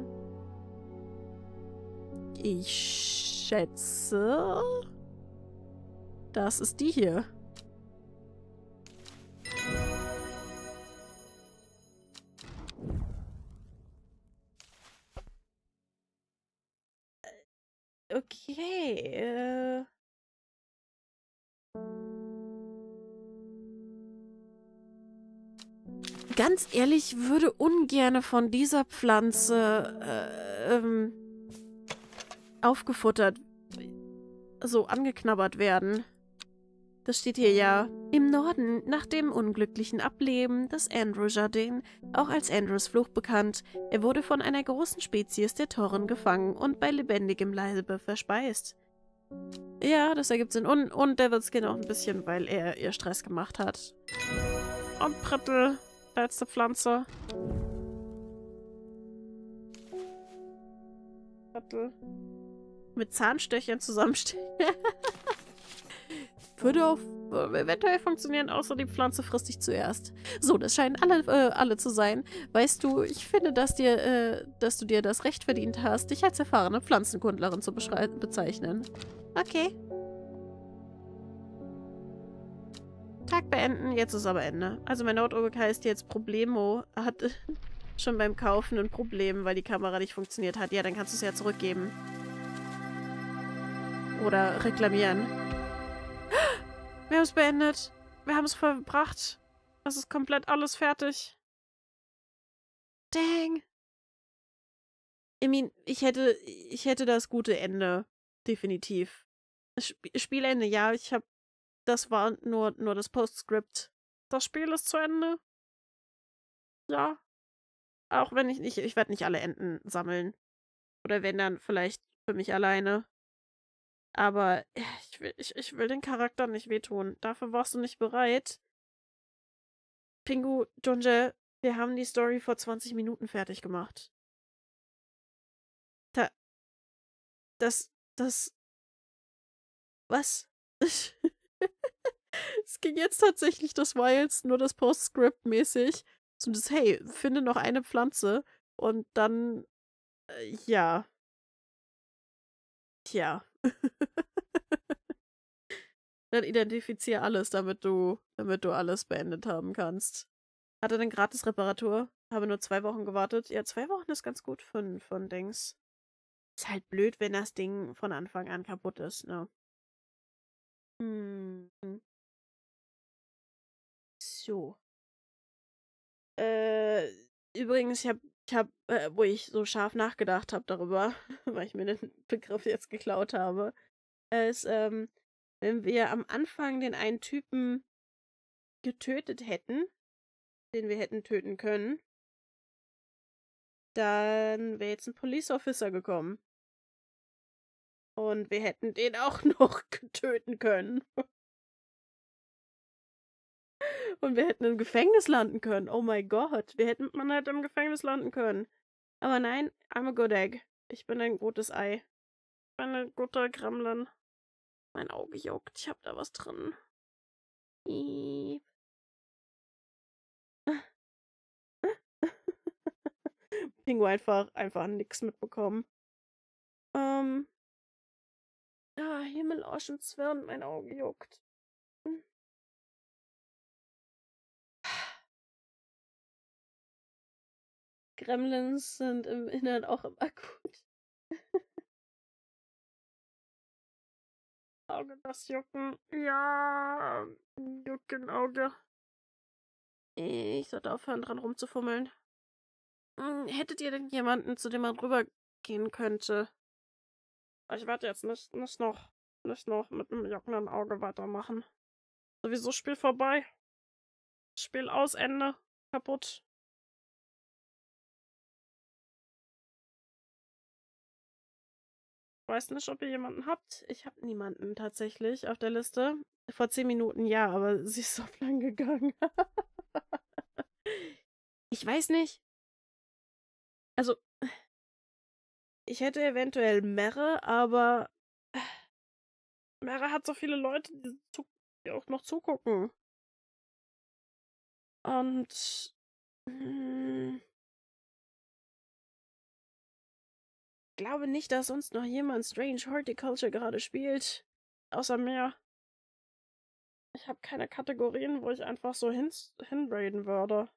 Ich schätze... Das ist die hier. Okay, äh... Ganz ehrlich, würde ungerne von dieser Pflanze äh, ähm, aufgefuttert, so angeknabbert werden. Das steht hier ja. Im Norden, nach dem unglücklichen Ableben des Andrew Jardin, auch als Andrews Fluch bekannt, er wurde von einer großen Spezies der Torren gefangen und bei lebendigem Leibe verspeist. Ja, das ergibt Sinn. Und, und Devilskin auch ein bisschen, weil er ihr Stress gemacht hat. Und Prittel, letzte Pflanze. Prittel. Mit Zahnstechern zusammenstechen. Würde auf äh, eventuell funktionieren, außer die Pflanze frisst dich zuerst. So, das scheinen alle, äh, alle zu sein. Weißt du, ich finde, dass, dir, äh, dass du dir das Recht verdient hast, dich als erfahrene Pflanzenkundlerin zu bezeichnen. Okay. Tag beenden, jetzt ist aber Ende. Also mein Notebook heißt jetzt Problemo. Hat schon beim Kaufen ein Problem, weil die Kamera nicht funktioniert hat. Ja, dann kannst du es ja zurückgeben. Oder reklamieren. Wir haben es beendet. Wir haben es verbracht. Es ist komplett alles fertig. Dang. I mean, ich hätte, ich hätte das gute Ende. Definitiv. Sp Spielende, ja, ich habe, das war nur, nur das Postscript. Das Spiel ist zu Ende. Ja. Auch wenn ich nicht, ich werde nicht alle Enden sammeln. Oder wenn dann vielleicht für mich alleine. Aber ich will, ich, ich will den Charakter nicht wehtun. Dafür warst du nicht bereit. Pingu, Junje, wir haben die Story vor zwanzig Minuten fertig gemacht. Da. Das. Das. Was? Es ging jetzt tatsächlich, das war jetzt nur das Postscript mäßig. So das, hey, finde noch eine Pflanze. Und dann. Äh, ja. Tja. Dann identifiziere alles, damit du, damit du alles beendet haben kannst. Hatte eine Gratis-Reparatur. Habe nur zwei Wochen gewartet. Ja, zwei Wochen ist ganz gut für, für ein Dings. Ist halt blöd, wenn das Ding von Anfang an kaputt ist, ne? Hm. So. Äh, übrigens, ich hab, ich hab, äh, wo ich so scharf nachgedacht habe darüber, weil ich mir den Begriff jetzt geklaut habe, ist, ähm, wenn wir am Anfang den einen Typen getötet hätten, den wir hätten töten können, dann wäre jetzt ein Police Officer gekommen. Und wir hätten den auch noch töten können. Und wir hätten im Gefängnis landen können. Oh mein Gott. Wir hätten, man hätte im Gefängnis landen können. Aber nein, I'm a good egg. Ich bin ein gutes Ei. Ich bin ein guter Gremlin. Mein Auge juckt. Ich hab da was drin. Iep. Pingu einfach, einfach nix mitbekommen. Ähm. Ah, Himmel, Ocean, Zwirn, mein Auge juckt. Hm. Gremlins sind im Inneren auch immer gut. Auge, das Jucken. Ja, Jucken, Auge. Ich sollte aufhören, dran rumzufummeln. Hm, hättet ihr denn jemanden, zu dem man rübergehen könnte? Ich werde jetzt nicht, nicht noch, nicht noch mit einem juckenden Auge weitermachen. Sowieso Spiel vorbei. Spiel aus, Ende. Kaputt. Ich weiß nicht, ob ihr jemanden habt. Ich habe niemanden tatsächlich auf der Liste. Vor zehn Minuten ja, aber sie ist offline gegangen. Ich weiß nicht. Also, ich hätte eventuell Merre, aber Merre hat so viele Leute, die, zu, die auch noch zugucken. Und hm, ich glaube nicht, dass sonst noch jemand Strange Horticulture gerade spielt. Außer mir. Ich habe keine Kategorien, wo ich einfach so hin hinraiden würde.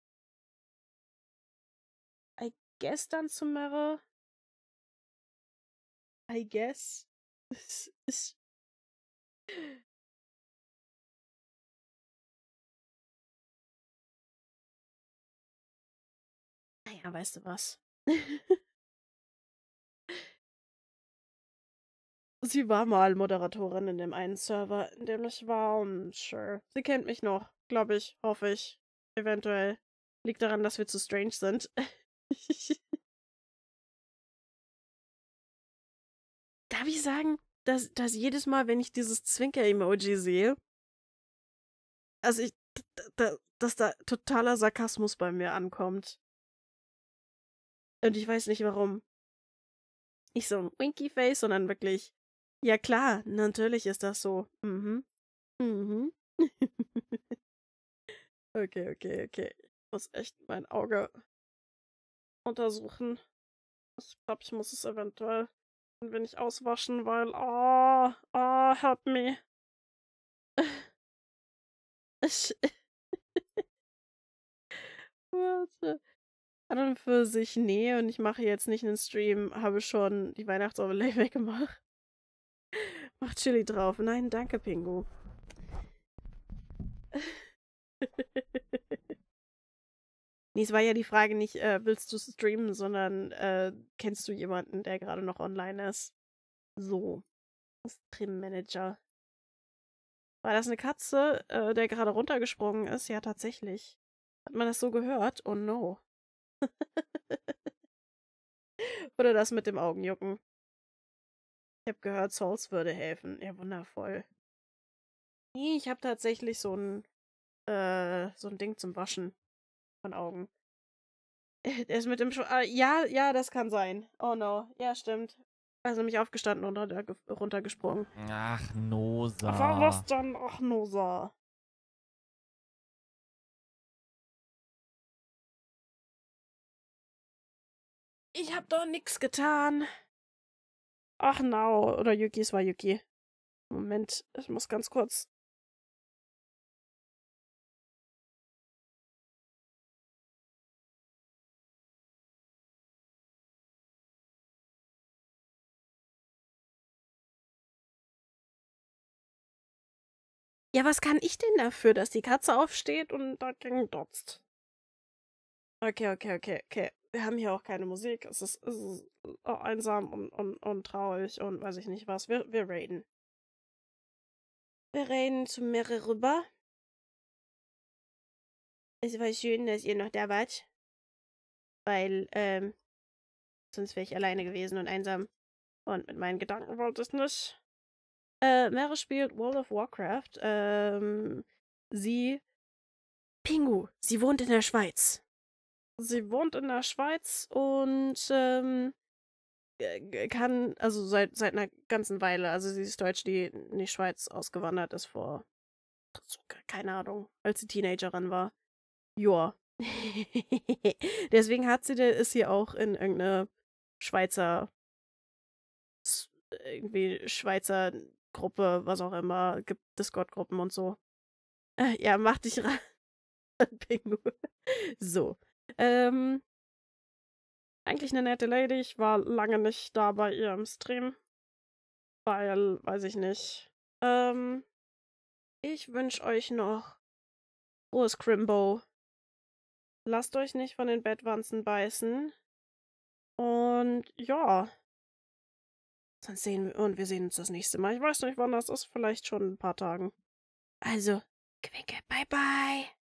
I guess dann zu Merre. I guess. Naja, weißt du was? Sie war mal Moderatorin in dem einen Server, in dem ich war und sure. Sie kennt mich noch, glaube ich, hoffe ich. Eventuell. Liegt daran, dass wir zu strange sind. Darf ich sagen, dass, dass jedes Mal, wenn ich dieses Zwinker-Emoji sehe, also ich, dass da totaler Sarkasmus bei mir ankommt. Und ich weiß nicht warum. Nicht so ein Winky-Face, sondern wirklich, ja klar, natürlich ist das so. Mhm. Mhm. Okay, okay, okay. Ich muss echt mein Auge untersuchen. Ich glaube, ich muss es eventuell ein wenig auswaschen, weil, ah, ah, help me. Ich, warte. An und für sich, nee, und ich mache jetzt nicht einen Stream, habe schon die Weihnachtsoverlay weggemacht. Mach Chili drauf. Nein, danke, Pingu. Nee, es war ja die Frage nicht, äh, willst du streamen, sondern äh, kennst du jemanden, der gerade noch online ist? So. Stream-Manager. War das eine Katze, äh, der gerade runtergesprungen ist? Ja, tatsächlich. Hat man das so gehört? Oh no. Oder das mit dem Augenjucken. Ich habe gehört, Souls würde helfen. Ja, wundervoll. Nee, ich habe tatsächlich so ein, äh, so ein Ding zum Waschen von Augen. Der ist mit dem Sch ah, ja, ja, das kann sein. Oh no. Ja, stimmt. Also mich aufgestanden und runter, runtergesprungen. Ach, Nosa. Ach, was dann? Ach, Nosa. Ich hab doch nix getan. Ach, no. Oder Yuki, es war Yuki. Moment, ich muss ganz kurz. Ja, was kann ich denn dafür, dass die Katze aufsteht und dagegen dotzt? Okay, okay, okay, okay. Wir haben hier auch keine Musik. Es ist, es ist einsam und, und, und traurig und weiß ich nicht was. Wir, wir raiden. Wir raiden zu Meere rüber. Es war schön, dass ihr noch da wart. Weil, ähm, sonst wäre ich alleine gewesen und einsam. Und mit meinen Gedanken wollte ich nicht. Äh, Meere spielt World of Warcraft. Ähm, sie... Pingu, sie wohnt in der Schweiz. Sie wohnt in der Schweiz und, ähm, kann, also seit, seit einer ganzen Weile, also sie ist Deutsch, die in die Schweiz ausgewandert ist vor, keine Ahnung, als sie Teenagerin war. Joa. Deswegen hat sie, ist sie auch in irgendeine Schweizer, irgendwie Schweizer Gruppe, was auch immer, gibt Discord-Gruppen und so. Äh, ja, mach dich ran, Pingu. So. Ähm, eigentlich eine nette Lady. Ich war lange nicht da bei ihr im Stream. Weil, weiß ich nicht. Ähm, ich wünsche euch noch frohes Crimbo. Lasst euch nicht von den Bettwanzen beißen. Und ja. Sonst sehen wir, und wir sehen uns das nächste Mal. Ich weiß nicht, wann das ist. Vielleicht schon in ein paar Tagen. Also, Quicke, bye bye.